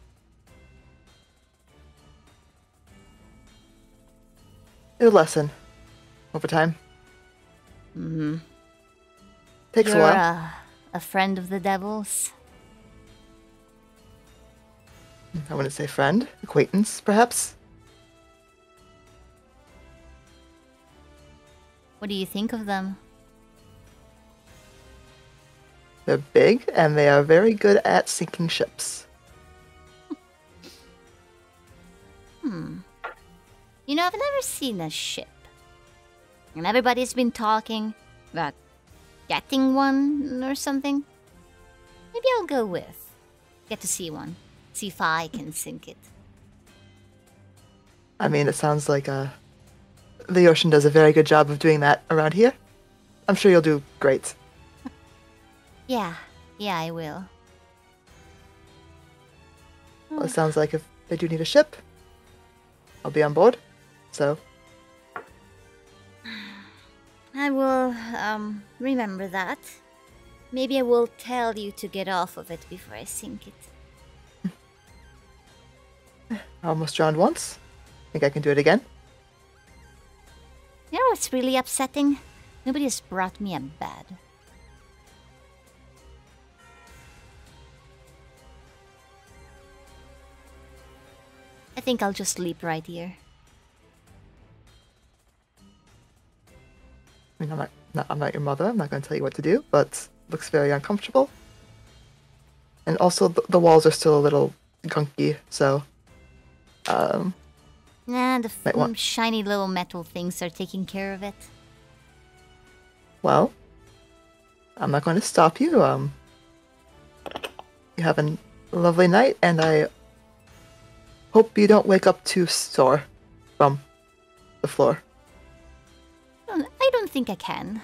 It'll lessen over time.
Mm-hmm.
Takes
You're
a while.
a friend of the devil's?
I wouldn't say friend. Acquaintance, perhaps.
What do you think of them?
They're big, and they are very good at sinking ships.
You know, I've never seen a ship. And everybody's been talking about getting one or something. Maybe I'll go with. Get to see one. See if I can sink it.
I mean, it sounds like the ocean does a very good job of doing that around here. I'm sure you'll do great.
Yeah, I will.
Well, it sounds like if they do need a ship, I'll be on board. So,
I will, remember that. Maybe I will tell you to get off of it before I sink it.
I almost drowned once. Think I can do it again?
You know what's really upsetting? Nobody has brought me a bed. I think I'll just sleep right here.
I mean, I'm not your mother. I'm not going to tell you what to do, but looks very uncomfortable. And also, the walls are still a little gunky, so...
Nah, the
Might want-
shiny little metal things are taking care of it.
Well, I'm not going to stop you. You have a lovely night, and I hope you don't wake up too sore from the floor.
I don't think I can.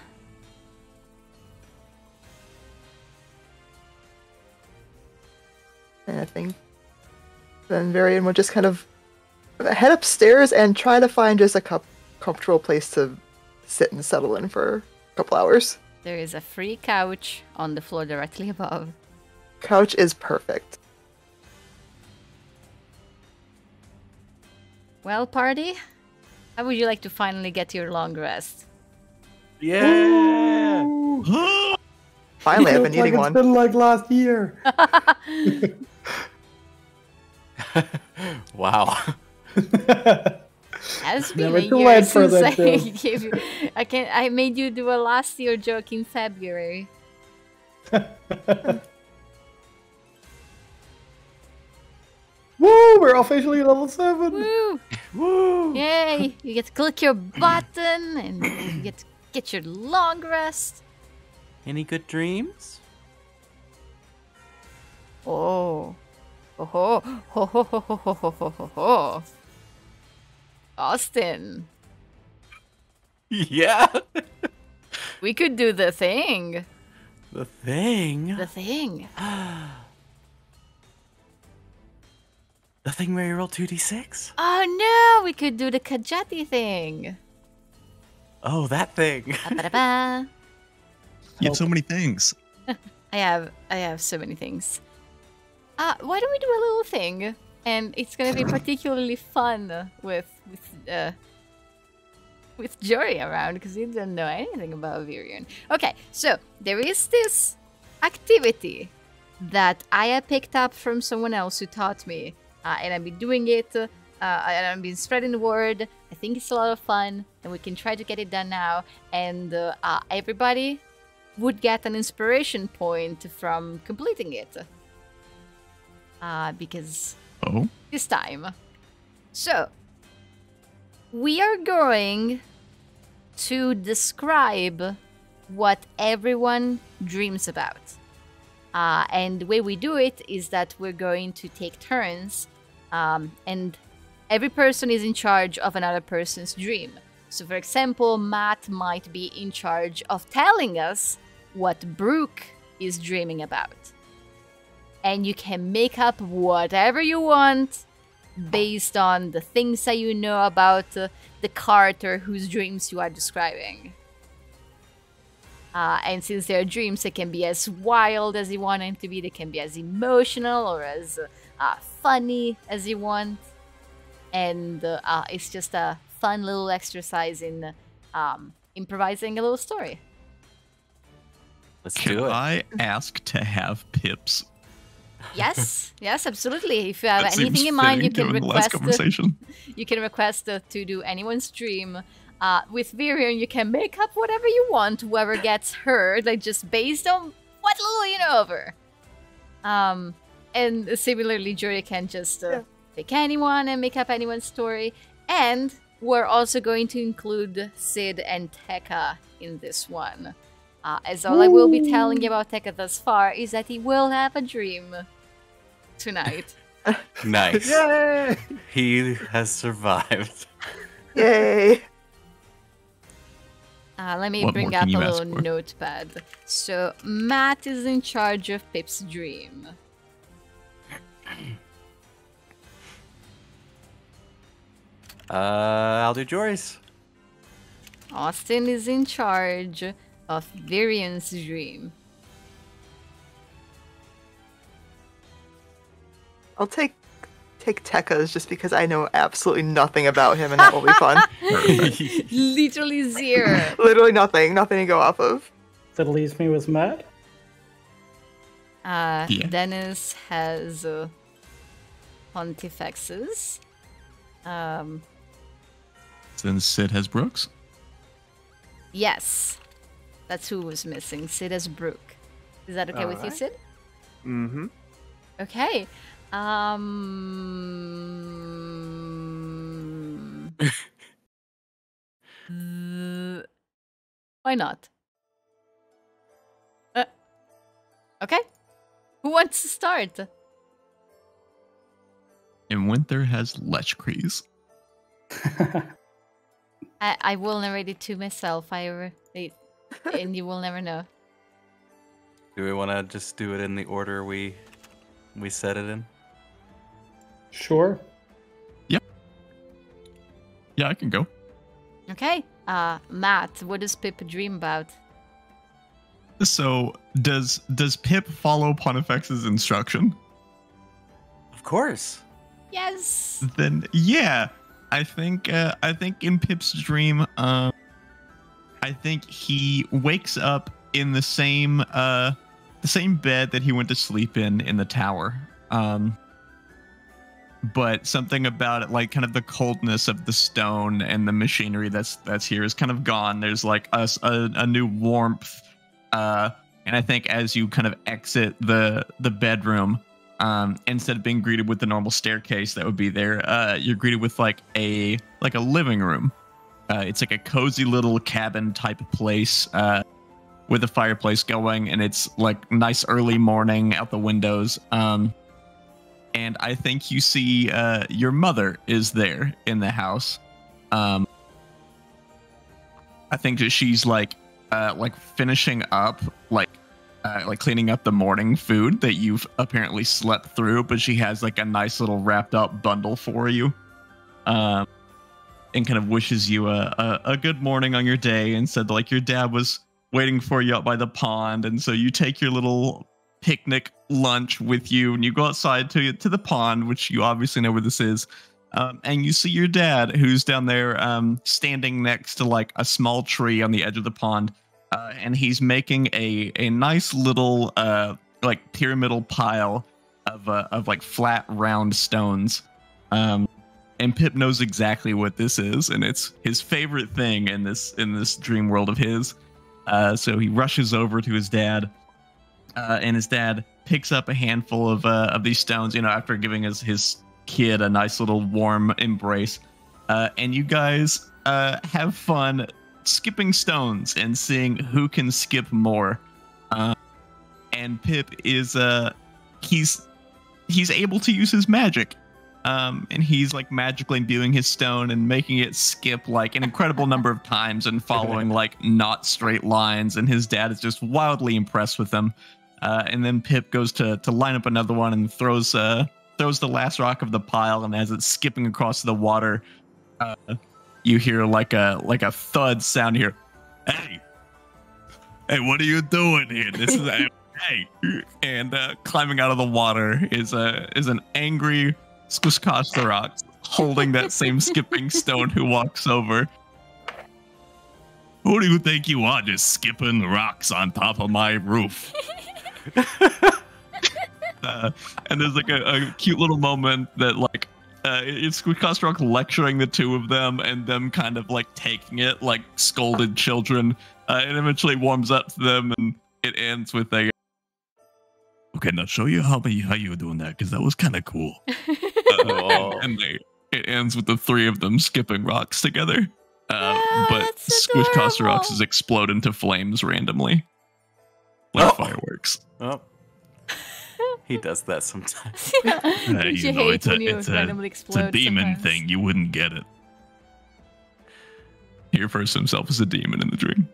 And I think then Virion would just kind of head upstairs and try to find just a comfortable place to sit and settle in for a couple hours.
There is a free couch on the floor directly above.
Couch is perfect.
Well, party, how would you like to finally get your long rest?
Yeah.
Finally, I've been
Feels like
needing
it's
one.
been like last year.
Wow.
Has been
Never
a
too
year
late for
since
that,
I
Bill.
gave you. I made you do a last year joke in February.
Woo! We're officially level 7.
Woo!
Woo!
Yay! You get to click your button and you get to get your long rest.
Any good dreams?
Oh. Ho ho ho ho ho ho ho ho ho ho. Austin.
Yeah.
We could do the thing.
The thing?
The thing.
The thing where you roll 2d6?
Oh no, we could do the Kajati thing.
Oh, that thing.
Ba-ba-da-ba.
You have so many things.
I have so many things. Why don't we do a little thing? And it's gonna be particularly fun with Jory around because he doesn't know anything about Virion. Okay, so there is this activity that I have picked up from someone else who taught me, and I've been doing it. And I've been spreading the word. I think it's a lot of fun, and we can try to get it done now. And everybody would get an inspiration point from completing it. Because this time. So, we are going to describe what everyone dreams about. And the way we do it is that we're going to take turns, and every person is in charge of another person's dream. So, for example, Matt might be in charge of telling us what Brooke is dreaming about. And you can make up whatever you want based on the things that you know about the character whose dreams you are describing. And since they're dreams, they can be as wild as you want them to be. They can be as emotional or as funny as you want. And it's just a fun little exercise in improvising a little story.
Let's do it.
Can I ask to have pips?
Yes, yes, absolutely. If you have
That
anything
seems
in mind, you
fitting
can
given the last
request.
conversation.
You can request to do anyone's dream. With Virion, you can make up whatever you want. Whoever gets heard, like just based on what little you know of her. And similarly, Jory can just pick anyone and make up anyone's story. And we're also going to include Sid and Tékà in this one. As all I will be telling you about Tékà thus far is that he will have a dream tonight.
Nice.
Yay!
He has survived.
Yay!
Let me
What
bring
more
up
can
a
you
little
ask for?
notepad. So, Matt is in charge of Pip's dream.
I'll do Jory's.
Austin is in charge of Virion's dream.
I'll take Tekka's just because I know absolutely nothing about him, and that will be fun.
Literally zero.
Literally nothing to go off of.
That leaves me with Matt.
Dennis has Pontifexes.
Then Sid has Brooks.
Yes. That's who was missing. Sid has Brooke. Is that okay with you,
Alright.
Sid?
Mm-hmm.
Okay. Why not? Okay. Who wants to start?
And Winther has Lechkrees.
I will narrate it to myself. And you will never know.
Do we want to just do it in the order we said it in?
Sure.
Yeah, I can go.
Okay. Matt, what does Pip dream about?
So, does Pip follow Pontifex's instruction?
Of course.
Yes.
Then yeah, I think in Pip's dream, I think he wakes up in the same bed that he went to sleep in the tower. But something about it, like kind of the coldness of the stone and the machinery that's here is kind of gone. There's like a new warmth, and I think as you kind of exit the bedroom, instead of being greeted with the normal staircase that would be there, you're greeted with like a living room. It's like a cozy little cabin type of place with a fireplace going, and it's like nice early morning out the windows. And I think you see your mother is there in the house. I think that she's like like finishing up like cleaning up the morning food that you've apparently slept through, but she has like a nice little wrapped up bundle for you, and kind of wishes you a good morning on your day, and said like your dad was waiting for you out by the pond, and so you take your little picnic lunch with you, and you go outside to the pond, which you obviously know where this is, and you see your dad, who's down there standing next to like a small tree on the edge of the pond, and he's making a nice little like pyramidal pile of like flat round stones, and Pip knows exactly what this is, and it's his favorite thing in this dream world of his. So he rushes over to his dad, and his dad picks up a handful of these stones, after giving his kid a nice little warm embrace. And you guys have fun skipping stones and seeing who can skip more. And Pip is he's able to use his magic. And he's like magically imbuing his stone and making it skip like an incredible number of times and following like not straight lines. And his dad is just wildly impressed with them. And then Pip goes to line up another one and throws the last rock of the pile. And as it's skipping across the water, you hear like a thud sound here. Hey, what are you doing here? This is hey. And climbing out of the water is an angry Squishcastorox holding that same skipping stone, who walks over.
Who do you think you are, just skipping the rocks on top of my roof?
And there's like a cute little moment that like it's Squishcastorox lecturing the two of them, and them kind of like taking it like scolded children. It eventually warms up to them, and it ends with a.
Okay, now show you how you were doing that, because that was kind of cool.
And it ends with the three of them skipping rocks together. But Squishcastorox is explode into flames randomly, like fireworks.
Oh, he does that sometimes.
It's a demon thing. You wouldn't get it.
He refers to himself as a demon in the dream.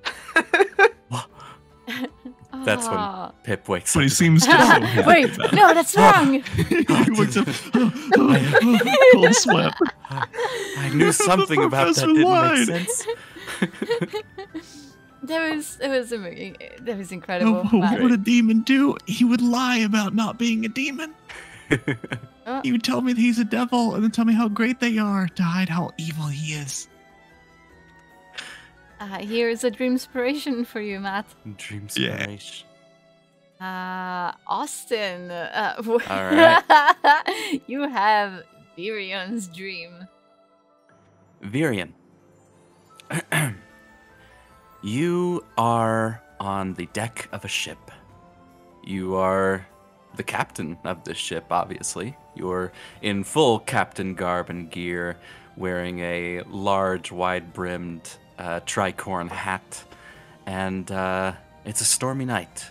That's when Pip wakes up.
But he seems just so happy.
Wait, no, that's wrong.
He wakes up, cold sweat.
I knew something about that didn't make sense.
That was incredible.
What would a demon do? He would lie about not being a demon. He would tell me that he's a devil, and then tell me how great they are to hide how evil he is.
Here's a dream inspiration for you, Matt.
Dream inspiration.
Austin.
All right.
You have Virion's dream.
Virion. You are on the deck of a ship. You are the captain of this ship, obviously. You're in full captain garb and gear, wearing a large, wide-brimmed tricorn hat, and it's a stormy night.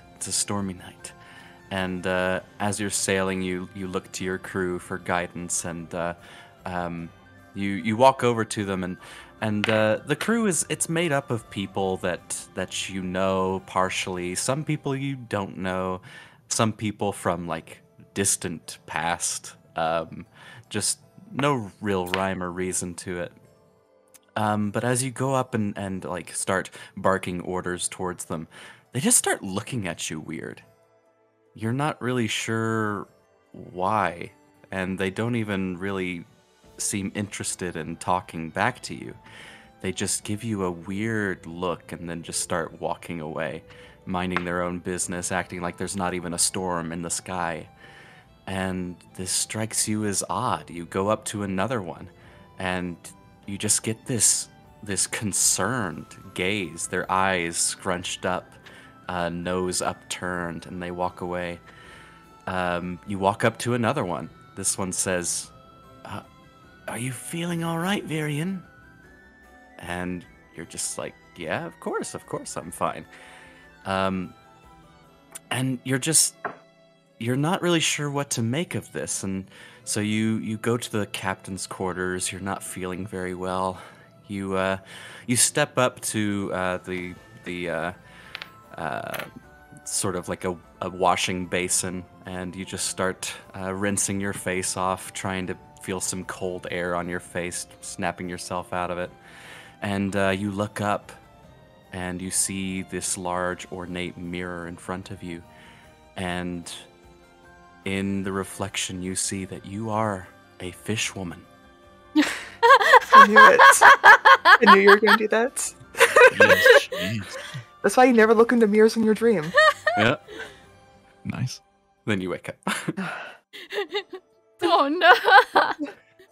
And as you're sailing, you look to your crew for guidance, and you walk over to them, and the crew it's made up of people that you know partially. Some people you don't know, some people from like distant past. Just no real rhyme or reason to it. But as you go up and like start barking orders towards them, they just start looking at you weird. You're not really sure why, and they don't even really seem interested in talking back to you. They just give you a weird look and then just start walking away, minding their own business, acting like there's not even a storm in the sky. And this strikes you as odd. You go up to another one, and you just get this concerned gaze, their eyes scrunched up, nose upturned, and they walk away. You walk up to another one. This one says, "Are you feeling all right, Virion?" And you're just like, "Yeah, of course, I'm fine." And you're not really sure what to make of this, and so you go to the captain's quarters. You're not feeling very well. You step up to the sort of like a washing basin, and you just start rinsing your face off, trying to feel some cold air on your face, snapping yourself out of it. And you look up, and you see this large, ornate mirror in front of you. And in the reflection, you see that you are a fish woman.
I knew it. I knew you were going to do that.
Yes, jeez.
That's why you never look into mirrors in your dream.
Yeah.
Nice.
Then you wake up.
Oh no!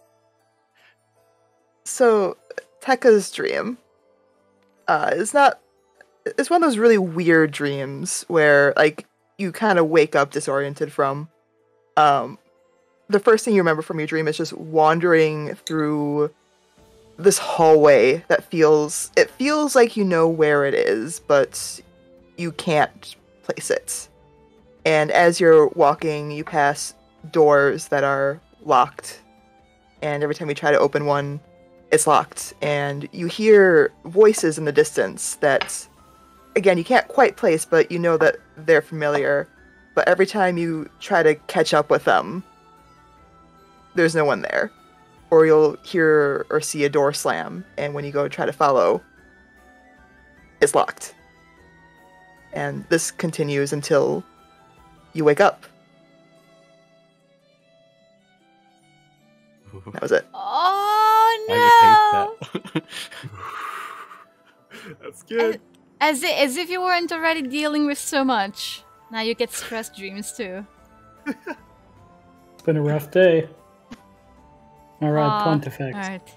So, Tékà's dream is not. It's one of those really weird dreams where, like, you kind of wake up disoriented from. The first thing you remember from your dream is just wandering through this hallway that feels like you know where it is, but you can't place it. And as you're walking, you pass doors that are locked, and every time you try to open one, it's locked. And you hear voices in the distance that, again, you can't quite place, but you know that they're familiar. But every time you try to catch up with them, there's no one there. Or you'll hear or see a door slam, and when you go try to follow, it's locked. And this continues until you wake up. That was it.
Oh no!
I would hate that.
That's good.
As if you weren't already dealing with so much. Now you get stress dreams too.
It's been a rough day. Alright, Pontifex.
Alright.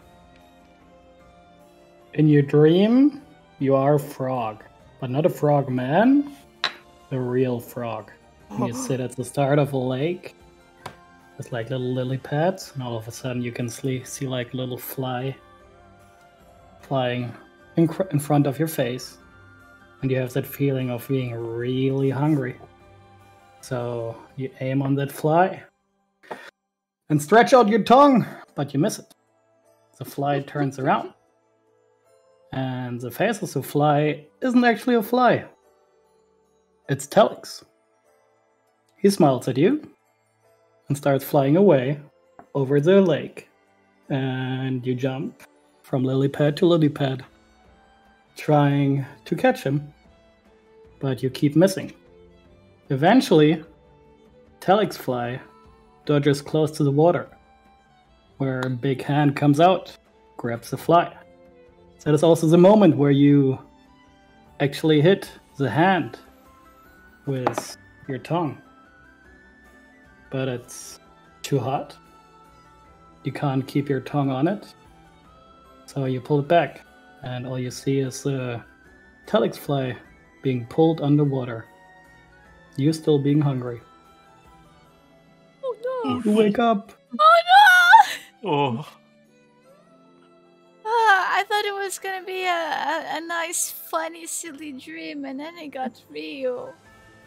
In your dream, you are a frog. But not a frog man, a real frog. And you sit at the start of a lake with like little lily pads, and all of a sudden you can see like little fly flying in front of your face. And you have that feeling of being really hungry. So you aim on that fly and stretch out your tongue, but you miss it. The fly turns around. And the face of the fly isn't actually a fly. It's Telix. He smiles at you and starts flying away over the lake. And you jump from lily pad to lily pad, trying to catch him, but you keep missing. Eventually, Telix fly dodges close to the water, where a big hand comes out, grabs the fly. That is also the moment where you actually hit the hand with your tongue. But it's too hot. You can't keep your tongue on it. So you pull it back, and all you see is the Telix fly being pulled underwater. You still being hungry.
Oh no!
You wake up.
Oh no!
Oh.
I thought it was gonna be a nice, funny, silly dream, and then it got real.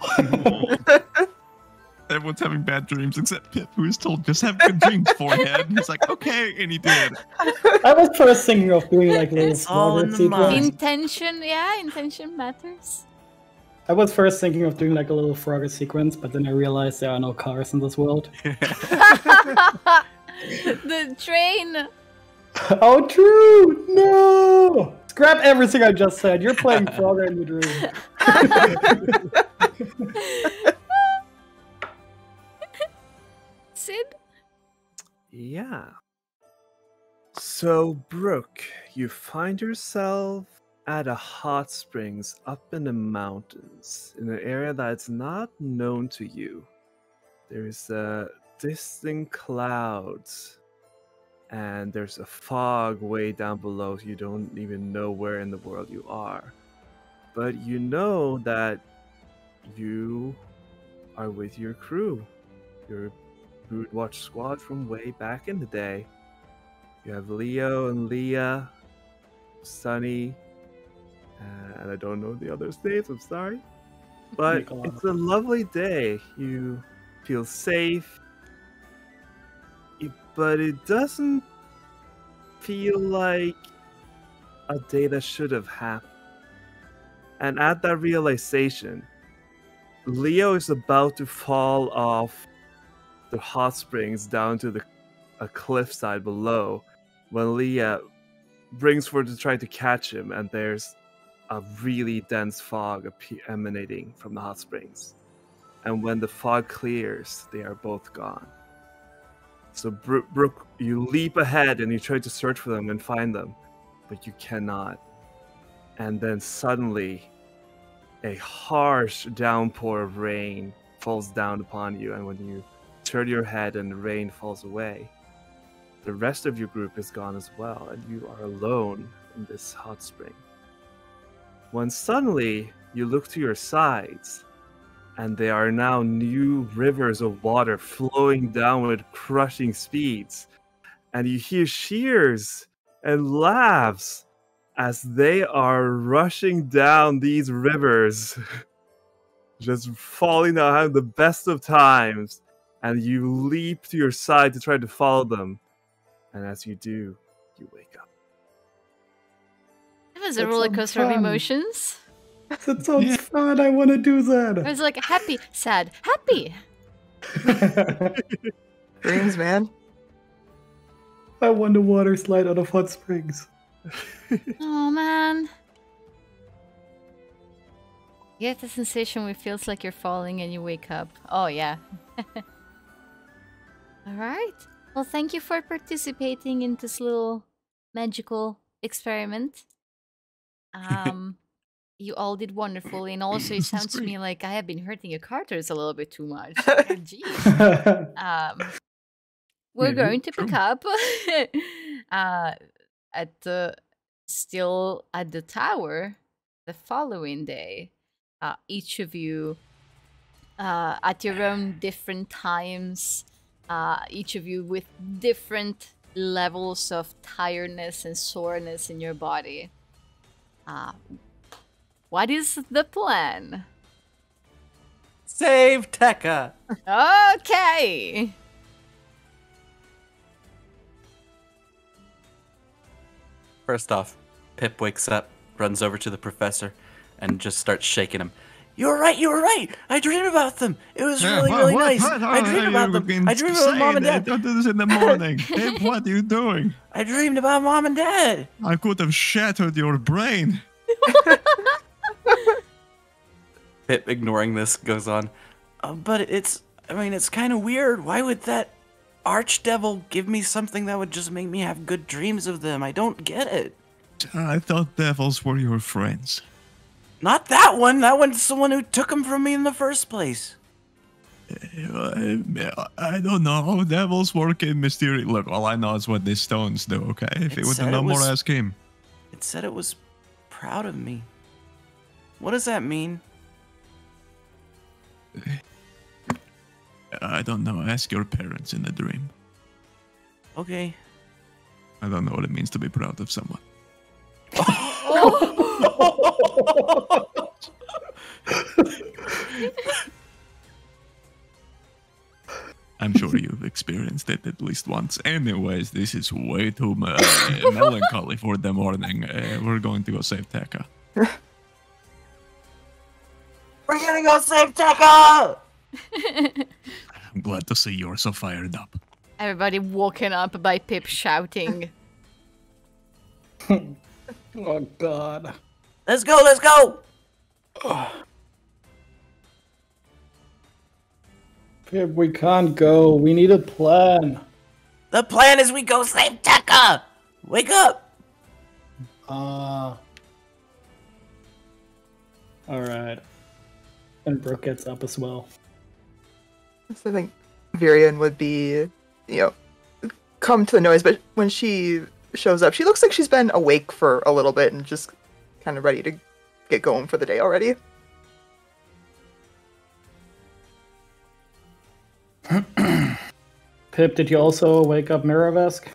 Everyone's having bad dreams except Pip, who is told just have good dreams beforehand. He's like, okay, and he did.
I was first thinking of doing like little
all in
frogger
the mind.
sequence.
Intention matters.
I was first thinking of doing like a little frogger sequence, but then I realized there are no cars in this world.
The train.
Oh, true! No! Scrap everything I just said. You're playing Frogger in your dream.
Sid?
Yeah. So, Brooke, you find yourself at a hot springs up in the mountains, in an area that's not known to you. There's distant clouds, and there's a fog way down below, so you don't even know where in the world you are. But you know that you are with your crew, your Broodwatch squad from way back in the day. You have Leo and Leah, Sunny, and I don't know the other names, I'm sorry. But it's a lovely day. You feel safe, but it doesn't feel like a day that should have happened. And at that realization, Leo is about to fall off the hot springs down to a cliffside below when Leah brings forward to try to catch him, and there's a really dense fog emanating from the hot springs. And when the fog clears, they are both gone. So Brooke, you leap ahead and you try to search for them and find them, but you cannot. And then suddenly, a harsh downpour of rain falls down upon you, and when you turn your head and the rain falls away, the rest of your group is gone as well, and you are alone in this hot spring. When suddenly you look to your sides, and there are now new rivers of water flowing down with crushing speeds, and you hear cheers and laughs as they are rushing down these rivers, just falling down, having the best of times, and you leap to your side to try to follow them. And as you do, you wake up.
It was a roller coaster of emotions.
That sounds fun. I want to do that.
It was like happy, sad, happy.
Dreams, man.
I want to water slide out of hot springs.
Oh man. You get the sensation where it feels like you're falling and you wake up. Oh yeah. Alright. Well, thank you for participating in this little magical experiment. You all did wonderfully, and also it sounds to me like I have been hurting your carters a little bit too much. Jeez. We're going to pick up still at the tower the following day. Each of you at your own different times, each of you with different levels of tiredness and soreness in your body. What is the plan?
Save Tékà!
Okay!
First off, Pip wakes up, runs over to the professor, and just starts shaking him. You were right, you were right! I dreamed about them! It was really nice! I dreamed about them! I dreamed about Mom and Dad!
Don't do this in the morning! Pip, what are you doing?
I dreamed about Mom and Dad!
I could have shattered your brain!
Pip, ignoring this, goes on. But it's kind of weird. Why would that archdevil give me something that would just make me have good dreams of them? I don't get it.
I thought devils were your friends.
Not that one. That one's the one who took them from me in the first place.
I don't know. Devils work in mysterious... Look, all I know is what these stones do, okay? If it would have known more, ask him.
It said it was proud of me. What does that mean?
I don't know. Ask your parents in the dream.
Okay.
I don't know what it means to be proud of someone. I'm sure you've experienced it at least once. Anyways, this is way too melancholy for the morning. We're going to go save Tékà.
We're gonna go save Tékà!
I'm glad to see you're so fired up.
Everybody woken up by Pip shouting.
Oh god.
Let's go, let's go!
Pip, we can't go. We need a plan.
The plan is we go save Tékà! Wake up!
Alright. And Brooke gets up as well.
So I think Virion would be, come to the noise, but when she shows up, she looks like she's been awake for a little bit and just kind of ready to get going for the day already.
Pip, did you also wake up Miravesk?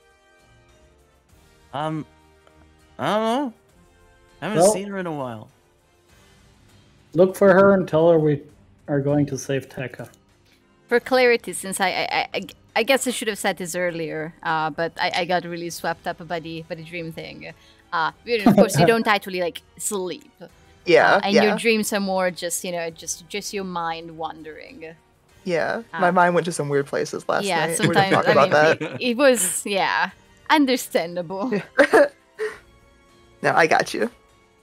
I don't know. I haven't seen her in a while.
Look for her and tell her we are going to save Tékà.
For clarity, since I guess I should have said this earlier, but I got really swept up by the dream thing. Of course, you don't actually sleep.
Yeah,
and
yeah.
your dreams are more just just your mind wandering.
Yeah, my mind went to some weird places last
Yeah,
night. We're
sometimes
gonna talk about that.
it was understandable.
No, I got you.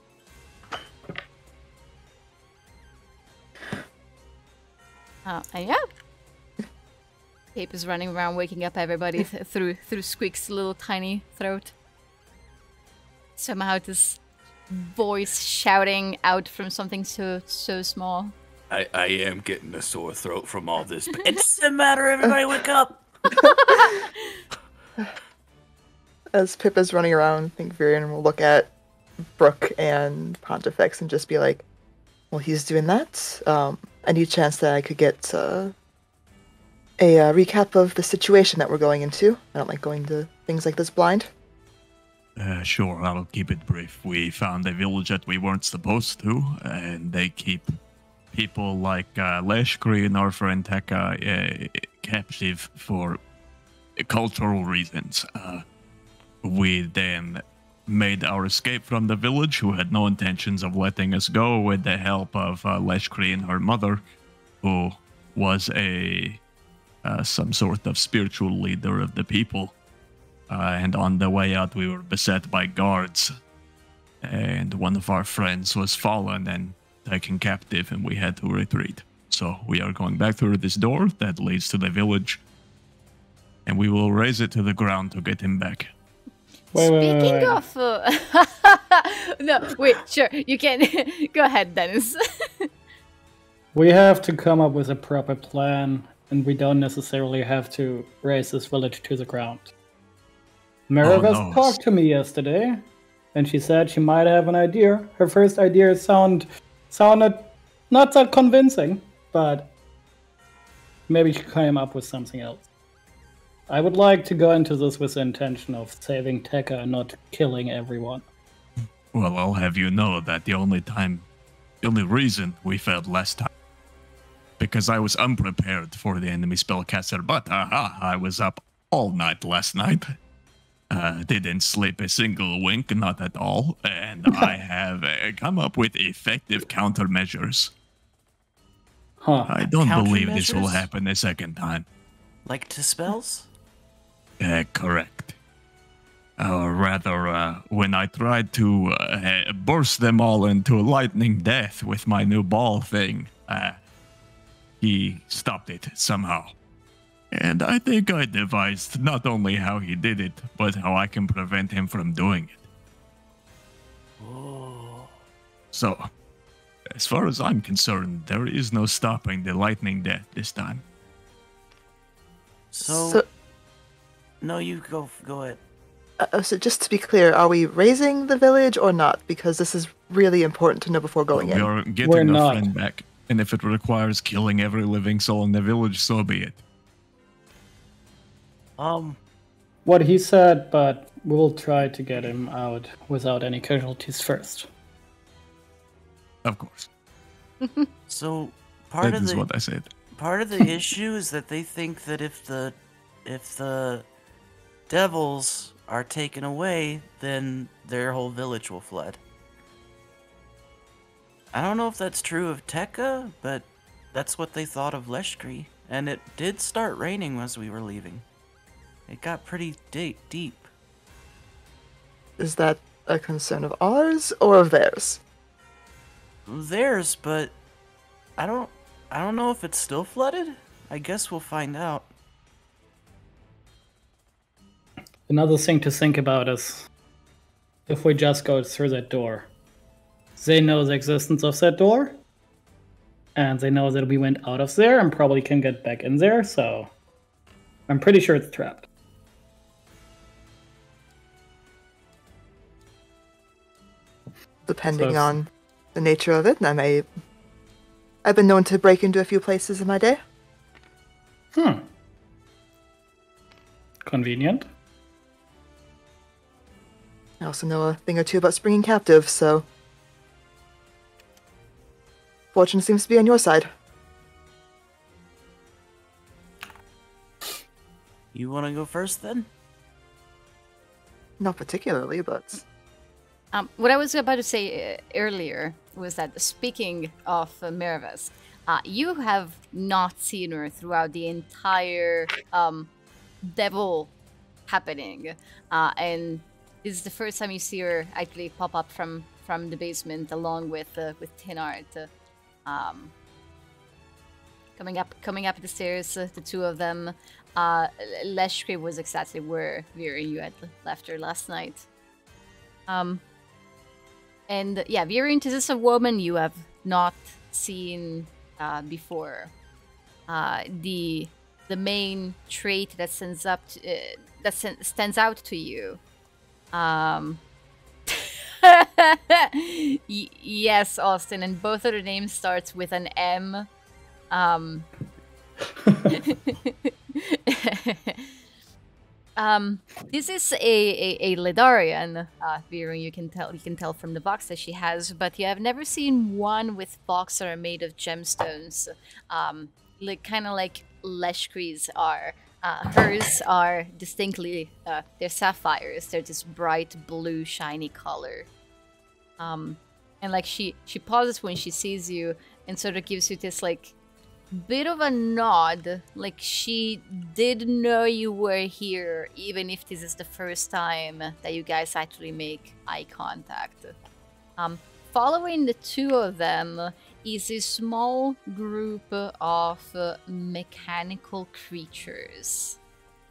And yeah, Cape is running around, waking up everybody through Squeak's little tiny throat. Somehow this voice shouting out from something so small.
I am getting a sore throat from all this. But it doesn't matter, everybody wake up!
As Pip is running around, I think Virion will look at Brooke and Pontifex and just be like, well, he's doing that. Any chance that I could get a recap of the situation that we're going into? I don't like going to things like this blind.
Sure, I'll keep it brief. We found a village that we weren't supposed to, and they keep people like Leshkri and our friend Tékà captive for cultural reasons. We then made our escape from the village, who had no intentions of letting us go, with the help of Leshkri and her mother, who was some sort of spiritual leader of the people. And on the way out, we were beset by guards, and one of our friends was fallen and taken captive, and we had to retreat. So we are going back through this door that leads to the village, and we will raise it to the ground to get him back.
Speaking of... no, wait, sure, you can... Go ahead, Dennis.
We have to come up with a proper plan, and we don't necessarily have to raise this village to the ground. Marives talked to me yesterday, and she said she might have an idea. Her first idea sounded not that convincing, but maybe she came up with something else. I would like to go into this with the intention of saving Tékà and not killing everyone.
Well, I'll have you know that the only reason we failed last time, because I was unprepared for the enemy spellcaster, but I was up all night last night. Didn't sleep a single wink, not at all, and I have come up with effective countermeasures. I don't believe this will happen a second time.
Like to spells?
Correct. Or rather, when I tried to burst them all into lightning death with my new ball thing, he stopped it somehow. And I think I devised not only how he did it, but how I can prevent him from doing it.
Oh.
So, as far as I'm concerned, there is no stopping the lightning death this time.
So no, you go ahead.
So just to be clear, are we raising the village or not? Because this is really important to know before going in.
We are getting our friend back, and if it requires killing every living soul in the village, so be it.
What he said, but we'll try to get him out without any casualties first.
Of course.
So
That is what I said.
Part of the issue is that they think that if the devils are taken away, then their whole village will flood. I don't know if that's true of Tékà, but that's what they thought of Leshkri, and it did start raining as we were leaving. It got pretty deep.
Is that a concern of ours or of theirs?
Theirs, but I don't know if it's still flooded. I guess we'll find out.
Another thing to think about is if we just go through that door. They know the existence of that door, and they know that we went out of there and probably can get back in there, so I'm pretty sure it's trapped.
Depending on the nature of it, I've been known to break into a few places in my day.
Convenient.
I also know a thing or two about springing captive, so fortune seems to be on your side.
You want to go first then?
Not particularly, but
What I was about to say earlier was that speaking of Miravis, you have not seen her throughout the entire devil happening, and this is the first time you see her actually pop up from the basement along with Tinart. Coming up the stairs, the two of them. Leshkri was exactly where Virion you had left her last night. And yeah, Virion, this is a woman you have not seen before. The main trait that stands out to you. Yes, Austin, and both of their names starts with an M. This is a Ledarian, Virion. You can tell from the box that she has, but you have never seen one with box that are made of gemstones, kind of like Leshkri's are. Hers are distinctly they're sapphires. They're this bright blue, shiny color. And like she pauses when she sees you and sort of gives you this like bit of a nod, like she did know you were here, even if this is the first time that you guys actually make eye contact. Following the two of them is a small group of mechanical creatures.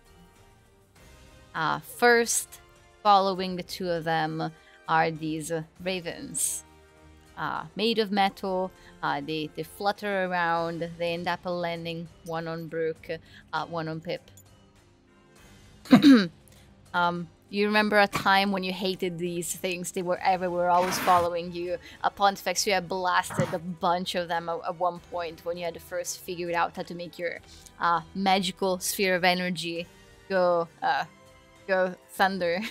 First, following the two of them are these ravens. Made of metal, they flutter around, they end up landing one on Brooke, one on Pip. You remember a time when you hated these things, they were everywhere, always following you. Pontifex, you had blasted a bunch of them at one point when you had to first figure out how to make your magical sphere of energy go thunder.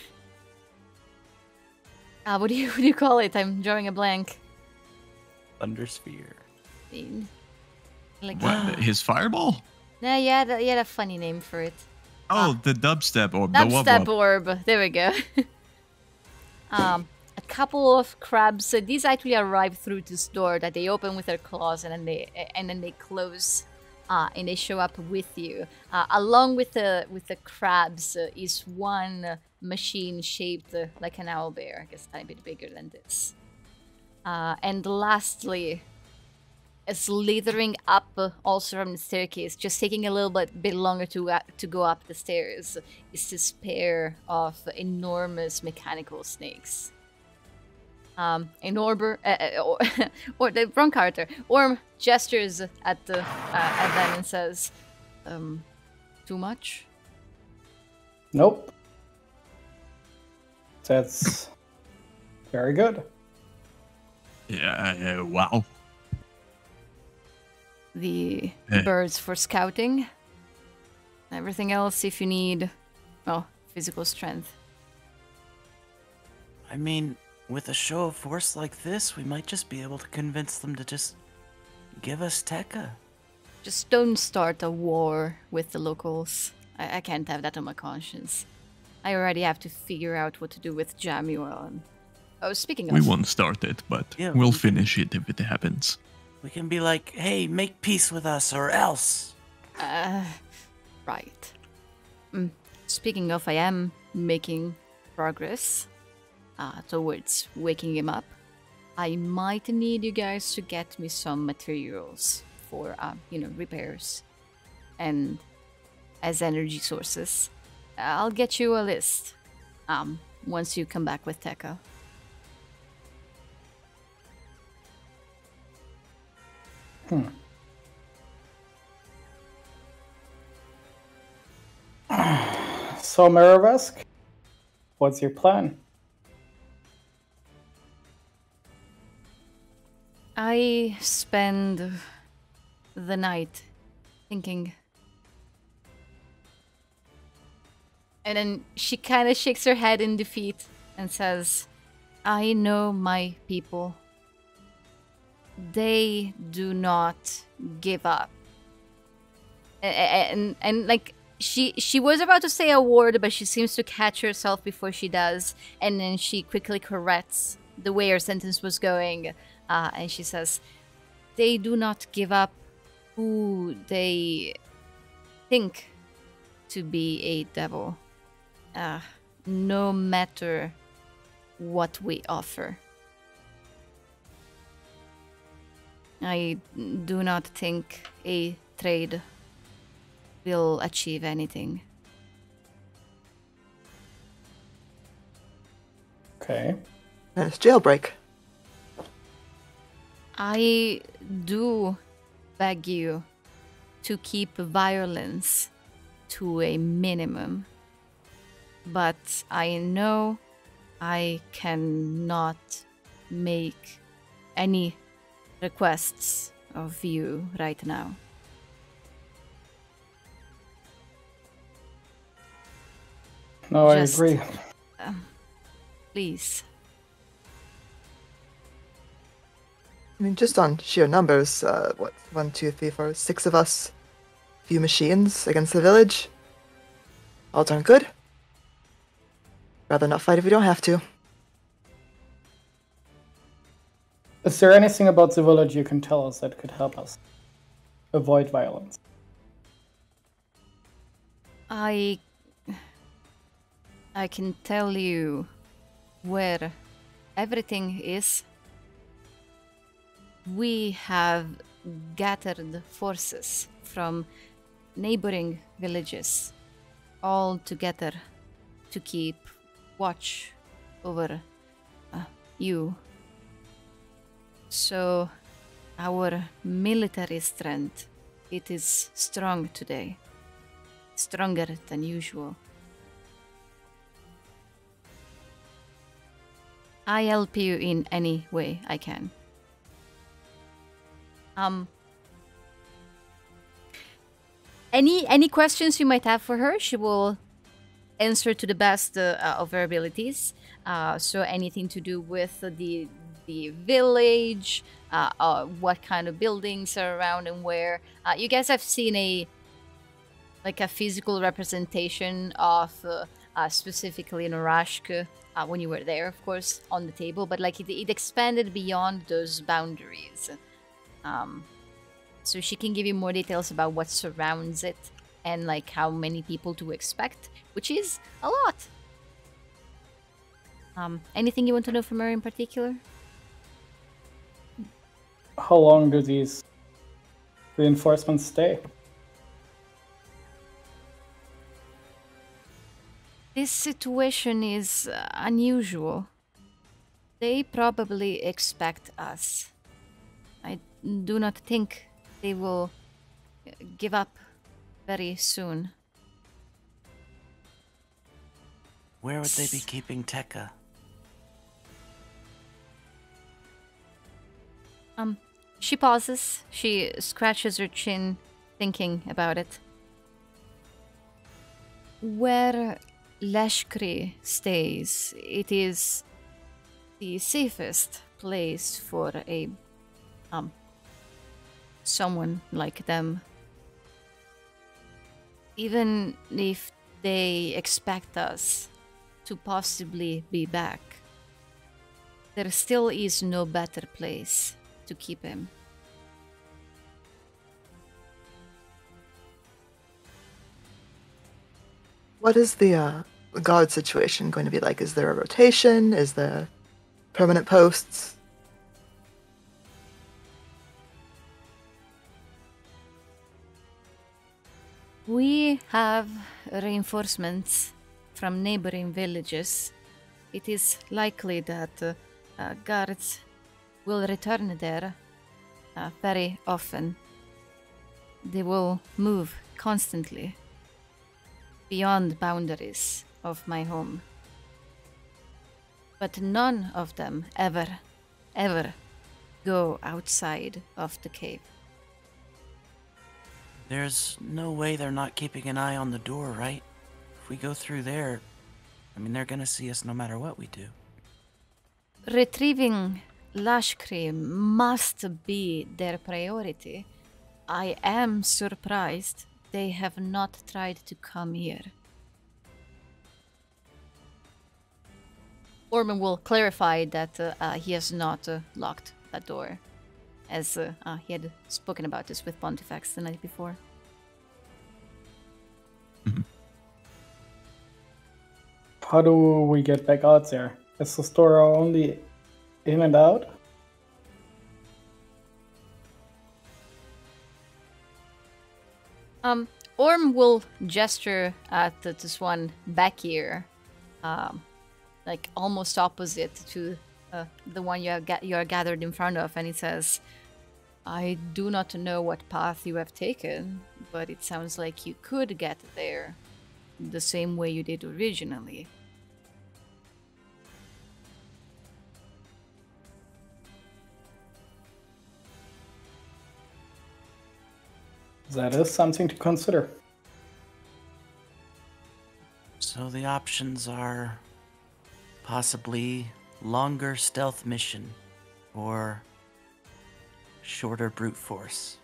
What do you call it? I'm drawing a blank.
Thundersphere.
Like
What? His fireball?
Nah, yeah, he had a funny name for it.
Oh, the dubstep orb.
Dubstep
the
orb. There we go. A couple of crabs. These actually arrive through this door that they open with their claws and then they close, and they show up with you. Along with the crabs is one machine shaped like an owlbear. I guess a tiny bit bigger than this. And lastly, slithering up also from the staircase, just taking a little bit longer to go up the stairs, is this pair of enormous mechanical snakes. Or the Broncarter. Orm gestures at them and says, "Too much?"
Nope. That's very good.
Yeah, wow.
The birds for scouting. Everything else if you need, well, physical strength.
I mean, with a show of force like this, we might just be able to convince them to just give us Tékà.
Just don't start a war with the locals. I can't have that on my conscience. I already have to figure out what to do with Jamuel. Oh, speaking of...
We won't start it, but
Yeah,
we'll finish it if it happens.
We can be like, hey, make peace with us or else.
Right. Speaking of, I am making progress towards waking him up. I might need you guys to get me some materials for, repairs and as energy sources. I'll get you a list once you come back with Tékà.
So, Miravesk, what's your plan?
I spend the night thinking. And then she kind of shakes her head in defeat and says, I know my people. They do not give up. And like, She was about to say a word, but she seems to catch herself before she does, and then she quickly corrects the way her sentence was going, and she says, "They do not give up who they think to be a devil, no matter what we offer. I do not think a trade will achieve anything."
Okay.
And it's jailbreak.
I do beg you to keep violence to a minimum, but I know I cannot make any requests of you right now.
No,
Just,
I agree.
Please.
I mean, just on sheer numbers, 1, 2, 3, 4, 6 of us, few machines against the village. All darn good. Rather not fight if we don't have to.
Is there anything about the village you can tell us that could help us avoid violence?
I can tell you where everything is. We have gathered forces from neighboring villages all together to keep watch over you. So our military strength, it is strong today, stronger than usual. I help you in any way I can. Any questions you might have for her, she will answer to the best of her abilities. So anything to do with the village, what kind of buildings are around and where. You guys have seen a physical representation of specifically in Orashk when you were there, of course, on the table, but it expanded beyond those boundaries. So she can give you more details about what surrounds it and how many people to expect, which is a lot. Anything you want to know from her in particular?
How long do these reinforcements stay?
This situation is unusual. They probably expect us. I do not think they will give up very soon.
Where would they be keeping Tékà?
She pauses. She scratches her chin, thinking about it. Where Leshkri stays, it is the safest place for a someone like them. Even if they expect us to possibly be back, there still is no better place to keep him.
What is the guard situation going to be like? Is there a rotation? Is there permanent posts?
We have reinforcements from neighboring villages. It is likely that guards will return there very often. They will move constantly beyond boundaries of my home. But none of them ever go outside of the cave.
There's no way they're not keeping an eye on the door, right? If we go through there, they're gonna see us no matter what we do.
Retrieving Lashkri must be their priority. I am surprised they have not tried to come here. Orman will clarify that he has not locked that door, as he had spoken about this with Pontifex the night before.
How do we get back out there? Is the store only in and out?
Orm will gesture at this one back here, like almost opposite to the one you are gathered in front of, and he says, "I do not know what path you have taken, but it sounds like you could get there the same way you did originally."
That is something to consider.
So the options are possibly longer stealth mission or shorter brute force.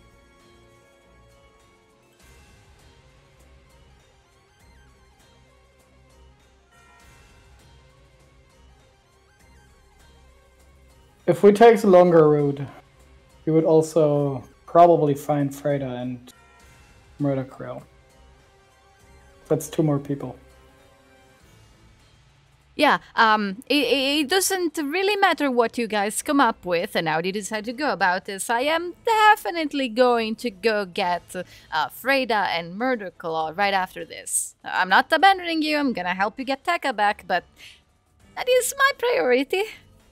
If we take the longer route, we would also probably find Freda and Murder Crow. That's 2 more people.
Yeah, it doesn't really matter what you guys come up with and how you decide to go about this. I am definitely going to go get Freda and Murderclaw right after this. I'm not abandoning you, I'm gonna help you get Tékà back, but that is my priority.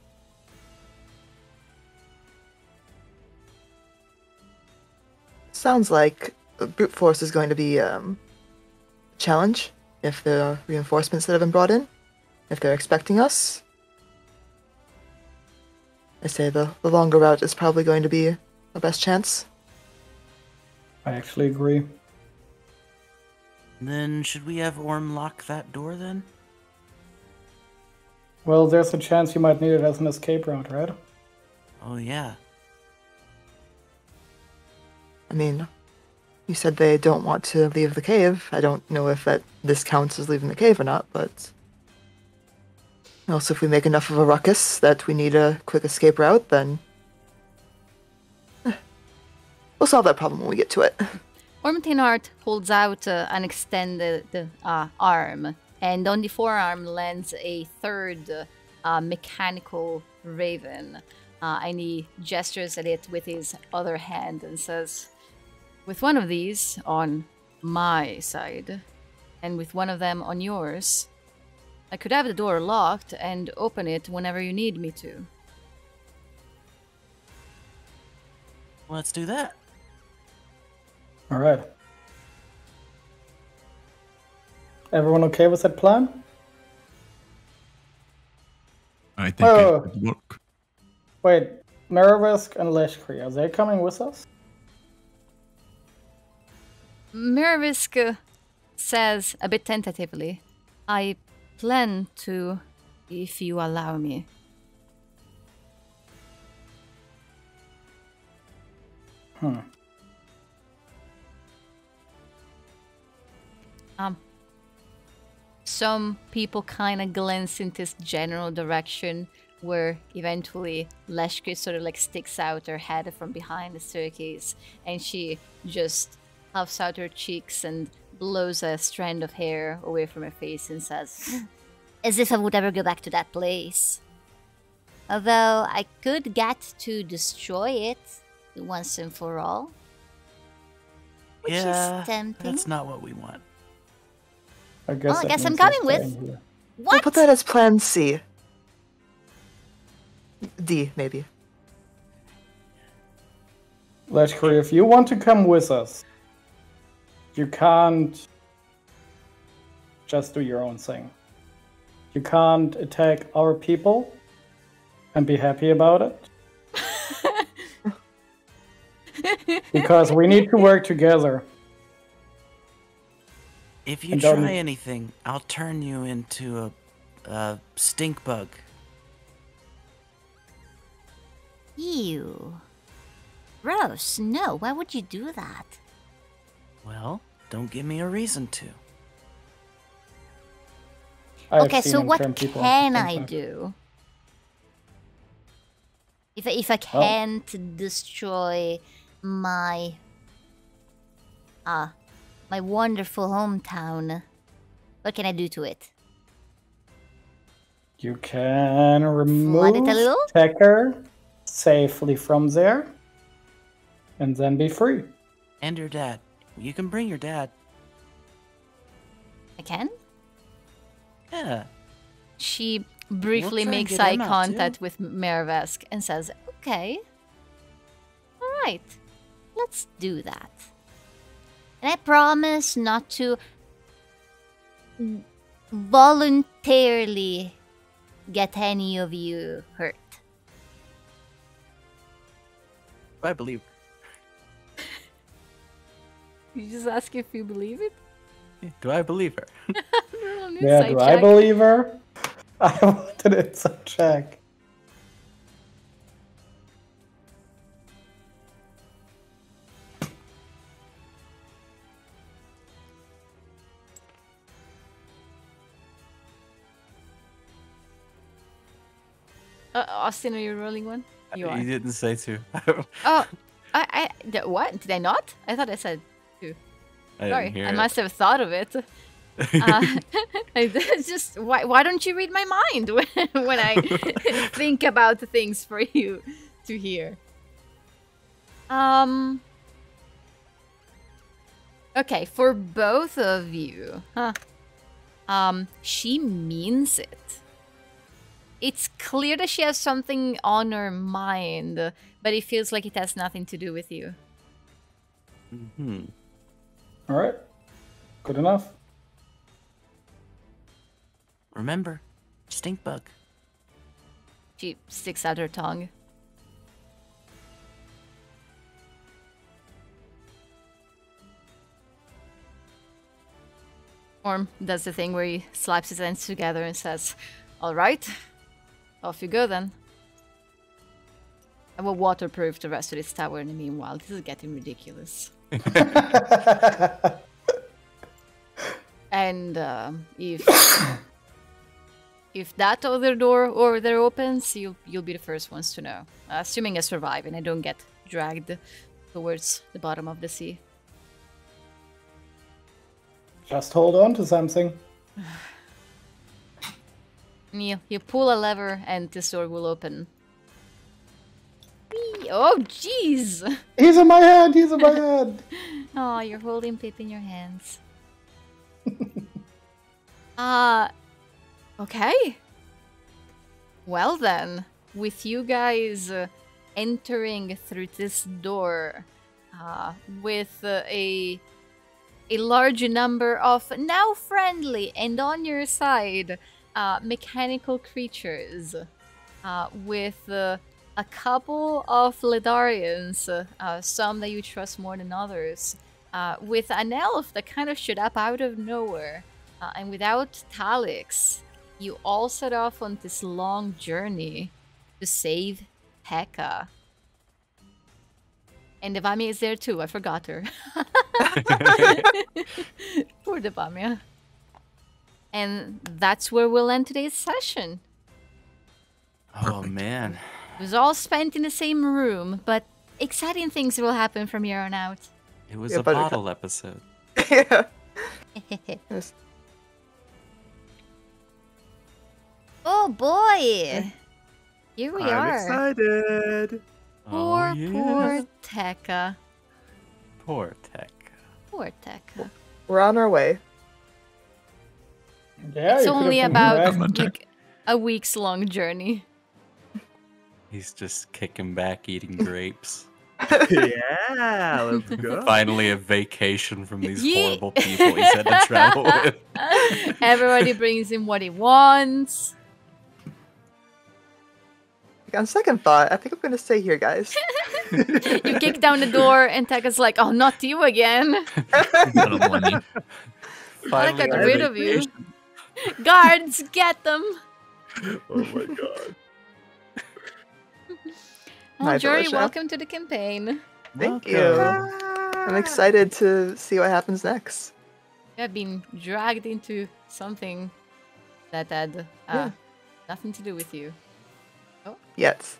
Sounds like brute force is going to be a challenge if there are reinforcements that have been brought in, if they're expecting us. I say the longer route is probably going to be our best chance.
I actually agree.
Then should we have Orm lock that door then?
Well, there's a chance you might need it as an escape route, right?
Oh yeah.
I mean, you said they don't want to leave the cave. I don't know if this counts as leaving the cave or not, but also if we make enough of a ruckus that we need a quick escape route, then we'll solve that problem when we get to it.
Ormtinart holds out an extended arm, and on the forearm lands a third mechanical raven, and he gestures at it with his other hand and says, "With one of these on my side, and with one of them on yours, I could have the door locked and open it whenever you need me to."
Let's do that.
All right. Everyone okay with that plan?
I think
Oh.
it would work.
Wait, Maravisk and Leshkri, are they coming with us?
Miravisk says a bit tentatively, "I plan to, if you allow me." Some people kind of glance in this general direction where eventually Leshkri sort of like sticks out her head from behind the staircase, and she just puffs out her cheeks and blows a strand of hair away from her face and says, "As if I would ever go back to that place. Although I could get to destroy it once and for all. Which
Yeah,
is tempting.
that's not what we want.
I guess,
Well, I
that
guess I'm
means
coming
we're
with.
staying here.
We'll
What?
put that as plan C. D, maybe.
Leshkri, if you want to come with us, you can't just do your own thing. You can't attack our people and be happy about it. Because we need to work together.
If you
And don't-
try anything, I'll turn you into a stink bug.
Ew. Gross. No, why would you do that?
Well, don't give me a reason to.
I've
Okay,
seen
so
him
what
turn people
can
into
I
things.
do? If I can't destroy my my wonderful hometown, what can I do to it?
You can
Flood
remove
it a little?
Tékà safely from there, and then be free.
And your dad. You can bring your dad.
I can?
Yeah.
She briefly
try and
makes
get
eye
him out,
contact
too.
with Maravesk and says, okay. Alright, let's do that. And I promise not to voluntarily get any of you hurt.
I believe.
You just ask if you believe it?
Do I believe her?
Yeah, do I believe her? I want an insight check.
Austin, are you rolling one? You are.
You didn't say to.
Oh, what? Did I not? I thought I said two.
I
Sorry,
didn't hear
I
it.
must have thought of it. It's just why don't you read my mind when I think about things for you to hear? Okay, for both of you, she means it. It's clear that she has something on her mind, but it feels like it has nothing to do with you.
Mm-hmm.
All right. Good enough.
Remember, stink bug.
She sticks out her tongue. Orm does the thing where he slaps his hands together and says, all right, off you go then. I will waterproof the rest of this tower in the meanwhile. This is getting ridiculous. And if that other door over there opens, you'll be the first ones to know. Assuming I survive and I don't get dragged towards the bottom of the sea.
Just hold on to something.
You pull a lever and this door will open. Whee! Oh, jeez!
He's in my hand! He's in my hand!
Oh, you're holding Pip in your hands. Okay. Well then, with you guys entering through this door, with a large number of now friendly and on your side mechanical creatures, with a couple of Ledarians, some that you trust more than others, with an elf that kind of showed up out of nowhere, and without Talix, you all set off on this long journey to save Tékà. And Devamia is there too, I forgot her. Poor Devamia. And that's where we'll end today's session.
Oh man.
It was all spent in the same room, but exciting things will happen from here on out.
It was
Yeah,
a
Buttercup.
bottle episode.
Yeah. Yes.
Oh boy! Here we
I'm
are.
excited.
Poor,
Oh, yeah.
poor Tékà.
Poor Tékà.
Poor Tékà.
We're on our way.
Yeah,
It's
you could've
only
been
about
correct.
like a week's long journey.
He's just kicking back, eating grapes.
Yeah, let's go.
Finally, a vacation from these
Ye-
horrible people he's had to travel with.
Everybody brings him what he wants.
On second thought, I think I'm gonna stay here, guys.
You kick down the door, and Teka's like, "Oh, not you again!
Little money.
I got
a
rid of you.
vacation.
Guards, get them!"
Oh my god.
Well,
Hi,
Jory,
Felicia.
welcome to the campaign.
Thank
Welcome.
you. I'm excited to see what happens next.
You have been dragged into something that had nothing to do with you.
Yet.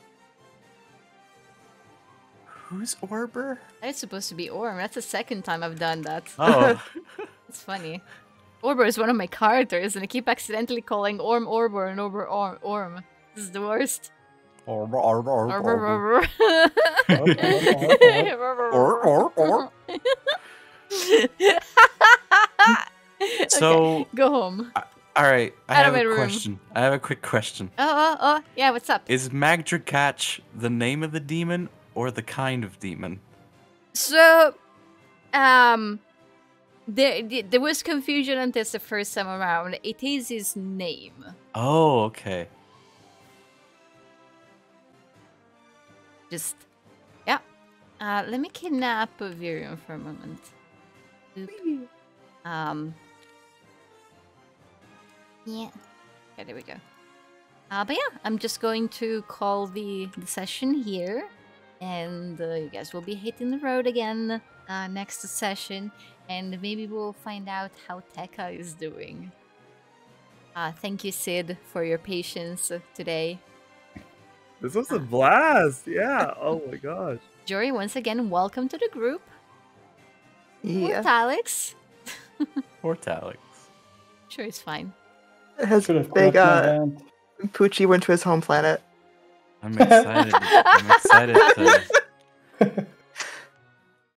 Who's Orber?
That's supposed to be Orm. That's the second time I've done that.
Oh.
It's funny. Orber is one of my characters, and I keep accidentally calling Orm Orbor and Orber Orm. This is the worst.
Orber.
Orber.
So,
okay, go home.
All right, I
Out
have
of my
a
room.
question. I have a quick question.
Oh, yeah, what's up?
Is Magdracatch the name of the demon or the kind of demon?
So, there was confusion on this the first time around. It is his name.
Oh, okay.
Just, yeah. Let me kidnap Virion for a moment. Oop. Yeah. Okay, there we go. But yeah, I'm just going to call the session here. And you guys will be hitting the road again next session. And maybe we'll find out how Tékà is doing. Thank you, Sid, for your patience today.
This was a blast. Yeah. Oh my gosh.
Jory, once again, welcome to the group.
Yeah.
Poor Alex.
Poor Alex.
Sure, it's fine.
They got Poochie went to his home planet.
I'm excited. I'm excited to